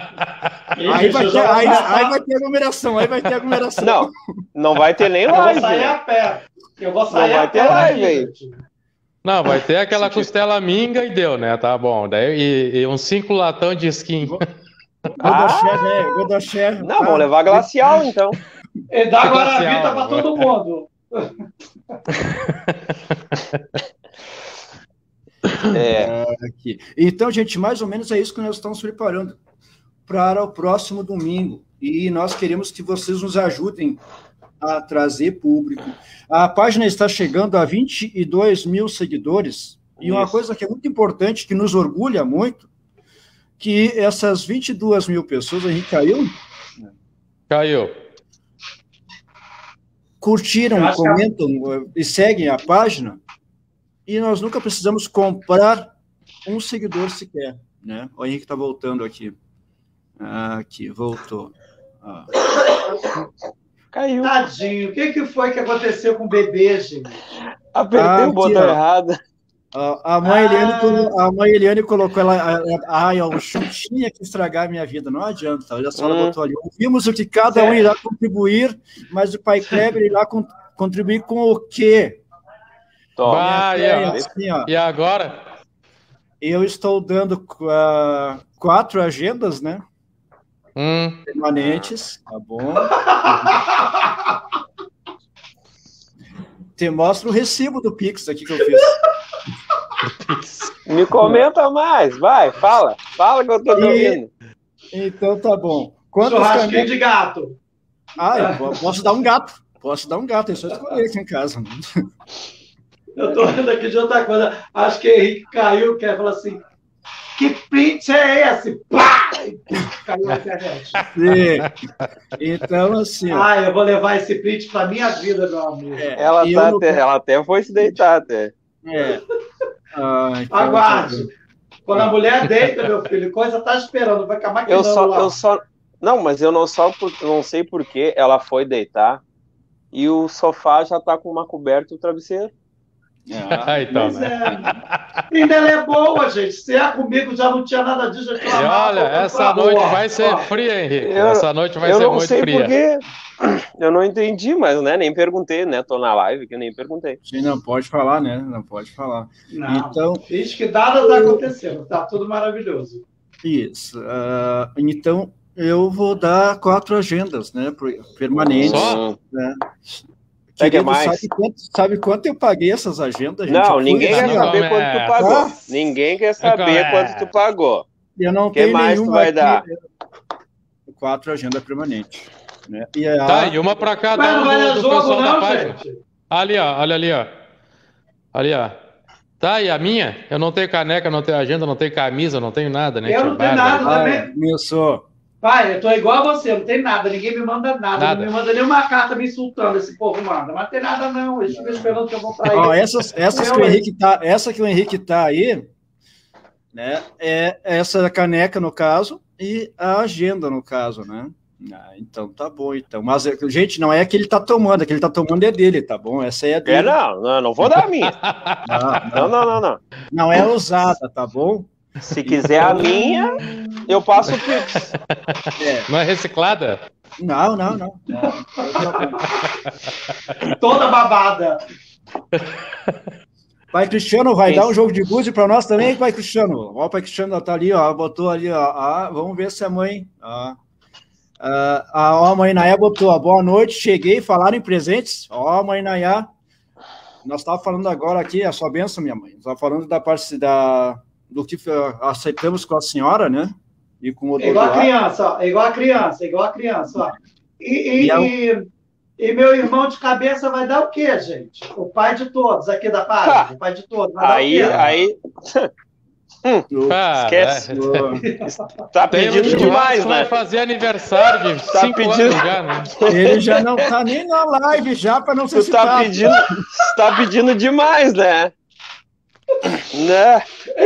[SPEAKER 1] Aí vai, ter, aí, aí vai ter aglomeração, aí vai ter aglomeração.
[SPEAKER 4] Não, não vai ter nem
[SPEAKER 3] Eu vou
[SPEAKER 4] live.
[SPEAKER 3] sair
[SPEAKER 4] né?
[SPEAKER 3] a pé. Eu vou sair
[SPEAKER 4] Não vai
[SPEAKER 3] a
[SPEAKER 4] ter
[SPEAKER 3] pé
[SPEAKER 4] live,
[SPEAKER 3] daqui,
[SPEAKER 4] hein?
[SPEAKER 3] gente.
[SPEAKER 2] Não, vai ter aquela costela minga e deu, né? Tá bom. Daí, e, e uns cinco latão de skin.
[SPEAKER 1] Godoché, né? Godoché.
[SPEAKER 4] Não, vamos levar glacial, então.
[SPEAKER 3] E dá
[SPEAKER 2] Fica
[SPEAKER 3] Guaravita
[SPEAKER 2] assim, ó.
[SPEAKER 3] pra todo mundo.
[SPEAKER 4] É.
[SPEAKER 1] Aqui. Então, gente, mais ou menos é isso que nós estamos preparando para o próximo domingo. E nós queremos que vocês nos ajudem a trazer público. A página está chegando a vinte e dois mil seguidores. E uma
[SPEAKER 4] Isso.
[SPEAKER 1] coisa que é muito importante, que nos orgulha muito, que essas vinte e duas mil pessoas, Henrique, caiu?
[SPEAKER 2] Caiu.
[SPEAKER 1] Curtiram,
[SPEAKER 3] Acho que-
[SPEAKER 1] comentam e seguem a página, e nós nunca precisamos comprar um seguidor sequer, né? O Henrique está voltando aqui. Aqui, voltou. Ah.
[SPEAKER 4] Caiu.
[SPEAKER 3] Tadinho, o que, que foi que aconteceu com o bebê, gente?
[SPEAKER 4] Apertei
[SPEAKER 1] Ah,
[SPEAKER 4] o botão
[SPEAKER 1] aqui, ó.
[SPEAKER 4] errado.
[SPEAKER 1] A, a, mãe
[SPEAKER 3] Ah.
[SPEAKER 1] Eliane, colo- a mãe Eliane colocou ela. Ai, ó, o chum tinha que estragar a minha vida. Não adianta. Olha só, ela
[SPEAKER 4] Hum.
[SPEAKER 1] botou ali. Ouvimos o que cada um
[SPEAKER 3] Certo.
[SPEAKER 1] irá contribuir, mas o pai Kleber irá con- contribuir com o quê?
[SPEAKER 4] Toma.
[SPEAKER 2] Bah, e,
[SPEAKER 1] É,
[SPEAKER 2] a-
[SPEAKER 1] assim, ó,
[SPEAKER 2] e agora?
[SPEAKER 1] eu estou dando ah, quatro agendas, né?
[SPEAKER 2] Hum,
[SPEAKER 1] Permanentes, tá bom? Te mostro o recibo do Pix aqui que eu fiz.
[SPEAKER 4] Me comenta mais, vai, fala. Fala que eu tô te
[SPEAKER 1] E-
[SPEAKER 4] ouvindo.
[SPEAKER 1] Então tá bom. Quantas
[SPEAKER 3] Churrasquinho
[SPEAKER 1] canecas?
[SPEAKER 3] de gato.
[SPEAKER 1] Ah, eu po- posso dar um gato. Posso dar um gato, é só escolher aqui em casa.
[SPEAKER 3] Eu tô vendo aqui de outra coisa. Acho que Henrique caiu, quer falar assim: que print é esse? Pá! E caiu na internet.
[SPEAKER 1] Sim. Então, assim, ó,
[SPEAKER 3] Ah, eu vou levar esse print pra minha vida, meu amigo.
[SPEAKER 1] é,
[SPEAKER 4] Ela,
[SPEAKER 1] eu
[SPEAKER 4] tá
[SPEAKER 1] no-
[SPEAKER 4] até, ela até foi se deitar até.
[SPEAKER 1] é. Ah, então,
[SPEAKER 3] Aguarde.
[SPEAKER 1] tá
[SPEAKER 3] Quando a mulher deita, meu filho, coisa tá esperando, vai acabar
[SPEAKER 4] Eu
[SPEAKER 3] maquinando
[SPEAKER 4] só,
[SPEAKER 3] lá.
[SPEAKER 4] eu só. Não, mas eu não só por- não sei por que ela foi deitar e o sofá já tá com uma coberta e o travesseiro.
[SPEAKER 1] bom. Ah,
[SPEAKER 2] então,
[SPEAKER 3] Pois
[SPEAKER 2] né?
[SPEAKER 3] é. Ainda ela é boa, gente. Se é comigo, já não tinha nada disso.
[SPEAKER 2] E olha, essa noite vai ser fria, Henrique.
[SPEAKER 4] Eu-
[SPEAKER 2] Essa noite vai
[SPEAKER 4] eu
[SPEAKER 2] ser
[SPEAKER 4] não
[SPEAKER 2] muito
[SPEAKER 4] sei
[SPEAKER 2] fria.
[SPEAKER 4] por quê. Eu não entendi, mas né, nem perguntei, né? Tô na live que eu nem perguntei.
[SPEAKER 1] sim, não pode falar, né? Não pode falar.
[SPEAKER 3] Não,
[SPEAKER 1] Então,
[SPEAKER 3] finge que nada tá acontecendo. Tá tudo maravilhoso.
[SPEAKER 1] isso. Ah, então, eu vou dar quatro agendas, né? pro- Permanentes.
[SPEAKER 2] Só?
[SPEAKER 4] Hum.
[SPEAKER 1] Né?
[SPEAKER 4] Quer que é
[SPEAKER 1] Querido,
[SPEAKER 4] mais?
[SPEAKER 1] Sabe quanto, sabe quanto eu paguei essas agendas, gente? Eu
[SPEAKER 4] Não,
[SPEAKER 1] fui
[SPEAKER 4] ninguém
[SPEAKER 1] assim,
[SPEAKER 4] quer
[SPEAKER 1] ó,
[SPEAKER 4] saber quanto tu pagou.
[SPEAKER 1] Ah.
[SPEAKER 4] Ninguém quer saber
[SPEAKER 2] começa.
[SPEAKER 4] quanto tu pagou.
[SPEAKER 1] Eu não
[SPEAKER 4] Que
[SPEAKER 1] tenho
[SPEAKER 4] mais tu
[SPEAKER 1] nenhuma
[SPEAKER 4] vai
[SPEAKER 1] aqui,
[SPEAKER 4] dar?
[SPEAKER 1] Quatro agendas permanentes. Né? E a,
[SPEAKER 2] Tá, e uma pra
[SPEAKER 3] Mas
[SPEAKER 2] cada
[SPEAKER 3] não
[SPEAKER 2] um
[SPEAKER 3] vai
[SPEAKER 2] do,
[SPEAKER 3] dar
[SPEAKER 2] do
[SPEAKER 3] jogo,
[SPEAKER 2] pessoal da
[SPEAKER 3] não,
[SPEAKER 2] página.
[SPEAKER 3] gente.
[SPEAKER 2] Ali, ó, olha ali, ó. Ali, ó. Tá, e a minha? Eu não tenho caneca, não tenho agenda, não tenho camisa, não tenho nada, né?
[SPEAKER 3] Eu
[SPEAKER 2] tia
[SPEAKER 3] não tenho
[SPEAKER 2] Bárbara?
[SPEAKER 3] nada.
[SPEAKER 1] Ai,
[SPEAKER 3] também.
[SPEAKER 1] começou.
[SPEAKER 3] Pai, eu tô igual a você, não tem nada, ninguém me manda nada,
[SPEAKER 2] Nada.
[SPEAKER 3] não me manda nenhuma carta me insultando, esse povo manda, mas não tem nada não, eles ficam esperando que eu vou pra
[SPEAKER 1] Ó,
[SPEAKER 3] ele.
[SPEAKER 1] essas, essas
[SPEAKER 3] Eu,
[SPEAKER 1] que o
[SPEAKER 3] hein?
[SPEAKER 1] Henrique tá, essa que o Henrique tá aí, né? É essa caneca no caso e a agenda no caso, né? Ah, então tá bom, então. Mas, gente, não é que ele tá tomando, é que ele tá tomando é dele, tá bom? Essa aí é
[SPEAKER 4] É,
[SPEAKER 1] dele.
[SPEAKER 4] não, não, não vou dar a minha.
[SPEAKER 1] Não,
[SPEAKER 4] Não, não, não, não.
[SPEAKER 1] não é usada, tá bom?
[SPEAKER 4] Se quiser a minha, eu passo o Pix.
[SPEAKER 1] É.
[SPEAKER 2] Não é reciclada?
[SPEAKER 1] Não, não, não. não.
[SPEAKER 3] Toda babada.
[SPEAKER 1] Pai Cristiano vai
[SPEAKER 4] Isso.
[SPEAKER 1] dar um jogo de búzio para nós também, Pai Cristiano. Ó, o Pai Cristiano tá ali, ó, botou ali, ó. Ah, vamos ver se a mãe. Ó. Ah, a, ó, a mãe Nayá botou, ó, boa noite, cheguei, falaram em presentes. Ó, mãe Nayá, nós estávamos falando agora aqui, a sua bênção, minha mãe. Nós estávamos falando da parte da, do que uh, aceitamos com a senhora, né? E com o
[SPEAKER 3] É igual a
[SPEAKER 1] doutor.
[SPEAKER 3] criança, ó, é igual a criança, é igual a criança, ó. E, e,
[SPEAKER 1] E é o-
[SPEAKER 3] e- e meu irmão de cabeça vai dar o quê, gente? O pai de todos aqui da página, o pai de todos, vai
[SPEAKER 4] Aí,
[SPEAKER 3] dar o quê?
[SPEAKER 4] aí,
[SPEAKER 2] Ah,
[SPEAKER 4] esquece.
[SPEAKER 2] é.
[SPEAKER 4] Tá
[SPEAKER 2] Tem um
[SPEAKER 4] pedindo
[SPEAKER 2] churrasco
[SPEAKER 4] demais,
[SPEAKER 2] que vai
[SPEAKER 4] né?
[SPEAKER 2] fazer aniversário de
[SPEAKER 4] Tá
[SPEAKER 2] cinco
[SPEAKER 4] pedindo-
[SPEAKER 2] anos já, né?
[SPEAKER 1] Ele já não tá nem na live já para não ser
[SPEAKER 4] Tu tá
[SPEAKER 1] citado.
[SPEAKER 4] pedindo, tu tá pedindo demais, né? Né?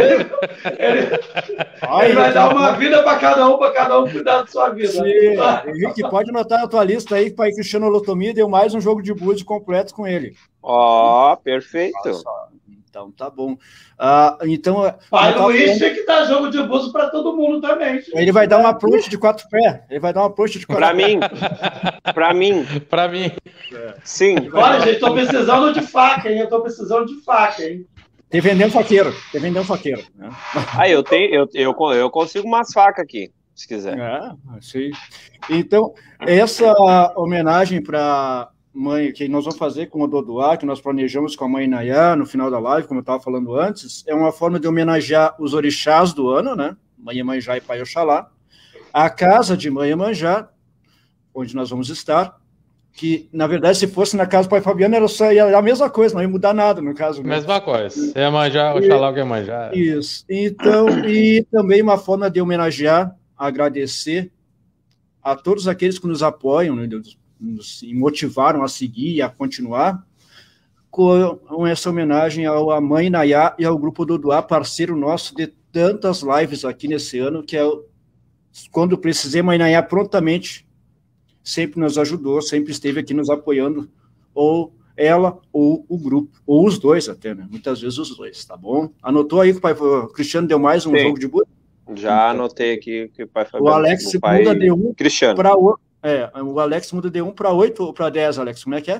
[SPEAKER 1] Olha,
[SPEAKER 3] Ele vai dar
[SPEAKER 1] então,
[SPEAKER 3] uma vida para cada um, para cada um cuidar da sua vida.
[SPEAKER 1] Sim. Henrique, pode anotar a tua lista aí que o Pai Cristiano Lotomia deu mais um jogo de búzio completo com ele.
[SPEAKER 4] Ó, perfeito.
[SPEAKER 1] Olha só. Então tá bom. Ah, então
[SPEAKER 3] Pai
[SPEAKER 1] nós tá
[SPEAKER 3] Luiz
[SPEAKER 1] falando-
[SPEAKER 3] tem que dar jogo de buzo para todo mundo também. gente.
[SPEAKER 1] ele vai dar uma approach de quatro pés. Ele vai dar uma approach de quatro
[SPEAKER 4] Pra mim, pra mim,
[SPEAKER 2] Pra mim.
[SPEAKER 4] sim.
[SPEAKER 3] Olha, gente, tô precisando de faca, hein? Eu tô precisando de faca, hein?
[SPEAKER 1] Tem vendendo faqueiro. Tem vendendo faqueiro. Né?
[SPEAKER 4] Aí eu tenho, eu, eu, eu consigo umas facas aqui, se quiser.
[SPEAKER 1] É, sim. Então, essa homenagem para mãe, que nós vamos fazer com o Dodoá, que nós planejamos com a mãe Nayá no final da live, como eu estava falando antes, é uma forma de homenagear os orixás do ano, né? Mãe Iemanjá e Pai Oxalá, a casa de Mãe Iemanjá, onde nós vamos estar, que, na verdade, se fosse na casa do Pai Fabiano, era só ia a mesma coisa, não ia mudar nada, no caso.
[SPEAKER 2] Mesma coisa. Iemanjá, Oxalá, o Iemanjá.
[SPEAKER 1] Isso. Então, e também uma forma de homenagear, agradecer a todos aqueles que nos apoiam, né, nos motivaram a seguir e a continuar, com essa homenagem à mãe Nayá e ao grupo Dodoá, parceiro nosso de tantas lives aqui nesse ano, que é quando precisei, a mãe Nayá prontamente sempre nos ajudou, sempre esteve aqui nos apoiando, ou ela ou o grupo, ou os dois até, né? Muitas vezes os dois, tá bom? Anotou aí que o pai o Cristiano deu mais um Sim. jogo de Buda?
[SPEAKER 4] Já então, anotei aqui que o pai Fabiano...
[SPEAKER 1] O Alex o pai muda de um
[SPEAKER 4] Cristiano.
[SPEAKER 1] para o... É, o Alex muda de um para oito ou para dez, Alex, como é que é?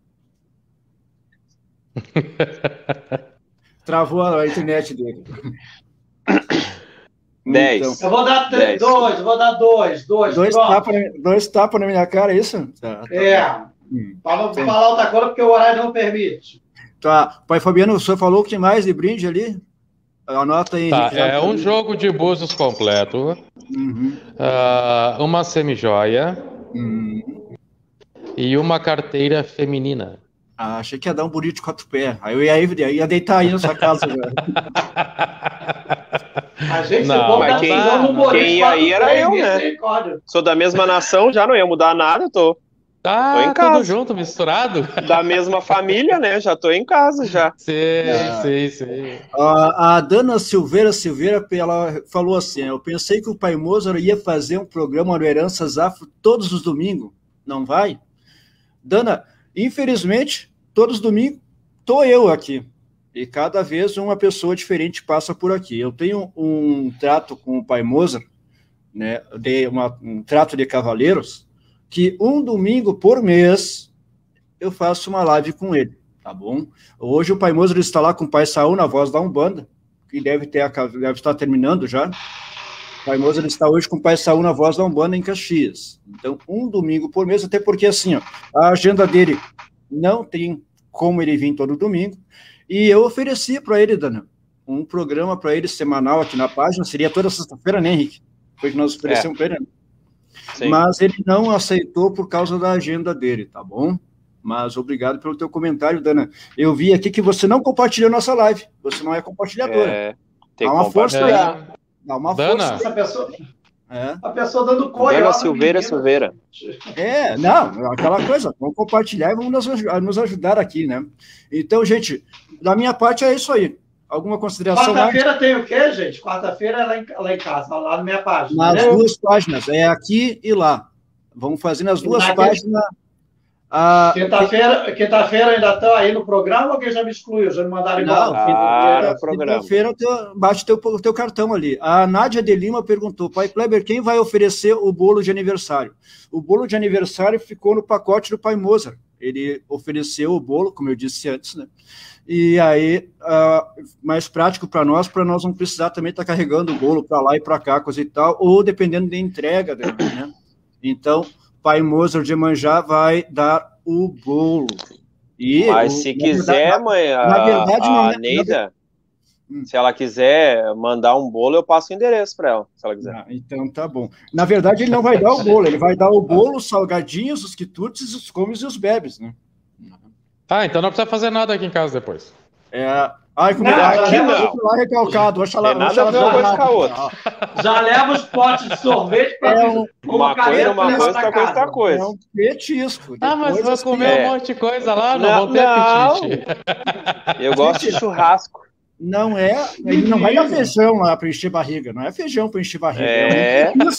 [SPEAKER 1] Travou a internet dele.
[SPEAKER 4] dez.
[SPEAKER 3] Então, eu vou dar três, dois, eu vou dar dois. Dois,
[SPEAKER 1] dois tapas dois tapa na minha cara, é isso? Tá, tá
[SPEAKER 3] é. Hum. Para não Sim. falar outra coisa, porque o horário não permite.
[SPEAKER 1] Tá. Pai Fabiano, o senhor falou o que mais de brinde ali? Anota aí.
[SPEAKER 2] Tá, é um jogo de búzios completo, uhum. uh, uma semijoia uhum. e uma carteira feminina.
[SPEAKER 1] Ah, achei que ia dar um bonito de quatro pés. Aí eu ia, ia, ia deitar aí na sua casa.
[SPEAKER 3] A gente
[SPEAKER 4] não, mas quem, quem ia aí era eu, né? Sou da mesma nação, já não ia mudar nada, tô.
[SPEAKER 2] Ah, tô em casa. Tudo junto, misturado?
[SPEAKER 4] Da mesma família, né? Já tô em casa, já.
[SPEAKER 2] Sim, ah. sim, sim.
[SPEAKER 1] A, a Dana Silveira Silveira, ela falou assim, eu pensei que o Pai Mozart ia fazer um programa no Heranças Afro todos os domingos. Não vai? Dana, infelizmente, todos os domingos, tô eu aqui. E cada vez uma pessoa diferente passa por aqui. Eu tenho um trato com o Pai Mozart, né? De uma, um trato de cavaleiros, que um domingo por mês eu faço uma live com ele, tá bom? Hoje o Pai Mozart está lá com o Pai Saul na voz da Umbanda, que deve, ter, deve estar terminando já. O Pai Mozart está hoje com o Pai Saul na voz da Umbanda em Caxias. Então, um domingo por mês, até porque assim, ó, a agenda dele não tem como ele vir todo domingo, e eu ofereci para ele, Dana, um programa para ele semanal aqui na página, seria toda sexta-feira, né, Henrique? Foi que nós oferecemos é. para ele, né? Sim. Mas ele não aceitou por causa da agenda dele, tá bom? Mas obrigado pelo teu comentário, Dana. Eu vi aqui que você não compartilhou nossa live, você não é compartilhadora. É,
[SPEAKER 4] tem
[SPEAKER 1] Dá uma força aí.
[SPEAKER 2] É.
[SPEAKER 1] Dá uma
[SPEAKER 2] Dana.
[SPEAKER 1] força.
[SPEAKER 3] Essa pessoa...
[SPEAKER 1] É.
[SPEAKER 3] A pessoa dando coio.
[SPEAKER 4] Dana Silveira Silveira.
[SPEAKER 1] É, não, aquela coisa, vamos compartilhar e vamos nos, nos ajudar aqui, né? Então, gente, da minha parte é isso aí. Alguma consideração?
[SPEAKER 3] Quarta-feira mais? Tem o quê, gente? Quarta-feira é lá em, lá em casa, lá na minha página.
[SPEAKER 1] Nas
[SPEAKER 3] né?
[SPEAKER 1] duas páginas, é aqui e lá. Vamos fazer nas duas na páginas.
[SPEAKER 3] A... Quinta-feira quinta-feira ainda estão aí no programa ou alguém já me excluiu? Já me mandaram embora?
[SPEAKER 1] Não, ah, quinta-feira quinta bate teu, teu cartão ali. A Nádia de Lima perguntou, Pai Kleber, quem vai oferecer o bolo de aniversário? O bolo de aniversário ficou no pacote do Pai Mozart. Ele ofereceu o bolo, como eu disse antes, né? E aí, uh, mais prático para nós, para nós não precisar também estar tá carregando o bolo para lá e para cá, coisa e tal, ou dependendo da entrega dele, né? Então, Pai Mozart de Iemanjá vai dar o bolo. E
[SPEAKER 4] Mas
[SPEAKER 1] o,
[SPEAKER 4] se quiser,
[SPEAKER 1] verdade,
[SPEAKER 4] mãe, a,
[SPEAKER 1] na verdade,
[SPEAKER 4] a
[SPEAKER 1] é,
[SPEAKER 4] Neida,
[SPEAKER 1] hum.
[SPEAKER 4] se ela quiser mandar um bolo, eu passo o endereço para ela, se ela quiser.
[SPEAKER 1] Ah, então tá bom. Na verdade, ele não vai dar o bolo, ele vai dar o bolo, os salgadinhos, os quitutes, os comes e os bebes, né?
[SPEAKER 2] Ah, então não precisa fazer nada aqui em casa depois.
[SPEAKER 1] É... Ai, como
[SPEAKER 3] não,
[SPEAKER 1] é
[SPEAKER 3] aqui
[SPEAKER 1] não. Lá recalcado. Deixa lá,
[SPEAKER 4] tem nada a ver uma coisa com a outra.
[SPEAKER 3] Já leva os potes de sorvete para
[SPEAKER 1] é um,
[SPEAKER 4] uma coisa, uma coisa, outra coisa, outra coisa.
[SPEAKER 1] É um petisco.
[SPEAKER 2] Ah, mas vai comer
[SPEAKER 4] é.
[SPEAKER 2] um monte de coisa lá, não,
[SPEAKER 4] não
[SPEAKER 2] vão ter
[SPEAKER 4] não.
[SPEAKER 2] apetite.
[SPEAKER 4] Eu gosto de churrasco.
[SPEAKER 1] Não é, ele não vai dar feijão lá para encher barriga, não é feijão para encher barriga.
[SPEAKER 4] É.
[SPEAKER 1] é um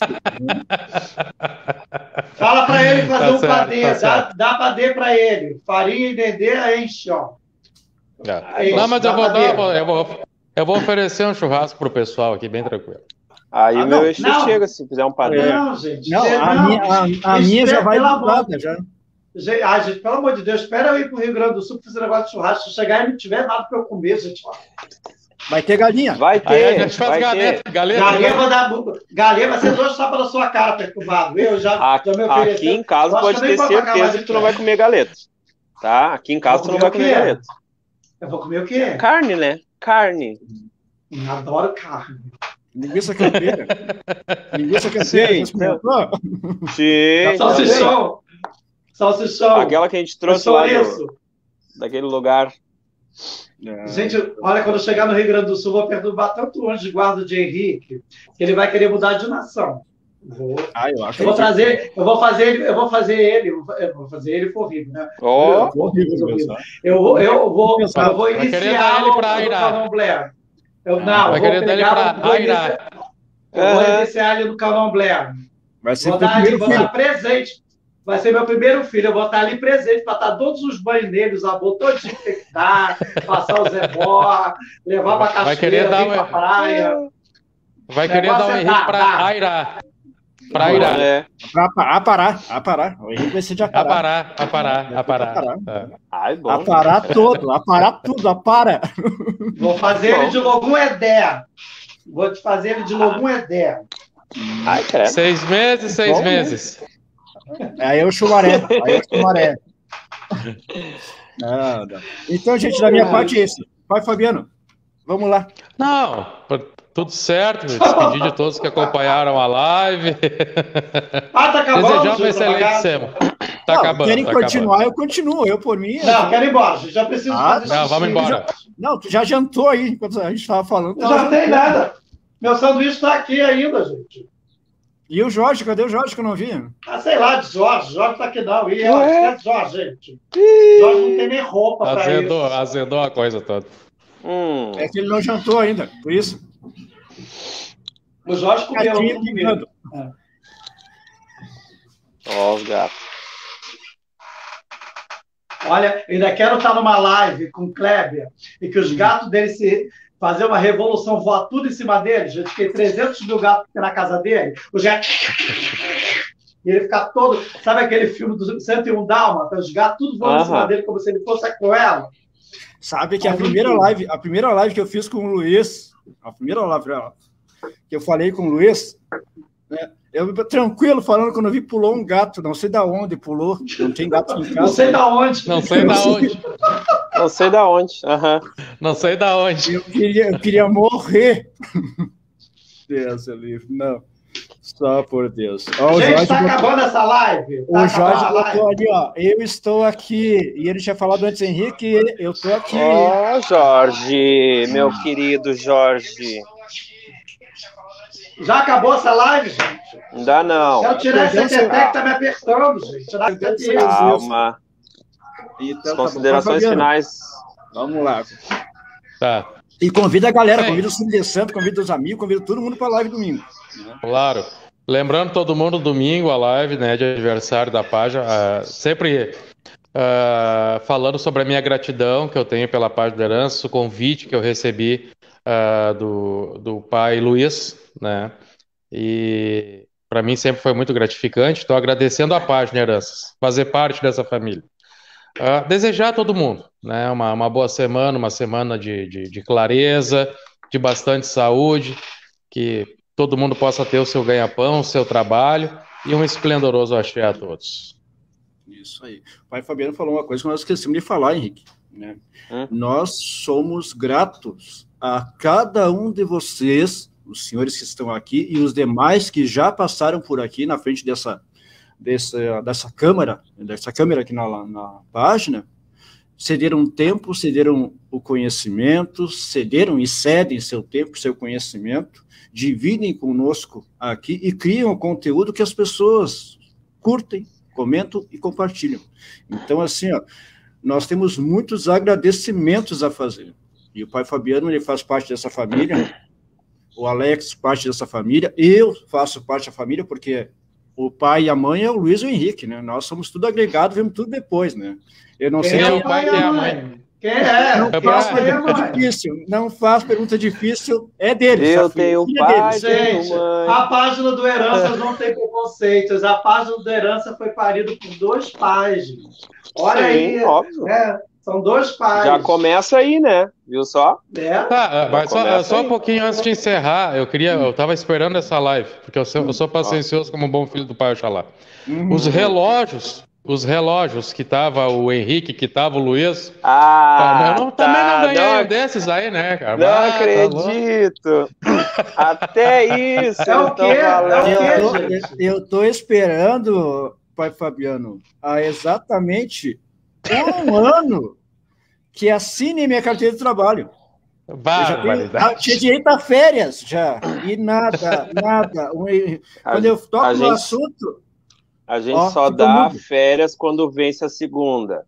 [SPEAKER 3] Fala para ele fazer
[SPEAKER 2] tá
[SPEAKER 3] um
[SPEAKER 2] certo,
[SPEAKER 3] padê,
[SPEAKER 2] tá
[SPEAKER 3] dá, dá padê para ele. Farinha e dendê enche, ó.
[SPEAKER 2] É. Aí, não, mas eu vou, dar, eu, vou, eu vou oferecer um churrasco pro pessoal aqui, bem tranquilo.
[SPEAKER 4] Aí
[SPEAKER 1] ah,
[SPEAKER 4] o meu
[SPEAKER 1] não,
[SPEAKER 4] eixo chega se fizer um padê.
[SPEAKER 3] Não, gente.
[SPEAKER 1] Não, a,
[SPEAKER 3] não,
[SPEAKER 1] minha, a, a minha já vai mudada, já.
[SPEAKER 3] Ah, gente, pelo amor de Deus, espera eu ir pro Rio Grande do Sul para fazer negócio de churrasco. Se chegar e não tiver nada para eu comer, gente.
[SPEAKER 1] Vai ter galinha.
[SPEAKER 4] Vai ter.
[SPEAKER 2] Aí a gente faz
[SPEAKER 4] vai
[SPEAKER 2] galeta,
[SPEAKER 4] ter.
[SPEAKER 2] galeta.
[SPEAKER 3] Galinha vai dar. Galinha vai ser dois tapas na sua cara, perturbado. Eu já,
[SPEAKER 4] A-
[SPEAKER 3] já me ofereci.
[SPEAKER 4] Aqui em casa
[SPEAKER 3] Eu acho
[SPEAKER 4] pode
[SPEAKER 3] que eu nem
[SPEAKER 4] ter
[SPEAKER 3] vou pagar mais
[SPEAKER 4] certeza que tu não vai
[SPEAKER 3] de
[SPEAKER 4] comer galeta. Tá? Aqui em casa
[SPEAKER 3] Vou
[SPEAKER 4] tu não
[SPEAKER 3] comer
[SPEAKER 4] vai
[SPEAKER 3] o
[SPEAKER 4] comer
[SPEAKER 3] quê?
[SPEAKER 4] galeta.
[SPEAKER 3] Eu vou comer o quê?
[SPEAKER 4] Carne, né? Carne.
[SPEAKER 3] Adoro carne.
[SPEAKER 1] Linguiça campeira. Linguiça campeira.
[SPEAKER 4] Sim.
[SPEAKER 1] Você experimentou?
[SPEAKER 4] Sim.
[SPEAKER 3] Salsichão. Salsichão.
[SPEAKER 4] Aquela que a gente trouxe lá do,
[SPEAKER 3] Chouriço.
[SPEAKER 4] daquele lugar.
[SPEAKER 3] Gente, olha, quando eu chegar no Rio Grande do Sul, vou perturbar tanto o anjo de guarda de Henrique, que ele vai querer mudar de nação. Vou,
[SPEAKER 1] Ah, eu acho
[SPEAKER 3] eu vou
[SPEAKER 1] que-
[SPEAKER 3] trazer, eu vou fazer ele, eu vou fazer ele, eu vou fazer ele for horrível, né?
[SPEAKER 4] Ó,
[SPEAKER 1] Horrível, pessoal.
[SPEAKER 3] Eu vou, eu vou, eu vou
[SPEAKER 2] Vai querer dar
[SPEAKER 3] iniciar
[SPEAKER 2] ele
[SPEAKER 3] o
[SPEAKER 2] pra
[SPEAKER 3] do
[SPEAKER 2] Aira.
[SPEAKER 3] Candomblé. Eu não,
[SPEAKER 2] Vai
[SPEAKER 3] eu vou
[SPEAKER 2] querer dar ele
[SPEAKER 3] pegar,
[SPEAKER 2] pra
[SPEAKER 3] eu vou
[SPEAKER 2] Aira.
[SPEAKER 3] iniciar, eu vou
[SPEAKER 4] Aham.
[SPEAKER 3] iniciar ele no Candomblé.
[SPEAKER 1] Vai ser
[SPEAKER 3] Vou
[SPEAKER 1] pro
[SPEAKER 3] dar, ali,
[SPEAKER 1] primeiro
[SPEAKER 3] vou
[SPEAKER 1] filho.
[SPEAKER 3] dar presente. Vai ser meu primeiro filho. Eu vou estar ali presente para dar todos os banhos nele, os avôs todinho que tem que dar, passar o Zebó, levar pra
[SPEAKER 2] Vai querer
[SPEAKER 3] cachoeira,
[SPEAKER 2] dar
[SPEAKER 3] vir pra
[SPEAKER 2] uma-
[SPEAKER 3] praia.
[SPEAKER 2] Vai querer dar
[SPEAKER 3] negócio
[SPEAKER 2] um
[SPEAKER 3] é
[SPEAKER 2] Henrique
[SPEAKER 3] dar,
[SPEAKER 2] pra
[SPEAKER 3] dar.
[SPEAKER 2] Aira. Pra Aira.
[SPEAKER 4] é.
[SPEAKER 1] Pra pa- aparar, aparar. O Henrique vai ser de aparar.
[SPEAKER 2] Aparar, aparar, aparar.
[SPEAKER 1] Aparar.
[SPEAKER 2] É.
[SPEAKER 4] Ai, bom.
[SPEAKER 1] Aparar todo, aparar tudo, apara.
[SPEAKER 3] Vou fazer ele de Logum Edé. Vou te fazer ele de Logum Edé.
[SPEAKER 4] Ai, credo.
[SPEAKER 2] Seis meses, seis
[SPEAKER 1] Bom, né?
[SPEAKER 2] meses.
[SPEAKER 1] Aí é o chumaré, aí é o chumaré. Não, não. Então, gente, da minha parte é esse. Pai Fabiano, vamos lá.
[SPEAKER 2] Não, tudo certo. Me despedir de todos que acompanharam a live.
[SPEAKER 3] Ah, tá acabando.
[SPEAKER 2] Desejar uma
[SPEAKER 3] seu
[SPEAKER 2] excelente
[SPEAKER 3] propaganda?
[SPEAKER 2] semana. Tá
[SPEAKER 1] Não,
[SPEAKER 2] acabando.
[SPEAKER 1] querem
[SPEAKER 2] tá
[SPEAKER 1] continuar,
[SPEAKER 2] acabando.
[SPEAKER 1] eu continuo. Eu, por mim.
[SPEAKER 3] Não, quero ir embora. gente. Já preciso
[SPEAKER 1] Ah,
[SPEAKER 3] fazer
[SPEAKER 2] Não,
[SPEAKER 3] xixi.
[SPEAKER 2] vamos embora.
[SPEAKER 1] Não, tu já jantou aí, enquanto a gente estava falando.
[SPEAKER 3] Eu
[SPEAKER 1] tava
[SPEAKER 3] já não tem
[SPEAKER 1] jantando.
[SPEAKER 3] nada. Meu sanduíche está aqui ainda, gente.
[SPEAKER 1] E o Jorge, cadê o Jorge que eu não vi?
[SPEAKER 3] Ah, sei lá, de Jorge. Jorge tá aqui não. E
[SPEAKER 4] Ué?
[SPEAKER 3] esquece Jorge, gente. Jorge não tem nem roupa para
[SPEAKER 2] Azedou,
[SPEAKER 3] isso.
[SPEAKER 2] azedou a coisa toda.
[SPEAKER 4] Hum.
[SPEAKER 1] É que ele não jantou ainda, por isso.
[SPEAKER 3] O Jorge comeu.
[SPEAKER 1] Gatinho
[SPEAKER 3] não comeu.
[SPEAKER 1] pingando.
[SPEAKER 4] Ó, os gatos.
[SPEAKER 3] Olha, ainda quero estar numa live com o Kleber e que os gatos dele se fazer uma revolução, voar tudo em cima dele. Já fiquei trezentos mil gatos na casa dele. Os gatos. E ele ficar todo. Sabe aquele filme do cento e um Dálmatas? Os gatos tudo voando em cima
[SPEAKER 4] Aham.
[SPEAKER 3] dele como se ele fosse a Cruella.
[SPEAKER 1] Sabe que a
[SPEAKER 3] Ah,
[SPEAKER 1] primeira
[SPEAKER 3] muito.
[SPEAKER 1] live, a primeira live que eu fiz com o Luiz, a primeira live que eu falei com o Luiz, né, eu tranquilo falando quando eu vi pulou um gato, não sei da onde pulou, não tem gato em casa.
[SPEAKER 3] Não sei da onde.
[SPEAKER 2] Não sei da onde.
[SPEAKER 4] Não sei da onde. Aham.
[SPEAKER 2] Não sei da onde.
[SPEAKER 1] Eu queria, eu queria morrer. Deus, eu livre. Não. Só por Deus. Ó, o
[SPEAKER 3] Gente,
[SPEAKER 1] Jorge
[SPEAKER 3] está
[SPEAKER 1] botou-
[SPEAKER 3] acabando essa live. Tá
[SPEAKER 1] O Jorge
[SPEAKER 3] acabando a live.
[SPEAKER 1] botou ali, ó. Eu estou aqui. E ele tinha falado antes, Henrique, eu estou aqui.
[SPEAKER 4] Ó, Jorge, meu querido Jorge.
[SPEAKER 3] Já acabou essa live, gente?
[SPEAKER 4] Ainda não.
[SPEAKER 3] Quero tirar esse
[SPEAKER 1] Perdeu,
[SPEAKER 3] tetec que tá me apertando, gente. Tirar esse
[SPEAKER 1] Perdeu,
[SPEAKER 3] tetec.
[SPEAKER 4] Calma.
[SPEAKER 1] Então,
[SPEAKER 4] As
[SPEAKER 1] tá bom.
[SPEAKER 4] considerações
[SPEAKER 1] Fabiano,
[SPEAKER 4] finais.
[SPEAKER 1] Vamos lá.
[SPEAKER 2] Tá,
[SPEAKER 1] E convida a galera,
[SPEAKER 2] Bem.
[SPEAKER 1] convida o Filho de Santo, convida os amigos, convida todo mundo para a live domingo.
[SPEAKER 2] claro. Lembrando todo mundo, domingo, a live, né, de aniversário da página, ah, sempre ah, falando sobre a minha gratidão que eu tenho pela página da Herança, o convite que eu recebi ah, do, do pai Luiz, né, e para mim sempre foi muito gratificante. Estou agradecendo a página Heranças, fazer parte dessa família. Ah, desejar a todo mundo, né, uma, uma boa semana, uma semana de, de, de clareza, de bastante saúde, que todo mundo possa ter o seu ganha-pão, o seu trabalho e um esplendoroso axé a todos.
[SPEAKER 1] Isso aí. O pai Fabiano falou uma coisa que nós esquecemos de falar, Henrique. Né?
[SPEAKER 4] Hum?
[SPEAKER 1] Nós somos gratos a cada um de vocês, os senhores que estão aqui e os demais que já passaram por aqui na frente dessa, dessa, dessa câmera, dessa câmera aqui na, na página, cederam tempo, cederam o conhecimento, cederam e cedem seu tempo, seu conhecimento, dividem conosco aqui e criam o conteúdo que as pessoas curtem, comentam e compartilham. Então, assim, ó, nós temos muitos agradecimentos a fazer. E o pai Fabiano, ele faz parte dessa família, o Alex parte dessa família, eu faço parte da família, porque o pai e a mãe é o Luiz e o Henrique, né? Nós somos tudo agregado, vemos tudo depois, né? Eu não sei...
[SPEAKER 2] Quem é
[SPEAKER 1] quem-
[SPEAKER 2] o pai, quem é a mãe?
[SPEAKER 3] Quem é?
[SPEAKER 1] Não
[SPEAKER 2] É
[SPEAKER 1] faz
[SPEAKER 2] pra-
[SPEAKER 1] pergunta difícil, não faz pergunta difícil, é deles.
[SPEAKER 4] Eu
[SPEAKER 1] a filha-
[SPEAKER 4] tenho
[SPEAKER 1] filha
[SPEAKER 4] pai,
[SPEAKER 1] deles.
[SPEAKER 3] Gente,
[SPEAKER 4] tenho mãe.
[SPEAKER 3] a página do Heranças não tem preconceitos. A página do Herança foi parida por dois pais, gente. Olha
[SPEAKER 4] Sim,
[SPEAKER 3] aí.
[SPEAKER 4] óbvio.
[SPEAKER 3] né? São dois pais.
[SPEAKER 4] Já começa aí, né? Viu só?
[SPEAKER 3] É.
[SPEAKER 2] Tá, mas só, só um
[SPEAKER 4] aí.
[SPEAKER 2] pouquinho antes de encerrar, eu queria, eu tava esperando essa live, porque eu sou, eu sou paciencioso como um bom filho do pai Oxalá.
[SPEAKER 1] Uhum.
[SPEAKER 2] Os relógios, os relógios que tava o Henrique, que tava o Luiz,
[SPEAKER 4] Ah,
[SPEAKER 2] eu não,
[SPEAKER 4] tá,
[SPEAKER 2] também não ganhei
[SPEAKER 4] não,
[SPEAKER 2] um desses aí, né, cara?
[SPEAKER 4] não
[SPEAKER 2] Ah, tá louco.
[SPEAKER 4] acredito. Até isso
[SPEAKER 3] É o
[SPEAKER 4] eles estão
[SPEAKER 3] quê? É o
[SPEAKER 4] falando.
[SPEAKER 3] quê?
[SPEAKER 1] Eu tô,
[SPEAKER 3] gente?
[SPEAKER 1] eu tô esperando, pai Fabiano, há exatamente um ano que assine minha carteira de trabalho. Eu já tenho,
[SPEAKER 2] Barbaridade.
[SPEAKER 1] tinha direito a férias já, e nada, nada. Um- Quando eu toco
[SPEAKER 4] a
[SPEAKER 1] no
[SPEAKER 4] gente-
[SPEAKER 1] assunto,
[SPEAKER 4] A gente
[SPEAKER 1] Ó,
[SPEAKER 4] só
[SPEAKER 1] ficou
[SPEAKER 4] dá
[SPEAKER 1] mudo.
[SPEAKER 4] férias quando vence a segunda.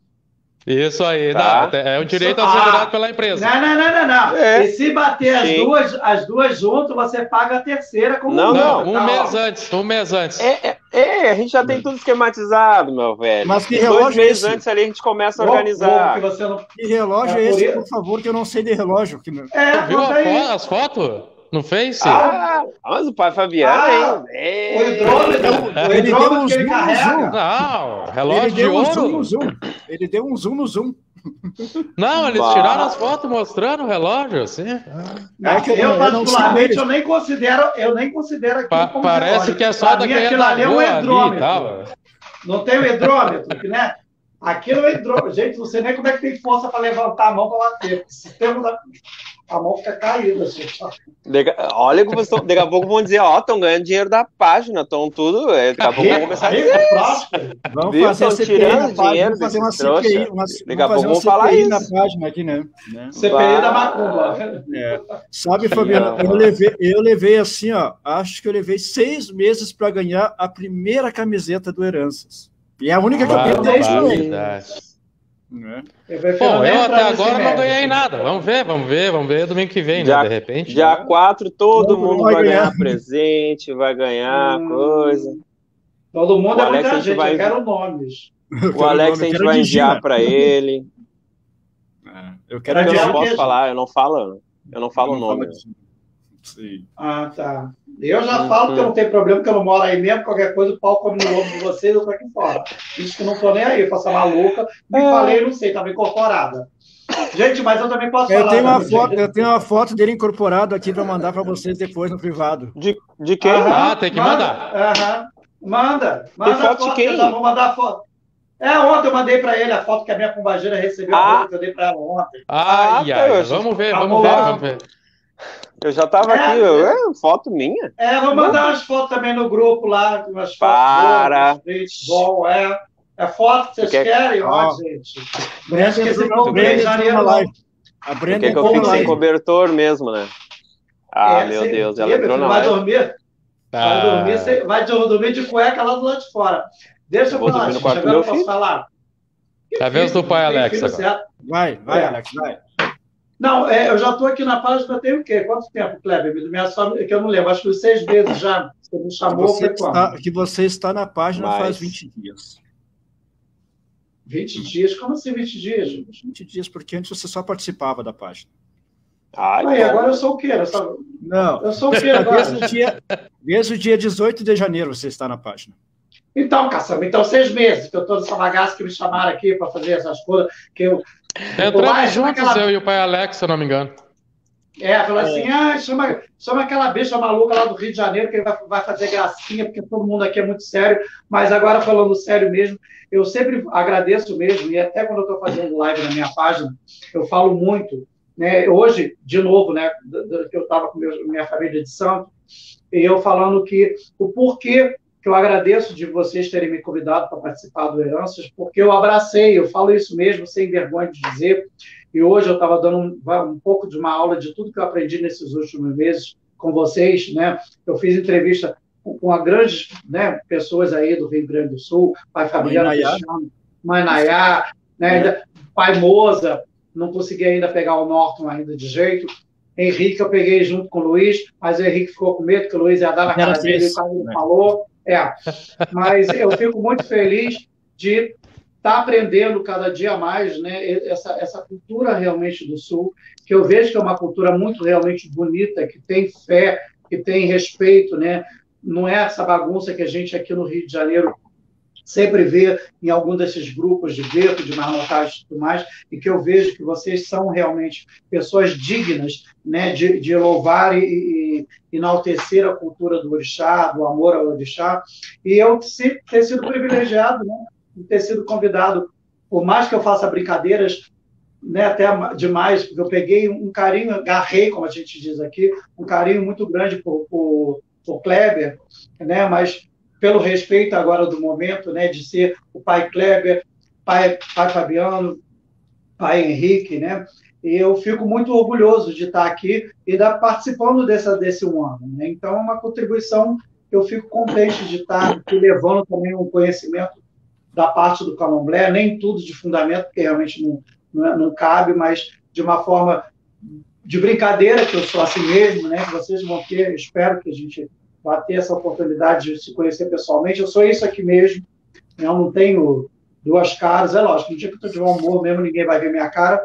[SPEAKER 2] Isso aí,
[SPEAKER 4] Tá.
[SPEAKER 2] não, é o direito
[SPEAKER 3] Ah,
[SPEAKER 2] assegurado pela empresa.
[SPEAKER 3] Não, não, não, não, não.
[SPEAKER 4] É.
[SPEAKER 3] E se bater as
[SPEAKER 4] Sim.
[SPEAKER 3] duas, as duas juntas, você paga a terceira como
[SPEAKER 4] Não,
[SPEAKER 3] multa,
[SPEAKER 2] Não, um
[SPEAKER 3] tá, ó.
[SPEAKER 2] mês antes, um mês antes.
[SPEAKER 4] É, é, é, a gente já tem tudo esquematizado, meu velho.
[SPEAKER 1] Mas que
[SPEAKER 4] Dois
[SPEAKER 1] relógio é
[SPEAKER 4] meses
[SPEAKER 1] esse?
[SPEAKER 4] antes ali a gente começa a
[SPEAKER 3] Louco,
[SPEAKER 4] organizar.
[SPEAKER 3] louco que você não...
[SPEAKER 1] Que relógio
[SPEAKER 3] É
[SPEAKER 1] é
[SPEAKER 3] por
[SPEAKER 1] esse,
[SPEAKER 3] isso-
[SPEAKER 1] por favor, que eu não sei de relógio. Que meu-
[SPEAKER 3] É,
[SPEAKER 2] Viu
[SPEAKER 3] não
[SPEAKER 2] a
[SPEAKER 3] tem...
[SPEAKER 2] fo- as fotos no Face?
[SPEAKER 4] Ah, mas o pai Fabiano,
[SPEAKER 3] Ah,
[SPEAKER 4] hein? É.
[SPEAKER 3] O hidrômetro, o
[SPEAKER 1] Ele deu
[SPEAKER 3] hidrômetro
[SPEAKER 1] um
[SPEAKER 3] que ele
[SPEAKER 1] zoom,
[SPEAKER 3] carrega.
[SPEAKER 2] Não, relógio
[SPEAKER 1] Ele
[SPEAKER 2] de
[SPEAKER 1] deu um
[SPEAKER 2] ouro.
[SPEAKER 1] zoom no zoom. Ele deu um zoom no zoom.
[SPEAKER 2] Não, eles
[SPEAKER 4] Bah.
[SPEAKER 2] tiraram as fotos mostrando o relógio, assim.
[SPEAKER 3] Não,
[SPEAKER 1] É que eu
[SPEAKER 3] eu,
[SPEAKER 1] não- eu não
[SPEAKER 3] particularmente,
[SPEAKER 1] sei.
[SPEAKER 3] eu nem considero, eu nem considero aquilo
[SPEAKER 2] Pa-
[SPEAKER 3] como
[SPEAKER 2] parece
[SPEAKER 3] relógio.
[SPEAKER 2] que é só
[SPEAKER 3] Pra
[SPEAKER 2] da
[SPEAKER 3] mim,
[SPEAKER 2] quem é
[SPEAKER 3] aquilo
[SPEAKER 2] da
[SPEAKER 3] ali é um
[SPEAKER 2] rua ali e
[SPEAKER 3] hidrômetro.
[SPEAKER 2] tal.
[SPEAKER 3] Não tem o hidrômetro, que, né? Aquilo é hidrômetro. Gente, não sei nem como é que tem força para levantar a mão para bater. O sistema da... A mão fica caída, gente.
[SPEAKER 4] Dega- Olha que vocês tão- daqui a pouco vão dizer, ó, estão ganhando dinheiro da página, estão tudo. é, Daqui a pouco vão começar a dizer.
[SPEAKER 3] Rico, próspero.
[SPEAKER 1] Vamos
[SPEAKER 4] Viu?
[SPEAKER 1] fazer a
[SPEAKER 4] Tão
[SPEAKER 1] C P I
[SPEAKER 4] tirando
[SPEAKER 1] na página.
[SPEAKER 4] dinheiro
[SPEAKER 1] Vamos fazer uma
[SPEAKER 4] desses
[SPEAKER 1] C P I,
[SPEAKER 4] trouxa.
[SPEAKER 1] uma,
[SPEAKER 4] Daqui a
[SPEAKER 1] vamos fazer
[SPEAKER 4] pouco
[SPEAKER 1] uma
[SPEAKER 4] vão falar
[SPEAKER 1] C P I na
[SPEAKER 4] isso.
[SPEAKER 1] página aqui, né? Né?
[SPEAKER 3] C P I da macumba.
[SPEAKER 1] É. Sabe, Fabiano,
[SPEAKER 4] Não.
[SPEAKER 1] eu levei, eu levei assim, ó, acho que eu levei seis meses para ganhar a primeira camiseta do Heranças. E é a única que eu tenho até hoje.
[SPEAKER 2] Barbaridade.
[SPEAKER 1] Né?
[SPEAKER 3] Eu prefiro
[SPEAKER 2] Bom,
[SPEAKER 3] nem
[SPEAKER 2] eu
[SPEAKER 3] entrar
[SPEAKER 2] até
[SPEAKER 3] nesse
[SPEAKER 2] agora não
[SPEAKER 3] mérito.
[SPEAKER 2] ganhei nada. Vamos ver, vamos ver, vamos ver domingo que vem,
[SPEAKER 4] Dia-
[SPEAKER 2] né? De repente.
[SPEAKER 4] Dia quatro, todo
[SPEAKER 1] Todo
[SPEAKER 4] mundo
[SPEAKER 1] mundo
[SPEAKER 4] vai
[SPEAKER 1] vai
[SPEAKER 4] ganhar
[SPEAKER 1] ganhar.
[SPEAKER 4] presente, vai ganhar
[SPEAKER 3] Hum.
[SPEAKER 4] coisa.
[SPEAKER 3] Todo mundo
[SPEAKER 4] O
[SPEAKER 3] é
[SPEAKER 4] Alex,
[SPEAKER 3] muita
[SPEAKER 4] a gente
[SPEAKER 3] gente,
[SPEAKER 4] vai-
[SPEAKER 3] eu quero nomes.
[SPEAKER 1] Eu
[SPEAKER 4] O
[SPEAKER 1] quero
[SPEAKER 4] Alex
[SPEAKER 1] nome,
[SPEAKER 4] a gente
[SPEAKER 1] eu quero
[SPEAKER 4] vai
[SPEAKER 1] Digina.
[SPEAKER 4] enviar para ele.
[SPEAKER 1] É, eu quero
[SPEAKER 3] Quero
[SPEAKER 4] Eu não
[SPEAKER 3] adiar
[SPEAKER 1] Digina.
[SPEAKER 3] o
[SPEAKER 4] posso
[SPEAKER 3] quê,
[SPEAKER 4] falar, eu não falo, eu não falo o
[SPEAKER 1] Não
[SPEAKER 4] nome.
[SPEAKER 1] fala Digina. Sim.
[SPEAKER 3] Ah, tá. Eu já
[SPEAKER 4] Hum,
[SPEAKER 3] falo que eu
[SPEAKER 4] hum.
[SPEAKER 3] não tenho problema, que eu não moro aí mesmo. Qualquer coisa, o pau come no ovo de vocês, eu tô aqui fora. Isso que eu não tô nem aí, eu faço a maluca. Me
[SPEAKER 4] É.
[SPEAKER 3] falei, não sei, tava incorporada. Gente, mas eu também posso
[SPEAKER 1] Eu
[SPEAKER 3] falar.
[SPEAKER 1] tenho uma
[SPEAKER 3] também,
[SPEAKER 1] foto,
[SPEAKER 3] gente.
[SPEAKER 1] eu tenho uma foto dele incorporado aqui para mandar para vocês depois no privado.
[SPEAKER 4] De, de quem?
[SPEAKER 3] Aham,
[SPEAKER 2] Ah, tem que
[SPEAKER 3] manda,
[SPEAKER 2] mandar.
[SPEAKER 3] aham. Manda. Manda
[SPEAKER 4] foto
[SPEAKER 3] a
[SPEAKER 4] de
[SPEAKER 3] foto,
[SPEAKER 4] quem?
[SPEAKER 3] que eu já vou mandar a foto. É, ontem eu mandei para ele a foto que a minha pombageira recebeu,
[SPEAKER 4] Ah.
[SPEAKER 3] a roupa que eu dei para ela ontem.
[SPEAKER 2] Ai,
[SPEAKER 4] Ah,
[SPEAKER 2] ai,
[SPEAKER 4] tá,
[SPEAKER 2] ai,
[SPEAKER 4] eu-
[SPEAKER 2] vamos ver,
[SPEAKER 3] Vamos
[SPEAKER 2] vamos ver,
[SPEAKER 3] lá.
[SPEAKER 2] vamos ver.
[SPEAKER 4] Eu já tava
[SPEAKER 3] É,
[SPEAKER 4] aqui, eu, é, foto minha.
[SPEAKER 3] É, vou mandar umas fotos também no grupo lá, com umas fotos
[SPEAKER 4] Para.
[SPEAKER 3] boas, uns bom, é. É foto que vocês
[SPEAKER 4] Tu quer-
[SPEAKER 3] querem, ó,
[SPEAKER 1] Ó.
[SPEAKER 3] gente.
[SPEAKER 1] Brenda
[SPEAKER 3] esqueci
[SPEAKER 1] entrou
[SPEAKER 3] que
[SPEAKER 1] na-
[SPEAKER 3] eu comprei
[SPEAKER 1] Brenda
[SPEAKER 3] em
[SPEAKER 1] entrou
[SPEAKER 3] janeiro,
[SPEAKER 1] na
[SPEAKER 3] não.
[SPEAKER 1] live. A
[SPEAKER 4] Tu
[SPEAKER 1] Brenda
[SPEAKER 4] quer que eu
[SPEAKER 1] entrou na
[SPEAKER 4] fique sem
[SPEAKER 1] live.
[SPEAKER 4] cobertor mesmo, né? Ah,
[SPEAKER 3] É,
[SPEAKER 4] meu
[SPEAKER 3] você-
[SPEAKER 4] Deus,
[SPEAKER 3] Ih,
[SPEAKER 4] ela
[SPEAKER 3] meu
[SPEAKER 4] entrou
[SPEAKER 3] filho,
[SPEAKER 4] na
[SPEAKER 3] vai
[SPEAKER 4] live.
[SPEAKER 3] dormir, vai
[SPEAKER 2] Ah,
[SPEAKER 3] dormir, você- vai dormir de cueca lá do lado de fora. Deixa
[SPEAKER 4] Eu
[SPEAKER 3] eu
[SPEAKER 4] vou
[SPEAKER 3] falar,
[SPEAKER 4] dormir no
[SPEAKER 3] gente,
[SPEAKER 4] quarto do
[SPEAKER 3] agora
[SPEAKER 4] meu
[SPEAKER 3] eu posso
[SPEAKER 4] filho.
[SPEAKER 3] falar. Que
[SPEAKER 2] É a vez
[SPEAKER 3] filho,
[SPEAKER 2] do pai
[SPEAKER 3] não tem
[SPEAKER 2] Alex
[SPEAKER 3] filho
[SPEAKER 2] agora.
[SPEAKER 3] certo.
[SPEAKER 1] Vai, vai,
[SPEAKER 3] É.
[SPEAKER 1] Alex, vai.
[SPEAKER 3] Não, é, eu já estou aqui na página, tem o quê? Quanto tempo, Kleber? Minha só, que eu não lembro, acho que foi seis meses já. Você me
[SPEAKER 1] Que
[SPEAKER 3] chamou,
[SPEAKER 1] você,
[SPEAKER 3] foi quando?
[SPEAKER 1] está, que você está na página
[SPEAKER 4] Mas-
[SPEAKER 1] faz vinte dias.
[SPEAKER 3] vinte dias? Como assim vinte dias, gente?
[SPEAKER 1] vinte dias, porque antes você só participava da página.
[SPEAKER 4] Ai,
[SPEAKER 3] Aí,
[SPEAKER 4] bom.
[SPEAKER 3] agora eu sou o quê? Eu sou,
[SPEAKER 1] Não,
[SPEAKER 3] eu sou o quê agora?
[SPEAKER 1] desde o, dia, desde o dia dezoito de janeiro você está na página.
[SPEAKER 3] Então, caçamba, então seis meses que eu estou nessa bagaça que me chamaram aqui para fazer essas coisas, que eu...
[SPEAKER 2] Entramos
[SPEAKER 3] Vai, chama
[SPEAKER 2] juntos,
[SPEAKER 3] aquela-
[SPEAKER 2] eu e o pai Alex, se eu não me engano.
[SPEAKER 3] É, falou assim, ah, chama, chama aquela bicha maluca lá do Rio de Janeiro que vai, vai fazer gracinha, porque todo mundo aqui é muito sério, mas agora falando sério mesmo, eu sempre agradeço mesmo, e até quando eu estou fazendo live na minha página, eu falo muito, né? Hoje, de novo, né, do- do- que eu estava com meu, minha família de santo, e eu falando que o porquê que eu agradeço de vocês terem me convidado para participar do Heranças, porque eu abracei, eu falo isso mesmo, sem vergonha de dizer, e hoje eu estava dando um, um pouco de uma aula de tudo que eu aprendi nesses últimos meses com vocês, né? Eu fiz entrevista com, com grandes, né, pessoas aí do Rio Grande do Sul, pai Fabiano
[SPEAKER 1] Mãe Nayá.
[SPEAKER 3] Cristiano, Mãe Nayá, né, ainda, pai Moza, não consegui ainda pegar o Norton ainda de jeito. Henrique eu peguei junto com o Luiz, mas o Henrique ficou com medo que o Luiz ia dar na
[SPEAKER 1] Era
[SPEAKER 3] cara dele,
[SPEAKER 1] três,
[SPEAKER 3] e quase ele
[SPEAKER 1] né?
[SPEAKER 3] falou. É, mas eu fico muito feliz de estar aprendendo cada dia mais, né, essa, essa cultura realmente do Sul, que eu vejo que é uma cultura muito realmente bonita, que tem fé, que tem respeito, né? Não é essa bagunça que a gente aqui no Rio de Janeiro sempre vê em algum desses grupos de Beto, de Marmotagem e tudo mais, e que eu vejo que vocês são realmente pessoas dignas, né, de, de louvar e, e enaltecer a cultura do orixá, do amor ao orixá, e eu sempre ter sido privilegiado, né, de ter sido convidado, por mais que eu faça brincadeiras, né, até demais, porque eu peguei um carinho, agarrei, como a gente diz aqui, um carinho muito grande por, por, por Kleber, né, mas pelo respeito agora do momento, né, de ser o pai Kleber, pai, pai Fabiano, pai Henrique, né, e eu fico muito orgulhoso de estar aqui e estar participando dessa, desse um ano, né, então é uma contribuição que eu fico contente de estar aqui, levando também um conhecimento da parte do candomblé, nem tudo de fundamento, porque realmente não, não, não cabe, mas de uma forma de brincadeira, que eu sou assim mesmo, né, que vocês vão ter, espero que a gente vai ter essa oportunidade de se conhecer pessoalmente. Eu sou isso aqui mesmo, eu não tenho duas caras, é lógico, no dia que eu estou de bom humor mesmo, ninguém vai ver minha cara,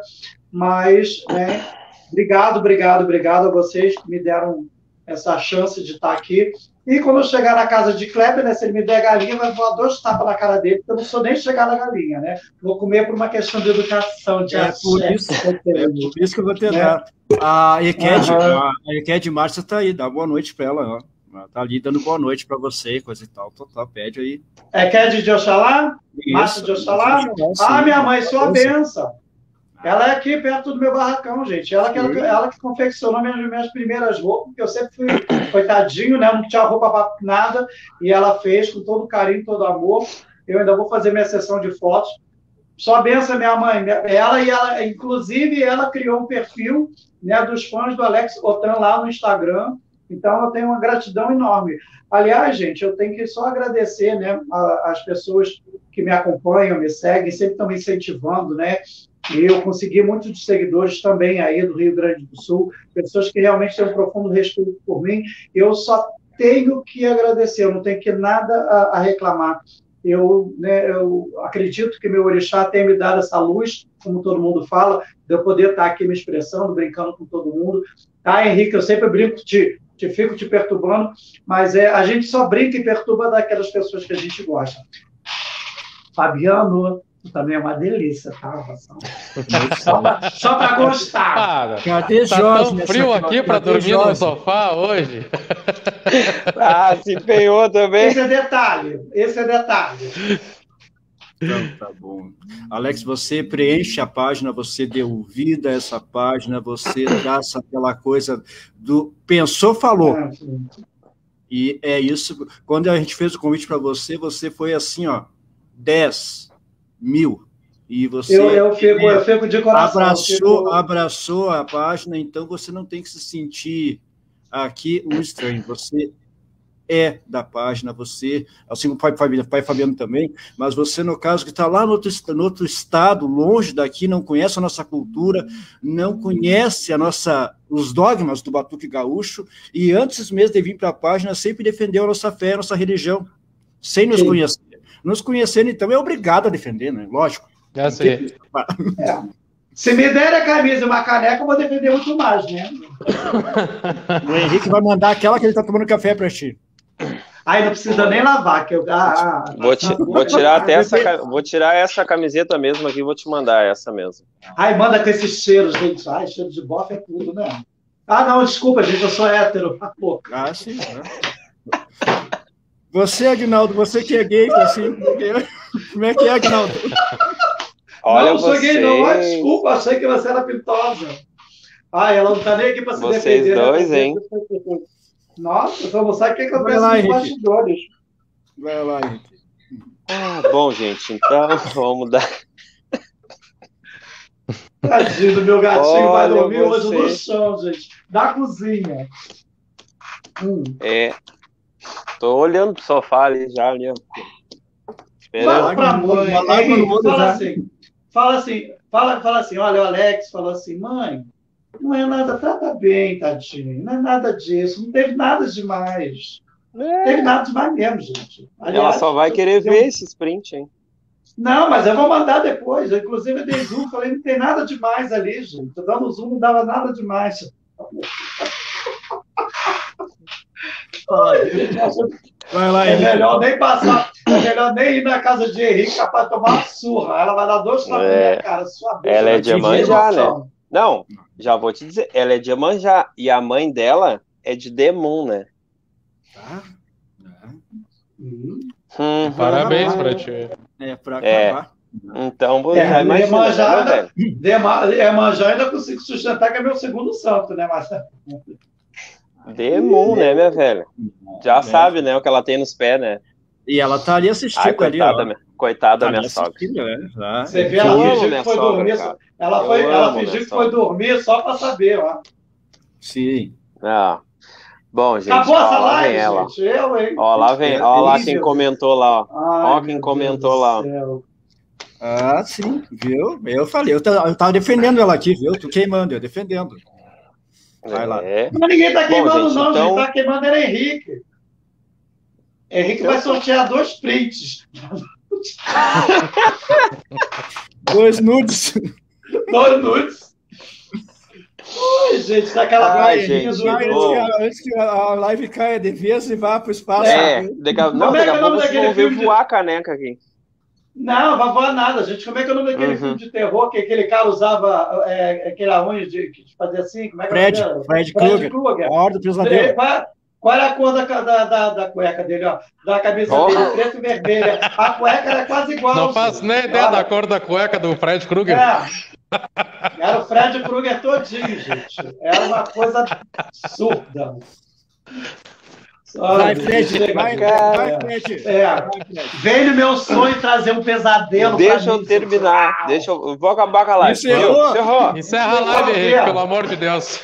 [SPEAKER 3] mas, né, obrigado, obrigado, obrigado a vocês que me deram essa chance de estar aqui. E quando eu chegar na casa de Kleber, né, se ele me der galinha, vai voar dois tapas na cara dele, porque eu não sou nem chegar na galinha, né? Vou comer por uma questão de educação, de
[SPEAKER 1] é por isso, é por isso que eu vou tentar. Né? A Eked, uhum. a Eked Márcia está aí, dá boa noite para ela, ó. Ela tá ali dando boa noite para você, coisa e tal. Total, pede aí.
[SPEAKER 3] Eked de Oxalá? Márcia de Oxalá? Ah, minha mãe, sua benção. Ela é aqui perto do meu barracão, gente. Ela que, ela, ela que confeccionou minhas, minhas primeiras roupas, porque eu sempre fui coitadinho, né? Não tinha roupa para nada, e ela fez com todo carinho, todo amor. Eu ainda vou fazer minha sessão de fotos. Só benção, minha mãe. Ela e ela, inclusive, ela criou um perfil, né, dos fãs do Alex Otan lá no Instagram. Então, eu tenho uma gratidão enorme. Aliás, gente, eu tenho que só agradecer, né, as pessoas que me acompanham, me seguem, sempre estão me incentivando, né? E eu consegui muitos seguidores também aí do Rio Grande do Sul, pessoas que realmente têm um profundo respeito por mim. Eu só tenho que agradecer, eu não tenho que nada a, a reclamar. Eu, né, eu acredito que meu orixá tem me dado essa luz, como todo mundo fala, de eu poder estar aqui me expressando, brincando com todo mundo. Tá, Henrique, eu sempre brinco, te, te fico te perturbando, mas é, a gente só brinca e perturba daquelas pessoas que a gente gosta. Fabiano também é uma delícia, tá? Só para gostar.
[SPEAKER 2] Para. Cadê tá Jorge tão frio aqui para dormir Jorge? No sofá hoje?
[SPEAKER 4] Ah, se empenhou também.
[SPEAKER 3] Esse é detalhe, esse é detalhe.
[SPEAKER 1] Então, tá bom. Alex, você preenche a página, você deu vida a essa página, você traça aquela coisa do pensou, falou. É, e é isso. Quando a gente fez o convite para você, você foi assim, ó, dez mil. E você
[SPEAKER 3] eu, eu, fico, eu fico de coração.
[SPEAKER 1] Abraçou,
[SPEAKER 3] fico...
[SPEAKER 1] abraçou a página, então você não tem que se sentir aqui um estranho. Você é da página, você, assim o pai, pai Fabiano também, mas você, no caso, que está lá no outro, no outro estado, longe daqui, não conhece a nossa cultura, não conhece a nossa, os dogmas do Batuque Gaúcho, e antes mesmo de vir para a página, sempre defendeu a nossa fé, a nossa religião, sem nos Sim. conhecer. Nos conhecendo, então, é obrigado a defender, né? Lógico.
[SPEAKER 2] É assim.
[SPEAKER 3] É. Se me der a camisa e uma caneca, eu vou defender muito mais, né?
[SPEAKER 1] O Henrique vai mandar aquela que ele está tomando café para ti.
[SPEAKER 3] Aí não precisa nem lavar. Que eu, ah, ah,
[SPEAKER 4] vou, ti, vou tirar até essa, vou tirar essa camiseta mesmo aqui, vou te mandar essa mesmo.
[SPEAKER 3] Ai, manda com esses cheiros, gente. Ai, cheiro de bofe é tudo, né? Ah, não, desculpa, gente, eu sou hétero.
[SPEAKER 1] Ah, sim, né? Você, Aguinaldo, você que é gay, assim, como é que é, Aguinaldo?
[SPEAKER 3] Olha, não, não sou gay, não. Ah, desculpa, achei que você era pintosa. Ah, ela não tá nem aqui para se
[SPEAKER 4] Vocês
[SPEAKER 3] defender.
[SPEAKER 4] Vocês dois,
[SPEAKER 3] né?
[SPEAKER 4] hein?
[SPEAKER 3] Nossa, só não sabe o que acontece nos bastidores.
[SPEAKER 1] Vai lá, Henrique.
[SPEAKER 4] Ah, bom, gente, então vamos dar.
[SPEAKER 3] Tadinho do meu gatinho,
[SPEAKER 4] Olha,
[SPEAKER 3] vai dormir
[SPEAKER 4] você...
[SPEAKER 3] hoje no chão, gente. Da cozinha.
[SPEAKER 4] Hum. É. Tô olhando pro sofá ali já, ali, ó.
[SPEAKER 3] Fala pra mãe. Aí, fala assim, fala assim, fala, fala assim, olha, o Alex falou assim, mãe, não é nada, trata bem, tadinho, não é nada disso, não teve nada demais. É. Não teve nada demais mesmo, gente.
[SPEAKER 4] Aliás, ela só vai querer ver esse sprint, hein?
[SPEAKER 3] Não, mas eu vou mandar depois. Eu, inclusive, eu dei zoom, falei, não tem nada demais ali, gente. Eu dando zoom, não dava nada demais.
[SPEAKER 1] Vai lá,
[SPEAKER 3] É
[SPEAKER 1] Henrique.
[SPEAKER 3] melhor nem passar, é melhor nem ir na casa de Henrique, capaz de tomar uma surra. Ela vai dar dois tapas na
[SPEAKER 4] É.
[SPEAKER 3] minha cara. Sua boca,
[SPEAKER 4] Ela é
[SPEAKER 3] vai
[SPEAKER 4] de
[SPEAKER 3] te
[SPEAKER 4] Iemanjá,
[SPEAKER 3] ver,
[SPEAKER 4] né? Não, já vou te dizer, ela é de Iemanjá e a mãe dela é de Demon, né?
[SPEAKER 1] Tá?
[SPEAKER 3] Uhum.
[SPEAKER 4] Uhum.
[SPEAKER 2] Parabéns pra ti.
[SPEAKER 1] É, pra
[SPEAKER 4] É.
[SPEAKER 1] acabar.
[SPEAKER 4] Então, você
[SPEAKER 3] É,
[SPEAKER 4] já imagina,
[SPEAKER 3] Iemanjá,
[SPEAKER 4] né, velho?
[SPEAKER 3] Dema- Iemanjá ainda consigo sustentar que é meu segundo santo, né? Mas
[SPEAKER 4] Demon, né, minha velha? Já
[SPEAKER 1] É.
[SPEAKER 4] sabe, né, o que ela tem nos pés, né?
[SPEAKER 1] E ela tá ali assistindo
[SPEAKER 4] Ai,
[SPEAKER 1] ali,
[SPEAKER 4] coitada,
[SPEAKER 1] ó.
[SPEAKER 4] minha, coitada
[SPEAKER 1] Tá
[SPEAKER 4] da minha
[SPEAKER 1] ali
[SPEAKER 4] sogra.
[SPEAKER 1] assistindo, é. Tá.
[SPEAKER 3] você vê,
[SPEAKER 4] Eu
[SPEAKER 3] ela
[SPEAKER 4] amo
[SPEAKER 3] fingiu
[SPEAKER 4] minha
[SPEAKER 3] que foi
[SPEAKER 4] sogra,
[SPEAKER 3] dormir.
[SPEAKER 4] cara.
[SPEAKER 3] Ela,
[SPEAKER 4] Eu
[SPEAKER 3] foi, ela
[SPEAKER 4] amo
[SPEAKER 3] fingiu
[SPEAKER 4] minha
[SPEAKER 3] que foi
[SPEAKER 4] sogra.
[SPEAKER 3] dormir só para saber, ó.
[SPEAKER 1] Sim.
[SPEAKER 4] Ah. Bom, gente,
[SPEAKER 3] Acabou
[SPEAKER 4] ó,
[SPEAKER 3] essa
[SPEAKER 4] lá vem
[SPEAKER 3] live,
[SPEAKER 4] ela.
[SPEAKER 3] gente? Eu, hein?
[SPEAKER 4] Ó, lá vem,
[SPEAKER 1] É,
[SPEAKER 4] ó lá
[SPEAKER 3] Ih,
[SPEAKER 4] quem
[SPEAKER 3] meu
[SPEAKER 4] comentou lá, ó.
[SPEAKER 3] Ai,
[SPEAKER 4] Ó quem
[SPEAKER 3] meu
[SPEAKER 4] comentou
[SPEAKER 3] Deus
[SPEAKER 4] lá.
[SPEAKER 3] do céu.
[SPEAKER 1] Ah, sim, viu? Eu falei, eu tava, eu tava defendendo ela aqui, viu? Tu queimando, eu defendendo. Vai lá.
[SPEAKER 4] É.
[SPEAKER 3] Mas ninguém tá
[SPEAKER 4] Bom,
[SPEAKER 3] queimando,
[SPEAKER 4] gente,
[SPEAKER 3] não,
[SPEAKER 4] então-
[SPEAKER 3] gente. Tá queimando era Henrique. Henrique vai sortear dois prints.
[SPEAKER 1] Dois nudes.
[SPEAKER 3] Dois nudes. Oi, gente, daquela
[SPEAKER 4] Ai,
[SPEAKER 3] bonequinha
[SPEAKER 4] gente,
[SPEAKER 3] do.
[SPEAKER 1] Vai,
[SPEAKER 3] do-
[SPEAKER 1] antes, que a, antes que a live caia de vez e vá pro espaço.
[SPEAKER 4] É, daqui a, não,
[SPEAKER 3] Como é
[SPEAKER 4] daqui
[SPEAKER 3] que é
[SPEAKER 4] a
[SPEAKER 3] o
[SPEAKER 4] pouco
[SPEAKER 3] nome
[SPEAKER 4] vocês
[SPEAKER 3] daquele
[SPEAKER 4] vão ver
[SPEAKER 3] filme de-
[SPEAKER 4] voar a caneca aqui.
[SPEAKER 3] Não, vai voar nada, gente. Como é que é o nome daquele
[SPEAKER 4] Uhum.
[SPEAKER 3] filme de terror que aquele cara usava é, aquela unha de que fazia assim? Como é que é o nome
[SPEAKER 1] Fred,
[SPEAKER 3] dela?
[SPEAKER 1] Fred
[SPEAKER 3] Fred
[SPEAKER 1] Krueger.
[SPEAKER 3] Krueger.
[SPEAKER 1] A hora do pesadelo.
[SPEAKER 3] Qual, qual era a cor da, da, da, da cueca dele, ó? Da camisa
[SPEAKER 4] Oh.
[SPEAKER 3] dele, preto e vermelha. A cueca era quase igual.
[SPEAKER 2] Não faço nem ideia
[SPEAKER 3] Olha,
[SPEAKER 2] da cor da cueca do Fred Krueger.
[SPEAKER 3] É. Era o Fred Krueger todinho, gente. Era uma coisa absurda.
[SPEAKER 1] Vai,
[SPEAKER 3] Olha,
[SPEAKER 1] Fred,
[SPEAKER 3] chega,
[SPEAKER 1] vai,
[SPEAKER 3] gente.
[SPEAKER 1] vai,
[SPEAKER 3] É.
[SPEAKER 1] Fred.
[SPEAKER 3] É.
[SPEAKER 1] Vai, Fred.
[SPEAKER 3] Veio no meu sonho trazer um pesadelo.
[SPEAKER 4] Deixa
[SPEAKER 3] pra
[SPEAKER 4] eu
[SPEAKER 3] mim,
[SPEAKER 4] terminar.
[SPEAKER 3] gente.
[SPEAKER 4] Deixa eu, eu vou acabar com a live.
[SPEAKER 1] Encerrou?
[SPEAKER 4] Viu? Encerrou.
[SPEAKER 2] Encerra a live, Henrique, pelo amor de Deus.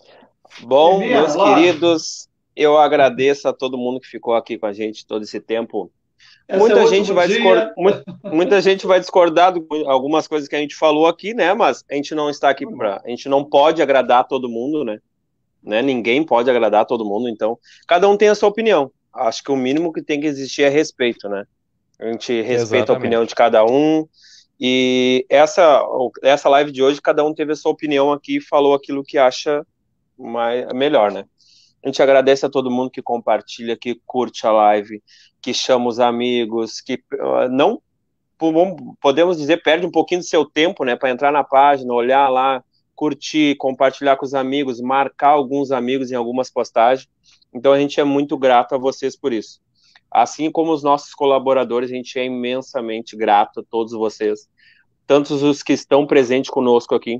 [SPEAKER 4] Bom,
[SPEAKER 3] Termina,
[SPEAKER 4] meus
[SPEAKER 3] logo.
[SPEAKER 4] queridos, eu agradeço a todo mundo que ficou aqui com a gente todo esse tempo.
[SPEAKER 3] Esse
[SPEAKER 4] Muita
[SPEAKER 3] é o
[SPEAKER 4] gente
[SPEAKER 3] último
[SPEAKER 4] vai
[SPEAKER 3] dia.
[SPEAKER 4] discordar, muita gente vai discordar de algumas coisas que a gente falou aqui, né? Mas a gente não está aqui para, a gente não pode agradar todo mundo, né? né? Ninguém pode agradar todo mundo, então cada um tem a sua opinião. Acho que o mínimo que tem que existir é respeito, né? A gente respeita
[SPEAKER 2] Exatamente.
[SPEAKER 4] a opinião de cada um. E essa essa live de hoje, cada um teve a sua opinião aqui e falou aquilo que acha mais, melhor, né? A gente agradece a todo mundo que compartilha, que curte a live, que chama os amigos, que uh, não podemos dizer perde um pouquinho do seu tempo, né, para entrar na página, olhar lá, curtir, compartilhar com os amigos, marcar alguns amigos em algumas postagens. Então a gente é muito grato a vocês por isso. Assim como os nossos colaboradores, a gente é imensamente grato a todos vocês, tantos os que estão presentes conosco aqui,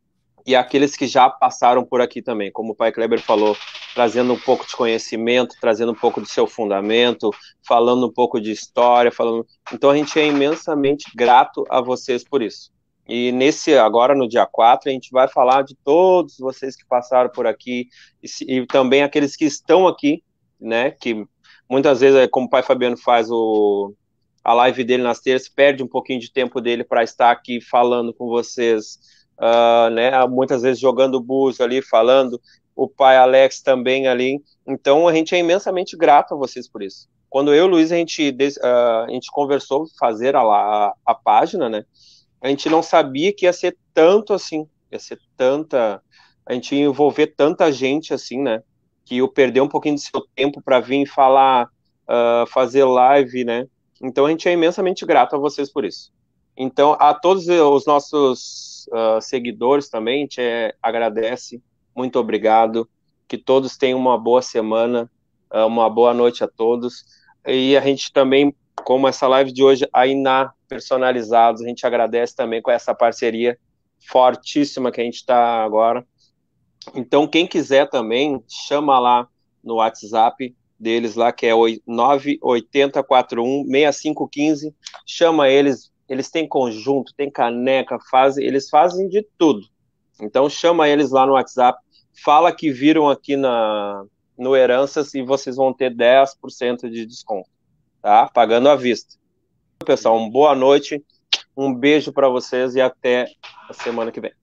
[SPEAKER 4] e aqueles que já passaram por aqui também, como o Pai Kleber falou, trazendo um pouco de conhecimento, trazendo um pouco do seu fundamento, falando um pouco de história, falando... Então a gente é imensamente grato a vocês por isso. E nesse, agora no dia quatro, a gente vai falar de todos vocês que passaram por aqui, e, e também aqueles que estão aqui, né, que muitas vezes, como o Pai Fabiano faz o, a live dele nas terças, perde um pouquinho de tempo dele para estar aqui falando com vocês, Uh, né, muitas vezes jogando búzio ali, falando, o pai Alex também ali, então a gente é imensamente grato a vocês por isso. Quando eu e o Luiz, a gente, uh, a gente conversou fazer a, a, a página, né, a gente não sabia que ia ser tanto assim, ia ser tanta, a gente ia envolver tanta gente assim, né, que eu perder um pouquinho do seu tempo para vir falar, uh, fazer live, né, então a gente é imensamente grato a vocês por isso. Então, a todos os nossos uh, seguidores também, a gente é, agradece, muito obrigado, que todos tenham uma boa semana, uh, uma boa noite a todos, e a gente também, como essa live de hoje, aí na Personalizados, a gente agradece também com essa parceria fortíssima que a gente está agora. Então, quem quiser também, chama lá no WhatsApp deles lá, que é o nove oito zero quatro um seis cinco um cinco, chama eles. Eles têm conjunto, tem caneca, fazem, eles fazem de tudo. Então chama eles lá no WhatsApp, fala que viram aqui na, no Heranças e vocês vão ter dez por cento de desconto, tá? Pagando à vista. Pessoal, uma boa noite, um beijo para vocês e até a semana que vem.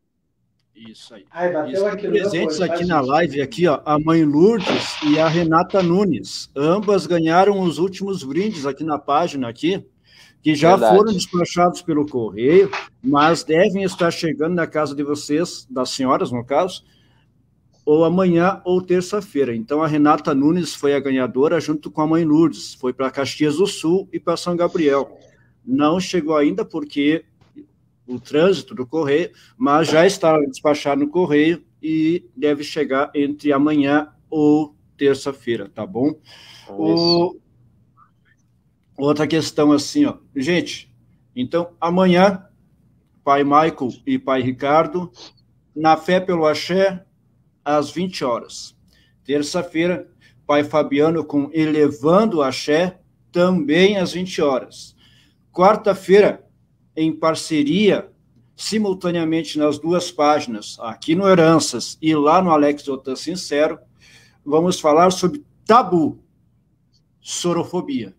[SPEAKER 1] Isso aí.
[SPEAKER 3] Ai, bateu
[SPEAKER 1] Isso,
[SPEAKER 3] aqui no
[SPEAKER 1] presentes
[SPEAKER 3] meu
[SPEAKER 1] aqui
[SPEAKER 3] olho,
[SPEAKER 1] na
[SPEAKER 3] tá, gente?
[SPEAKER 1] live, aqui, ó, a mãe Lourdes e a Renata Nunes. Ambas ganharam os últimos brindes aqui na página, aqui, que já
[SPEAKER 4] Verdade.
[SPEAKER 1] foram despachados pelo correio, mas devem estar chegando na casa de vocês, das senhoras, no caso, ou amanhã ou terça-feira. Então, a Renata Nunes foi a ganhadora junto com a mãe Lourdes, foi para Caxias do Sul e para São Gabriel. Não chegou ainda porque o trânsito do correio, mas já está despachado no correio e deve chegar entre amanhã ou terça-feira, tá bom? O... Outra questão assim, ó. Gente, então, amanhã, pai Michael e pai Ricardo, na Fé pelo Axé, às vinte horas. Terça-feira, pai Fabiano com Elevando o Axé, também às vinte horas. Quarta-feira, em parceria, simultaneamente nas duas páginas, aqui no Heranças e lá no Alex Otan Sincero, vamos falar sobre tabu, sorofobia.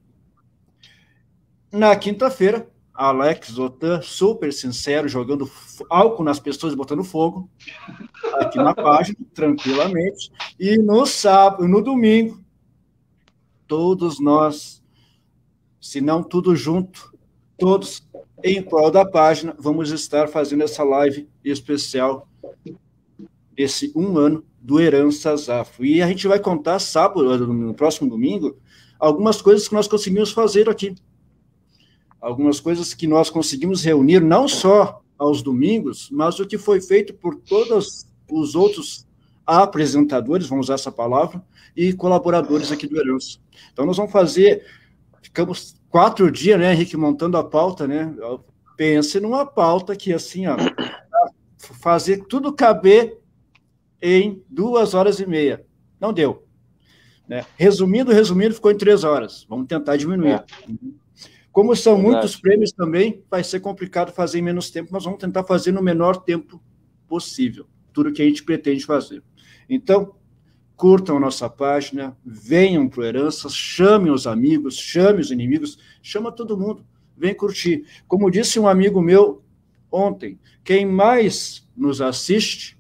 [SPEAKER 1] Na quinta-feira, Alex Otan, super sincero, jogando álcool nas pessoas e botando fogo, aqui na página, tranquilamente. E no sábado, no domingo, todos nós, se não tudo junto, todos em prol da página, vamos estar fazendo essa live especial desse um ano do Heranças Afro. E a gente vai contar sábado, no próximo domingo, algumas coisas que nós conseguimos fazer aqui. Algumas coisas que nós conseguimos reunir, não só aos domingos, mas o que foi feito por todos os outros apresentadores, vamos usar essa palavra, e colaboradores aqui do Herança. Então, nós vamos fazer, ficamos quatro dias, né, Henrique, montando a pauta, né? Pense numa pauta que, assim, ó, fazer tudo caber em duas horas e meia. Não deu. Né? Resumindo, resumindo, ficou em três horas. Vamos tentar diminuir. É. Como são Verdade. muitos prêmios também, vai ser complicado fazer em menos tempo, mas vamos tentar fazer no menor tempo possível, tudo que a gente pretende fazer. Então, curtam a nossa página, venham para o Heranças, chamem os amigos, chamem os inimigos, chama todo mundo, vem curtir. Como disse um amigo meu ontem, quem mais nos assiste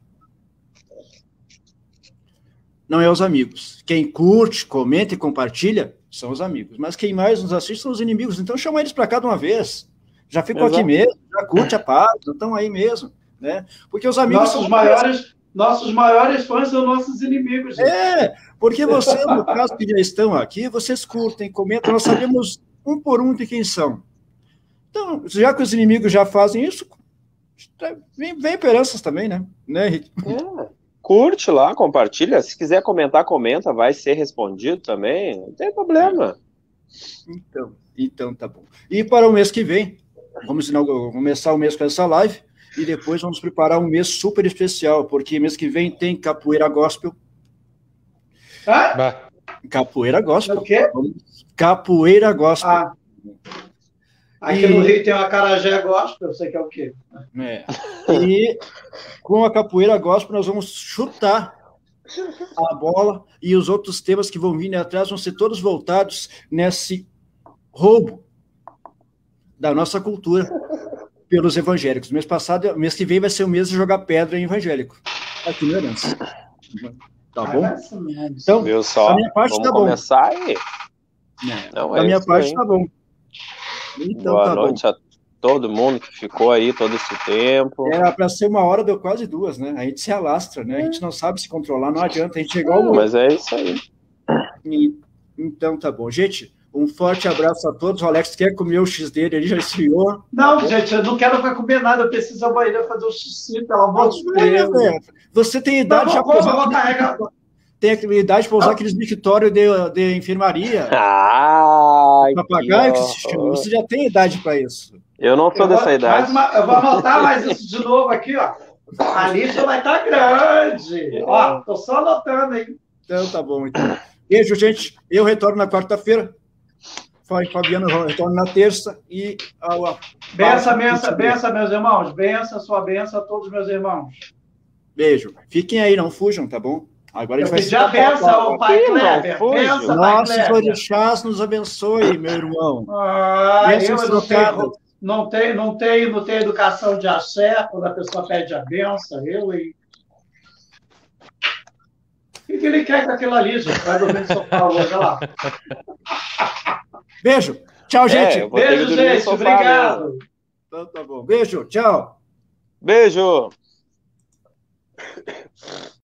[SPEAKER 1] não é os amigos. Quem curte, comenta e compartilha são os amigos. Mas quem mais nos assiste são os inimigos. Então chama eles para cá de uma vez. Já ficam Exato. aqui mesmo, já curte a página, estão aí mesmo. Né? Porque os amigos
[SPEAKER 3] nossos são maiores, nossos maiores fãs são nossos inimigos. Gente.
[SPEAKER 1] É, porque vocês, no caso que já estão aqui, vocês curtem, comentam, nós sabemos um por um de quem são. Então, já que os inimigos já fazem isso, vem, vem Heranças também, né? Né, Henrique?
[SPEAKER 4] É. Curte lá, compartilha. Se quiser comentar, comenta, vai ser respondido também. Não tem problema.
[SPEAKER 1] Então, então tá bom. E para o mês que vem, vamos começar o mês com essa live e depois vamos preparar um mês super especial, porque mês que vem tem Capoeira Gospel.
[SPEAKER 3] Ah?
[SPEAKER 1] Capoeira Gospel.
[SPEAKER 3] O quê?
[SPEAKER 1] Capoeira Gospel.
[SPEAKER 3] Ah. Aqui e... no Rio tem uma acarajé gospel, eu sei que é o quê.
[SPEAKER 1] É. E com a Capoeira Gospel nós vamos chutar a bola e os outros temas que vão vir atrás vão ser todos voltados nesse roubo da nossa cultura pelos evangélicos. Mês passado, mês que vem vai ser o mês de jogar pedra em evangélico. Aqui no Herança. Tá bom?
[SPEAKER 4] Então, Viu só?
[SPEAKER 1] A minha parte
[SPEAKER 4] Vamos
[SPEAKER 1] tá bom.
[SPEAKER 4] começar aí.
[SPEAKER 1] É. Não, é a minha parte aí. Tá bom. Então,
[SPEAKER 4] Boa
[SPEAKER 1] tá
[SPEAKER 4] noite
[SPEAKER 1] bom.
[SPEAKER 4] a todo mundo que ficou aí todo esse tempo.
[SPEAKER 1] Era para ser uma hora, deu quase duas, né? A gente se alastra, né? A gente não sabe se controlar, não adianta. A gente chegou ao...
[SPEAKER 4] Mas é isso aí.
[SPEAKER 1] E, então, tá bom. Gente, um forte abraço a todos. O Alex quer comer o X dele, ele já esfriou.
[SPEAKER 3] Não, tá gente, eu não quero mais comer nada. Eu preciso ir ao banheiro fazer o xixi, pelo amor de Deus.
[SPEAKER 1] Você tem idade
[SPEAKER 3] não,
[SPEAKER 1] já
[SPEAKER 3] para usar...
[SPEAKER 1] Tem idade para usar aqueles mictórios de, de enfermaria.
[SPEAKER 4] Ah,
[SPEAKER 1] papagaio que se chama. Você já tem idade para isso.
[SPEAKER 4] Eu não sou eu dessa vou, idade.
[SPEAKER 3] Uma, eu vou anotar mais isso de novo aqui, ó. A lista vai estar grande. Ó, tô só anotando aí.
[SPEAKER 1] Então tá bom, então. Beijo, gente. Eu retorno na quarta-feira. Fabiano retorna na terça. E a, a,
[SPEAKER 3] benção, benção, benção, meus irmãos. Benção, sua benção a todos os meus irmãos.
[SPEAKER 1] Beijo. Fiquem aí, não fujam, tá bom? Agora a gente vai
[SPEAKER 3] pedir a benção ao Pai Kleber.
[SPEAKER 1] Benção, nossos orixás nos abençoe, meu irmão.
[SPEAKER 3] Ah, eu não tenho, não, tenho, não, tenho, não tenho educação de axé quando a pessoa pede a benção. Eu, hein? O que ele quer com aquilo ali, gente? Vai dormir no sofá hoje, olha lá.
[SPEAKER 1] Beijo. Tchau, gente.
[SPEAKER 3] É, Beijo, gente. Obrigado.
[SPEAKER 1] Então tá bom. Beijo. Tchau.
[SPEAKER 4] Beijo.